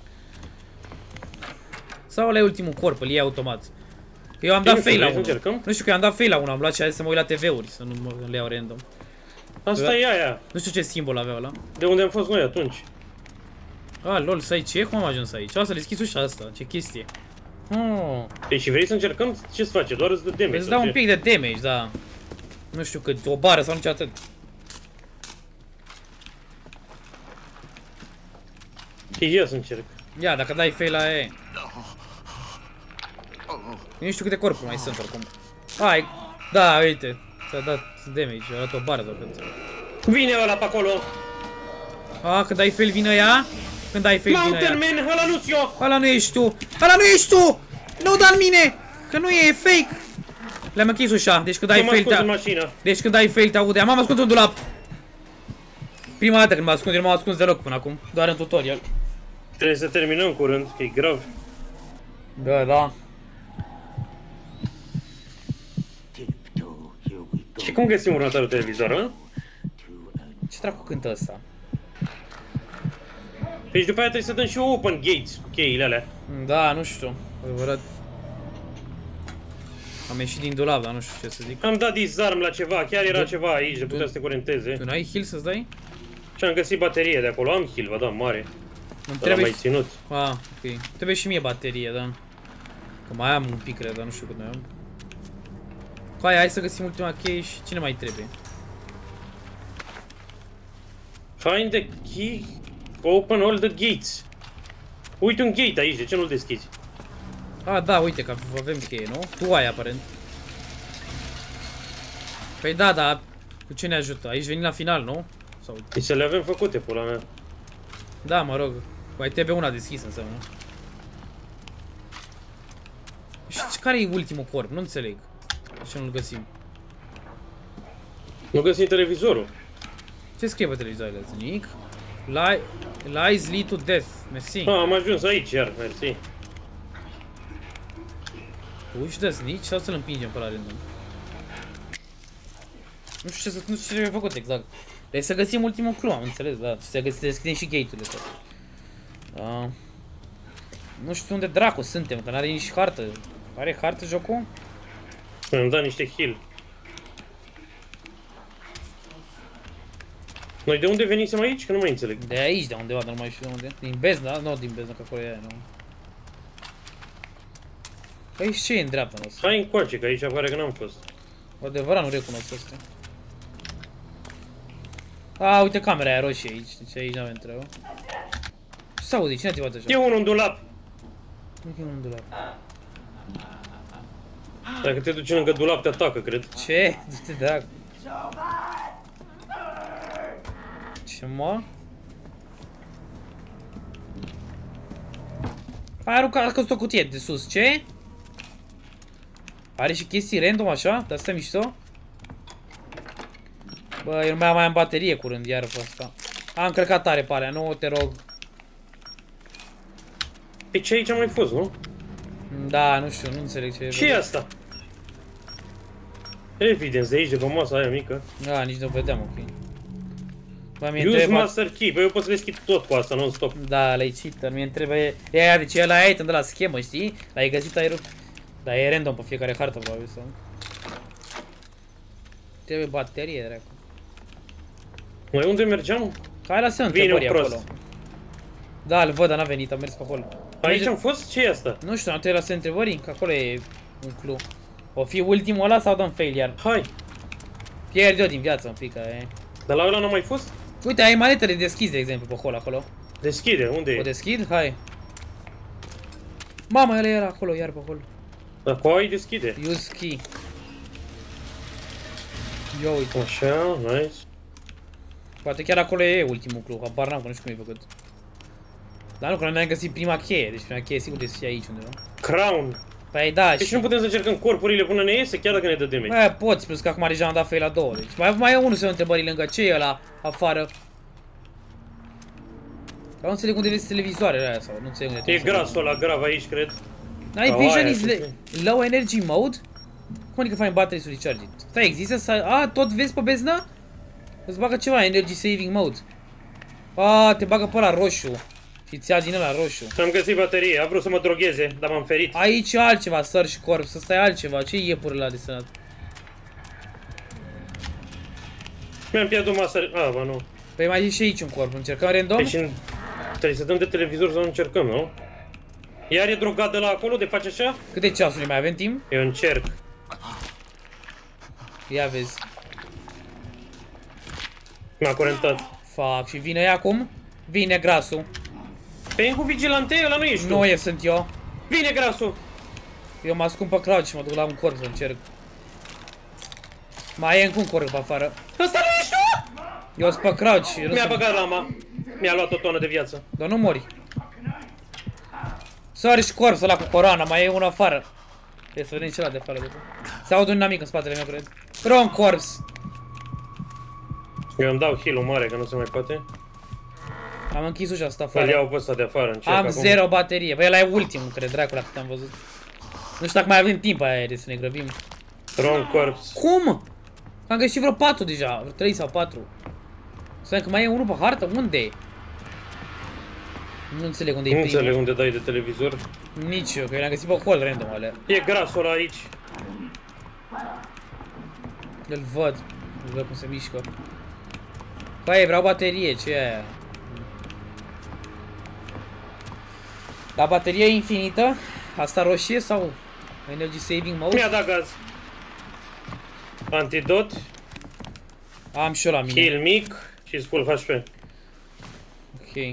[SPEAKER 1] Sau ăla e ultimul corp, îl iei automat. Eu am dat
[SPEAKER 2] Bine,
[SPEAKER 1] fail la
[SPEAKER 2] vrei să
[SPEAKER 1] unul.
[SPEAKER 2] încercăm?
[SPEAKER 1] Nu știu că eu am dat fail la unul, am luat și hai să mă uit la T V-uri, să nu mă le iau random.
[SPEAKER 2] Asta e aia.
[SPEAKER 1] Nu știu ce simbol avea ăla.
[SPEAKER 2] De unde am fost noi atunci.
[SPEAKER 1] Ah, lol, să ai ce? Cum am ajuns aici? O să deschis ușa asta, ce chestie. Oh,
[SPEAKER 2] Păi și vrei să încercăm? Ce-ți face? Doar îți dă damage.
[SPEAKER 1] îți
[SPEAKER 2] sau
[SPEAKER 1] dau
[SPEAKER 2] ce?
[SPEAKER 1] un pic de damage, da. Nu știu cât, o bară sau nici atât.
[SPEAKER 2] Și ia să încerc.
[SPEAKER 1] Ia, dacă dai fail la E. Eu nu știu câte corpuri mai sunt oricum. Hai, da, uite. Ți-a dat damage, a dat o bară sau cât.
[SPEAKER 2] Vine ăla pe acolo.
[SPEAKER 1] A, când dai fail vine ea? Când dai fail vine ea?
[SPEAKER 2] Mountain Man, ăla nu-s eu.
[SPEAKER 1] Ăla nu ești tu! Ăla nu ești tu! Nu da în mine! Că nu e fake! Le-am închis ușa, deci când dai
[SPEAKER 2] M-am
[SPEAKER 1] fail
[SPEAKER 2] ascuns
[SPEAKER 1] te...
[SPEAKER 2] în mașină.
[SPEAKER 1] Deci când dai fail te aude. M-am ascuns în dulap! Prima dată când mă ascund, eu nu m-am ascuns deloc până acum. Doar în tutorial.
[SPEAKER 2] Trebuie să terminăm curând, că e grav.
[SPEAKER 1] Da, da.
[SPEAKER 2] Și cum găsim următorul televizor, hă?
[SPEAKER 1] Ce dracu cântă ăsta?
[SPEAKER 2] Deci după aia trebuie să dăm și open gates cu cheile alea.
[SPEAKER 1] Da, nu știu. Adevărat. Am ieșit din dulap, dar nu știu ce să zic.
[SPEAKER 2] Am dat disarm la ceva, chiar era
[SPEAKER 1] Da.
[SPEAKER 2] ceva aici de putea să te curenteze.
[SPEAKER 1] Tu n-ai heal să-ți dai?
[SPEAKER 2] Și am găsit baterie de acolo, am heal, vă dau mare.
[SPEAKER 1] Îmi
[SPEAKER 2] Dar am
[SPEAKER 1] trebuie...
[SPEAKER 2] mai ținut.
[SPEAKER 1] Ah, ok. Trebuie și mie baterie, da. Că mai am un pic, cred, dar nu știu cât mai am. Hai, hai să găsim ultima cheie și cine mai trebuie?
[SPEAKER 2] Find the key, open all the gates. Uite un gate aici, de ce nu-l deschizi?
[SPEAKER 1] Ah, da, uite că avem cheie, nu? Tu ai, aparent. Păi da, da, cu ce ne ajută? Aici venim la final, nu? Sau...
[SPEAKER 2] Deci să le avem făcute, pula mea.
[SPEAKER 1] Da, mă rog. Mai trebuie una deschisă, înseamnă. Și care e ultimul corp? Nu înțeleg. De ce nu-l găsim?
[SPEAKER 2] Nu găsim televizorul.
[SPEAKER 1] Ce scrie pe televizor? Nimic. Li Lies lead to death. Mersi.
[SPEAKER 2] Ah, am ajuns aici iar, mersi.
[SPEAKER 1] Push the snitch sau să-l împingem pe la random? Nu știu ce, să, nu știu ce trebuie făcut exact. Trebuie să găsim ultimul clue, am înțeles, da. Și să găsim, deschidem și gate-urile tot. Da. Nu știu unde dracu suntem, că n-are nici hartă. Are hartă jocul?
[SPEAKER 2] Mi-am dat niște heal. Noi de unde venisem aici? Că nu mai înțeleg.
[SPEAKER 1] De aici, de undeva, dar nu mai știu de unde. Din bezna? Nu, din bezna, că acolo e aia, nu. Păi ce e în dreapta noastră?
[SPEAKER 2] Hai încoace, că aici pare că n-am fost.
[SPEAKER 1] Adevărat, nu recunosc asta. A, uite camera aia roșie aici, deci aici n-avem treabă. Ce s-aude? Cine a activat așa?
[SPEAKER 2] E unul în dulap.
[SPEAKER 1] Nu e un dulap.
[SPEAKER 2] Dacă te duci lângă dulap, te atacă, cred.
[SPEAKER 1] Ce? Du-te dracu. Ce mă? A aruncat, a căzut o cutie de sus, ce? Are și chestii random așa? Dar asta mișto? Bă, eu nu mai am baterie curând iar pe asta. Am încărcat tare pe alea, nu te rog.
[SPEAKER 2] Pe ce aici am mai fost, nu?
[SPEAKER 1] Da, nu știu, nu înțeleg ce e.
[SPEAKER 2] Ce e asta? Evident, de aici, de pe masa aia mică.
[SPEAKER 1] Da, nici nu vedeam, ok. Bă, mie
[SPEAKER 2] Use
[SPEAKER 1] întreba...
[SPEAKER 2] master key, bă, eu pot să deschid tot cu asta, non-stop.
[SPEAKER 1] Da, ăla-i cheater, mie trebuie... E aia, deci ăla item de la schemă, știi? L-ai găsit aerul... Dar e random pe fiecare hartă, probabil, sau... Trebuie baterie, dracu.
[SPEAKER 2] Mai unde mergeam?
[SPEAKER 1] Hai la semn întrebări acolo. Da, îl văd, dar n-a venit, am mers pe acolo.
[SPEAKER 2] Aici am fost? Ce e asta?
[SPEAKER 1] Nu știu, am trebuit la semn întrebări, că acolo e un clue. O fi ultimul ăla sau dăm fail iar?
[SPEAKER 2] Hai!
[SPEAKER 1] Pierd eu din viață un pic, e...
[SPEAKER 2] Dar la ăla n-am mai fost?
[SPEAKER 1] Uite, ai manetele deschise, de exemplu, pe hol acolo.
[SPEAKER 2] Deschide, unde
[SPEAKER 1] O
[SPEAKER 2] e?
[SPEAKER 1] deschid? Hai. Mamă, el era acolo, iar pe hol.
[SPEAKER 2] Dar cu ai deschide.
[SPEAKER 1] Use key. Ia uite.
[SPEAKER 2] Așa, nice.
[SPEAKER 1] Poate chiar acolo e ultimul clue, habar n-am, că nu știu cum e făcut. Dar nu, că noi ne-am găsit prima cheie, deci prima cheie sigur de să fie aici undeva.
[SPEAKER 2] Crown.
[SPEAKER 1] Păi da,
[SPEAKER 2] Deci
[SPEAKER 1] și...
[SPEAKER 2] nu putem să încercăm corpurile până ne iese, chiar dacă ne dă damage.
[SPEAKER 1] Bă, poți, plus că acum deja am dat fail la două, deci mai, mai e unul să întrebări lângă ce e ăla afară. Dar nu înțeleg unde vezi televizoarele alea sau nu înțeleg unde
[SPEAKER 2] E
[SPEAKER 1] trebuie să-
[SPEAKER 2] grasul ăla grav aici, cred.
[SPEAKER 1] Night
[SPEAKER 2] Sau
[SPEAKER 1] vision
[SPEAKER 2] aia,
[SPEAKER 1] is
[SPEAKER 2] să
[SPEAKER 1] le-
[SPEAKER 2] fie.
[SPEAKER 1] low energy mode? Cum adică faci battery to recharge it? Stai, există să... A, tot vezi pe beznă? Îți bagă ceva, energy saving mode. A, te bagă pe ăla roșu. Și ți ia din ăla roșu.
[SPEAKER 2] Am găsit baterie, a vrut să mă drogheze, dar m-am ferit.
[SPEAKER 1] Aici e altceva, search corp, să stai altceva. Ce iepurile ăla de sănăt?
[SPEAKER 2] Mi-am pierdut master... A, ba nu.
[SPEAKER 1] Păi mai e și aici un corp, încercăm random?
[SPEAKER 2] Deci în... trebuie să dăm de televizor să nu încercăm, nu? Iar e drogat de la acolo, de face așa?
[SPEAKER 1] Câte ceasuri mai avem timp?
[SPEAKER 2] Eu încerc.
[SPEAKER 1] Ia vezi.
[SPEAKER 2] M-a curentat.
[SPEAKER 1] Fac, și vine ea acum? Vine grasul.
[SPEAKER 2] Pe e cu vigilante, ăla nu ești tu.
[SPEAKER 1] Nu e, sunt eu.
[SPEAKER 2] Vine grasul!
[SPEAKER 1] Eu mă ascund pe crouch și mă duc la un corp să încerc. Mai e încă un corp pe afară.
[SPEAKER 2] Ăsta nu ești tu!
[SPEAKER 1] Eu sunt pe crouch. eu nu
[SPEAKER 2] Mi-a
[SPEAKER 1] sunt-
[SPEAKER 2] băgat lama. Mi-a luat o tonă de viață.
[SPEAKER 1] Dar nu mori. Sorry și corpul ăla cu coroana, mai e unul afară. Trebuie să vedem ce ăla de afară. Se aude un namic în spatele meu, cred. Wrong corpse.
[SPEAKER 2] Eu îmi dau heal-ul mare, că nu se mai poate.
[SPEAKER 1] Am închis ușa asta
[SPEAKER 2] Îl
[SPEAKER 1] afară.
[SPEAKER 2] iau pe ăsta de afară, încerc
[SPEAKER 1] Am
[SPEAKER 2] acum.
[SPEAKER 1] zero baterie. Băi, ăla e ultimul, cred, dracula, cât am văzut. Nu știu dacă mai avem timp aia de să ne grăbim.
[SPEAKER 2] Wrong corpse.
[SPEAKER 1] Cum? Am găsit vreo patru deja, vreo trei sau patru. Stai că mai e unul pe hartă? Unde? Nu înțeleg unde e
[SPEAKER 2] Nu
[SPEAKER 1] primul.
[SPEAKER 2] înțeleg unde dai de televizor.
[SPEAKER 1] Nici eu, că eu le-am găsit pe hol random alea.
[SPEAKER 2] E grasul ăla aici.
[SPEAKER 1] Îl văd. Îl văd cum se mișcă. Băi, vreau baterie, ce e aia? La baterie infinită? Asta roșie sau energy saving mode?
[SPEAKER 2] Mi-a dat gaz. Antidot,
[SPEAKER 1] Am și eu la mine.
[SPEAKER 2] heal mic și full H P.
[SPEAKER 1] Ok.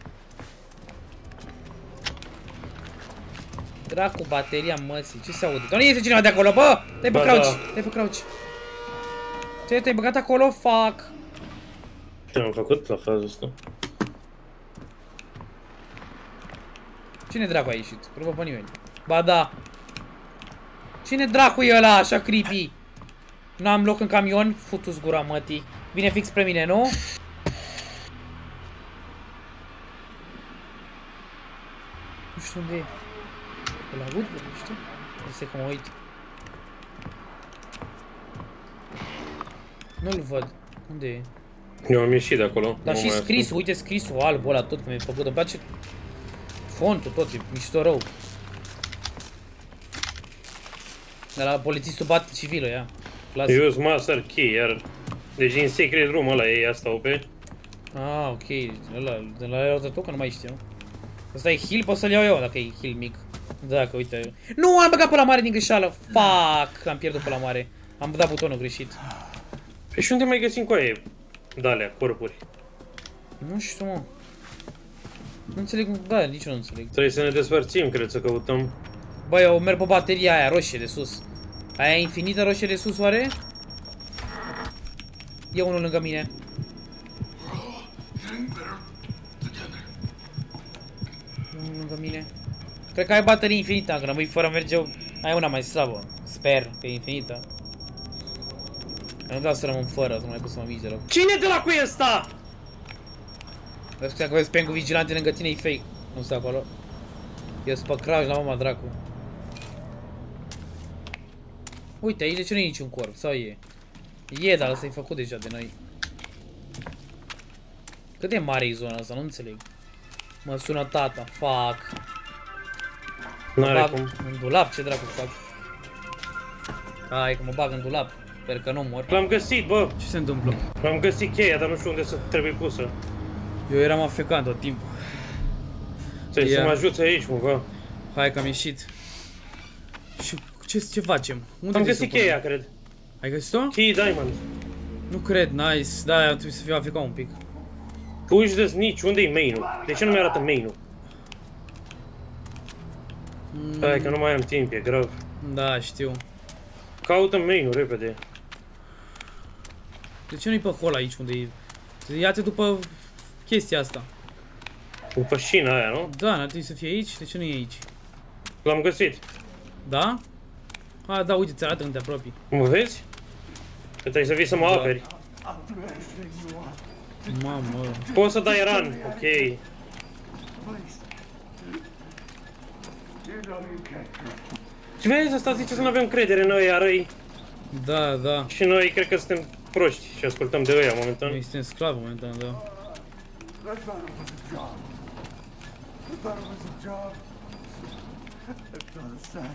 [SPEAKER 1] Dracu, bateria măsii, ce se aude? Dar nu iese cineva de acolo, bă! Dai pe
[SPEAKER 2] Ba
[SPEAKER 1] crouch,
[SPEAKER 2] da.
[SPEAKER 1] dai pe crouch. Ce, te-ai băgat acolo? Fuck!
[SPEAKER 2] Ce am făcut la fazul ăsta?
[SPEAKER 1] Cine dracu a ieșit? Nu văd pe nimeni. Ba da. Cine dracu e ăla așa creepy? N-am loc în camion? Futu-ți gura mătii. Vine fix spre mine, nu? Nu știu unde e. Îl aud? Nu știu. Este că mă uit. Nu-l văd. Unde e?
[SPEAKER 2] Eu am ieșit de acolo.
[SPEAKER 1] Dar
[SPEAKER 2] Nu
[SPEAKER 1] și
[SPEAKER 2] mai
[SPEAKER 1] scrisul, uite scrisul alb ăla tot cum e făcut. Îmi place fontul tot, e mișto rău. De la polițistul bat civilă, ia. Clasic.
[SPEAKER 2] ascund. Use master key, iar... Deci în secret room ăla e asta O P.
[SPEAKER 1] Ah, ok. Ăla, de la el tot că nu mai știu. Asta e heal, pot să-l iau eu dacă e heal mic. Da, că uite. Nu, am băgat pe la mare din greșeală. Fuck, am pierdut pe la mare. Am dat butonul greșit.
[SPEAKER 2] Păi și unde mai găsim cu aia? De-alea, corpuri.
[SPEAKER 1] Nu știu, mă. Nu înțeleg, da, nici eu nu înțeleg.
[SPEAKER 2] Trebuie să ne despărțim, cred, să căutăm.
[SPEAKER 1] Bă, eu merg pe bateria aia roșie de sus. Aia infinită roșie de sus, oare? E unul lângă mine. E unul lângă mine. Cred că ai baterie infinită, că rămâi fără merge. Ai una mai slabă. Sper că e infinită. Nu vreau să rămân fără, să nu mai pot să mă mici deloc.
[SPEAKER 2] Cine de la cu e ăsta?
[SPEAKER 1] Vezi că dacă vezi pe cu vigilante lângă tine, e fake. Nu stă acolo. Eu sunt pe crouch la mama dracu. Uite, aici de ce nu e niciun corp? Sau e? E, dar ăsta e făcut deja de noi. Cât de mare e zona asta? Nu înțeleg. Mă sună tata. Fuck. Mă
[SPEAKER 2] N-are
[SPEAKER 1] bag
[SPEAKER 2] cum.
[SPEAKER 1] în dulap, ce dracu fac? Hai că mă bag în dulap. Sper că nu mor.
[SPEAKER 2] L-am găsit, bă.
[SPEAKER 1] Ce se întâmplă?
[SPEAKER 2] L-am găsit cheia, dar nu știu unde să trebuie pusă.
[SPEAKER 1] Eu eram afecat tot timpul.
[SPEAKER 2] Trebuie
[SPEAKER 1] Ia.
[SPEAKER 2] să mă ajuți aici, cumva.
[SPEAKER 1] Hai că am ieșit. Și ce, ce facem? Unde
[SPEAKER 2] Am
[SPEAKER 1] trebuie să o
[SPEAKER 2] găsit
[SPEAKER 1] punem?
[SPEAKER 2] cheia, cred.
[SPEAKER 1] Ai găsit-o?
[SPEAKER 2] Key Diamond.
[SPEAKER 1] Nu cred, nice. Da, trebuie să fiu afecat un pic.
[SPEAKER 2] Push the snitch, unde-i main-ul? De ce nu mi-arată main-ul?
[SPEAKER 1] Mm,
[SPEAKER 2] Hai că nu mai am timp, e grav.
[SPEAKER 1] da, știu.
[SPEAKER 2] Caută main-ul, repede.
[SPEAKER 1] De ce nu-i pe hol aici unde e? Ia-te după chestia asta.
[SPEAKER 2] După șina aia, nu?
[SPEAKER 1] Da, n-ar trebui să fie aici? De ce nu e aici?
[SPEAKER 2] L-am găsit.
[SPEAKER 1] Da? A, da, uite, ți arată când te apropii.
[SPEAKER 2] Mă vezi? Că trebuie să vii să mă
[SPEAKER 1] Da.
[SPEAKER 2] aperi.
[SPEAKER 1] Mamă.
[SPEAKER 2] Poți să dai run, ok. Și vezi, asta zice să nu avem încredere în ăia răi.
[SPEAKER 1] Da, da.
[SPEAKER 2] Și noi cred că suntem proști și ascultăm de ăia momentan.
[SPEAKER 1] Noi suntem sclavi momentan, da.
[SPEAKER 5] I thought it was a job. I thought it was a job. I thought it was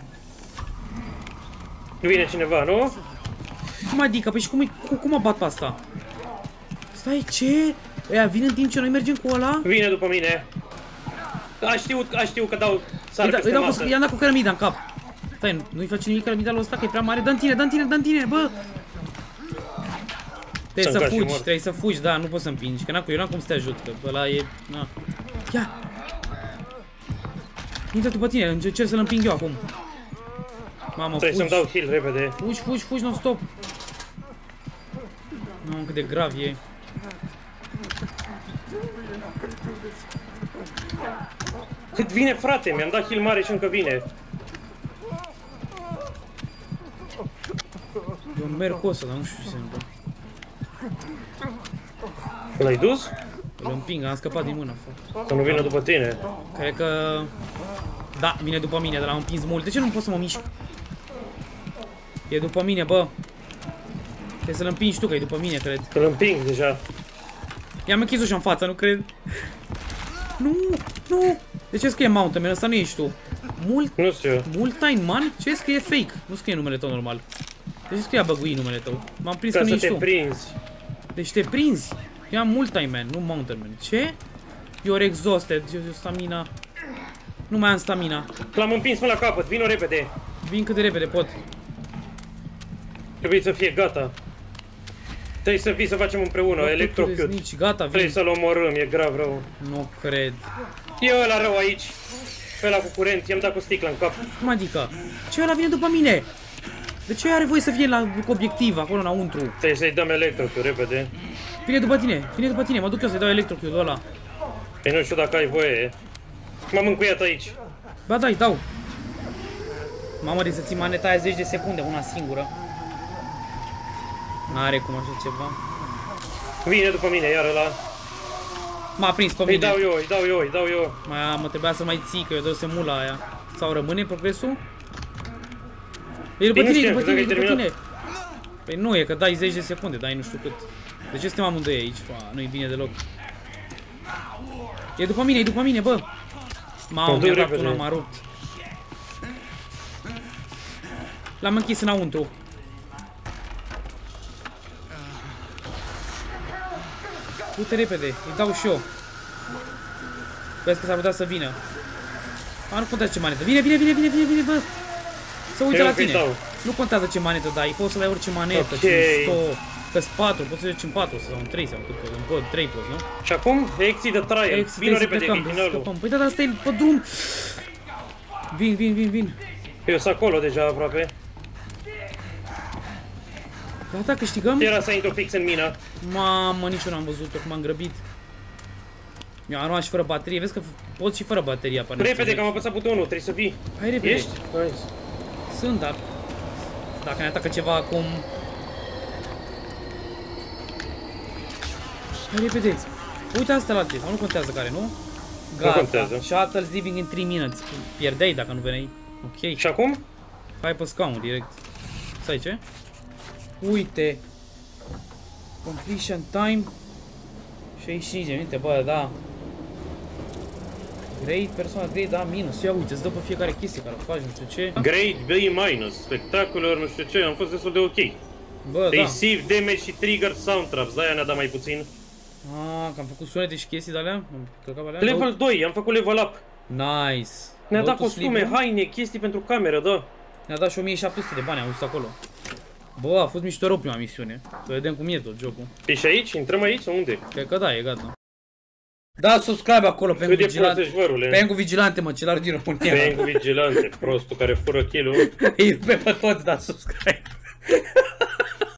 [SPEAKER 2] Vine cineva, nu?
[SPEAKER 1] Cum adică? Păi și cum, cum, cum a bat pe asta? Stai, ce? Ăia vin în timp ce noi mergem cu ăla?
[SPEAKER 2] Vine după mine. A știut, a știut că dau sar
[SPEAKER 1] Îi da-
[SPEAKER 2] peste
[SPEAKER 1] îi dau
[SPEAKER 2] masă.
[SPEAKER 1] cu, i-am dat cu cărămida în cap. Stai, nu-i face nimic cărămida lui ăsta, că e prea mare. Dă-n tine, dă-n tine, dă-n tine, bă! Trebuie să
[SPEAKER 2] Să-mi cași
[SPEAKER 1] fugi,
[SPEAKER 2] mort.
[SPEAKER 1] trebuie să fugi, da, nu poți să împingi, că n-am eu n-am cum să te ajut, că ăla e... Na. Ia! Intră după tine, încerc să-l împing eu acum. Mamă,
[SPEAKER 2] Trebuie să-mi
[SPEAKER 1] fugi,
[SPEAKER 2] dau heal repede.
[SPEAKER 1] fugi, fugi, fugi non-stop. Mamă, cât de grav e.
[SPEAKER 2] Cât vine, frate, mi-am dat heal mare și încă vine.
[SPEAKER 1] Eu merg cu ăsta, dar nu știu ce se întâmplă.
[SPEAKER 2] L-ai dus?
[SPEAKER 1] Îl împing, am scăpat din mână.
[SPEAKER 2] Să nu vină după tine.
[SPEAKER 1] Cred că... Da, vine după mine, dar l-am împins mult. De ce nu pot să mă mișc? E după mine, bă. Trebuie să-l împingi tu, că e după mine, cred.
[SPEAKER 2] Îl împing deja.
[SPEAKER 1] I-am închis ușa în față, nu cred. Nu, nu. De ce scrie Mountain Man? Ăsta nu ești tu. Mult,
[SPEAKER 2] Nu știu.
[SPEAKER 1] Multime Man? Ce scrie fake? Nu scrie numele tău normal. De ce scrie băgui numele tău? M-am prins
[SPEAKER 2] Ca
[SPEAKER 1] că nu
[SPEAKER 2] să
[SPEAKER 1] ești
[SPEAKER 2] te
[SPEAKER 1] tu.
[SPEAKER 2] prinzi.
[SPEAKER 1] Deci te prinzi. Eu am Multime Man, nu Mountain Man. Ce? You're exhausted. Eu, eu stamina. Nu mai am stamina.
[SPEAKER 2] L-am împins până la capăt, vino repede.
[SPEAKER 1] Vin cât de repede pot.
[SPEAKER 2] Trebuie să fie gata. Trebuie să vii să facem împreună, electrocute.
[SPEAKER 1] Nici gata, vin.
[SPEAKER 2] Trebuie să-l omorâm, e grav rău.
[SPEAKER 1] Nu cred.
[SPEAKER 2] E ăla rău aici. Pe ăla cu curent, i-am dat cu sticla în cap.
[SPEAKER 1] Cum adică? Ce ăla vine după mine? De ce are voie să fie la cu obiectiv acolo înăuntru?
[SPEAKER 2] Trebuie să-i dăm electrocute, repede.
[SPEAKER 1] Vine după tine, vine după tine, mă duc eu să-i dau electrocute ăla.
[SPEAKER 2] Păi nu știu dacă ai voie. M-am încuiat aici.
[SPEAKER 1] Ba da, îi dau. Mamă, de să ții maneta aia zece de secunde, una singură. N-are cum așa ceva.
[SPEAKER 2] Vine după mine, iar ăla.
[SPEAKER 1] M-a prins pe
[SPEAKER 2] Îi
[SPEAKER 1] mine.
[SPEAKER 2] dau eu, îi dau eu, îi dau eu.
[SPEAKER 1] Mamă, trebuia să mai ții, că eu dăsem mula aia. Sau rămâne progresul? E după
[SPEAKER 2] Păi nu
[SPEAKER 1] tine, e
[SPEAKER 2] știu,
[SPEAKER 1] după tine, e
[SPEAKER 2] cred că
[SPEAKER 1] după
[SPEAKER 2] ai
[SPEAKER 1] tine. Păi nu, e că dai zece de secunde, dai nu știu cât. De ce suntem amândoi aici? Fa, nu-i bine deloc. E după mine, e după mine, bă! Mamă,
[SPEAKER 2] Mă duc
[SPEAKER 1] mi-a dat
[SPEAKER 2] repede.
[SPEAKER 1] una, m-a rupt. L-am închis înăuntru. Du-te repede, îi dau și eu. Vezi că s-ar putea să vină. A, nu contează ce manetă. Vine, vine, vine, vine, vine, vine, bă! Să uită
[SPEAKER 2] Eu
[SPEAKER 1] la
[SPEAKER 2] că-i
[SPEAKER 1] tine.
[SPEAKER 2] dau.
[SPEAKER 1] Nu contează ce manetă dai, poți să dai orice manetă,
[SPEAKER 2] Ok.
[SPEAKER 1] ce mișto. Că-s patru, poți să duci în patru sau în trei sau cât poți, în pot, trei poți, nu?
[SPEAKER 2] Și acum, exit the trial.
[SPEAKER 1] Ex,
[SPEAKER 2] Vino
[SPEAKER 1] trebuie să
[SPEAKER 2] repede,
[SPEAKER 1] plecăm,
[SPEAKER 2] că e
[SPEAKER 1] trebuie să
[SPEAKER 2] finalul.
[SPEAKER 1] scăpăm. Păi da, dar stai pe drum. Vin, vin, vin, vin.
[SPEAKER 2] Eu sunt acolo deja aproape.
[SPEAKER 1] Da, da, câștigăm?
[SPEAKER 2] Era să intru fix în mină.
[SPEAKER 1] Mamă, nici eu n-am văzut-o, cum am grăbit. Eu am rămas și fără baterie, vezi că poți și fără bateria pe
[SPEAKER 2] Repede, că am apăsat butonul, trebuie să vii.
[SPEAKER 1] Hai repede.
[SPEAKER 2] Ești? Nice.
[SPEAKER 1] Sunt, dar dacă ne atacă ceva acum... Hai repede. Uite asta la tine, sau nu contează care, nu? Gata.
[SPEAKER 2] contează.
[SPEAKER 1] Shuttle's leaving in trei minutes. Pierdeai dacă nu veneai. Ok.
[SPEAKER 2] Și acum?
[SPEAKER 1] Hai pe scaun direct. Stai, ce? Uite. Completion time. șaizeci și cinci de minute, bă, da. Grade, persoana, grade, da, minus. Ia uite, îți dă pe fiecare chestie care o faci, nu știu ce.
[SPEAKER 2] Grade B minus, spectacolor, nu știu ce, am fost destul de ok.
[SPEAKER 1] Bă, da.
[SPEAKER 2] Receive damage și trigger sound traps, de-aia ne-a dat mai puțin.
[SPEAKER 1] Ah, că am făcut sunete și chestii de alea? Am căcat pe alea?
[SPEAKER 2] Level doi, am făcut level up.
[SPEAKER 1] Nice.
[SPEAKER 2] Ne-a dat
[SPEAKER 1] Go to
[SPEAKER 2] costume,
[SPEAKER 1] sleep,
[SPEAKER 2] haine, chestii pentru cameră, da.
[SPEAKER 1] ne-a dat și o mie șapte sute de bani, am văzut acolo. Bă, a fost mișto rău prima misiune. Să vedem cum e tot jocul.
[SPEAKER 2] E și aici? Intrăm aici sau unde?
[SPEAKER 1] Cred că da, e gata. Da, subscribe acolo, Pengu
[SPEAKER 2] Cât de
[SPEAKER 1] Vigilante.
[SPEAKER 2] prost ești, vărule?
[SPEAKER 1] Pengu Vigilante, mă, celarul din România.
[SPEAKER 2] Pengu Vigilante, prostul care fură kill-ul.
[SPEAKER 1] Îi rupe pe toți, da, subscribe.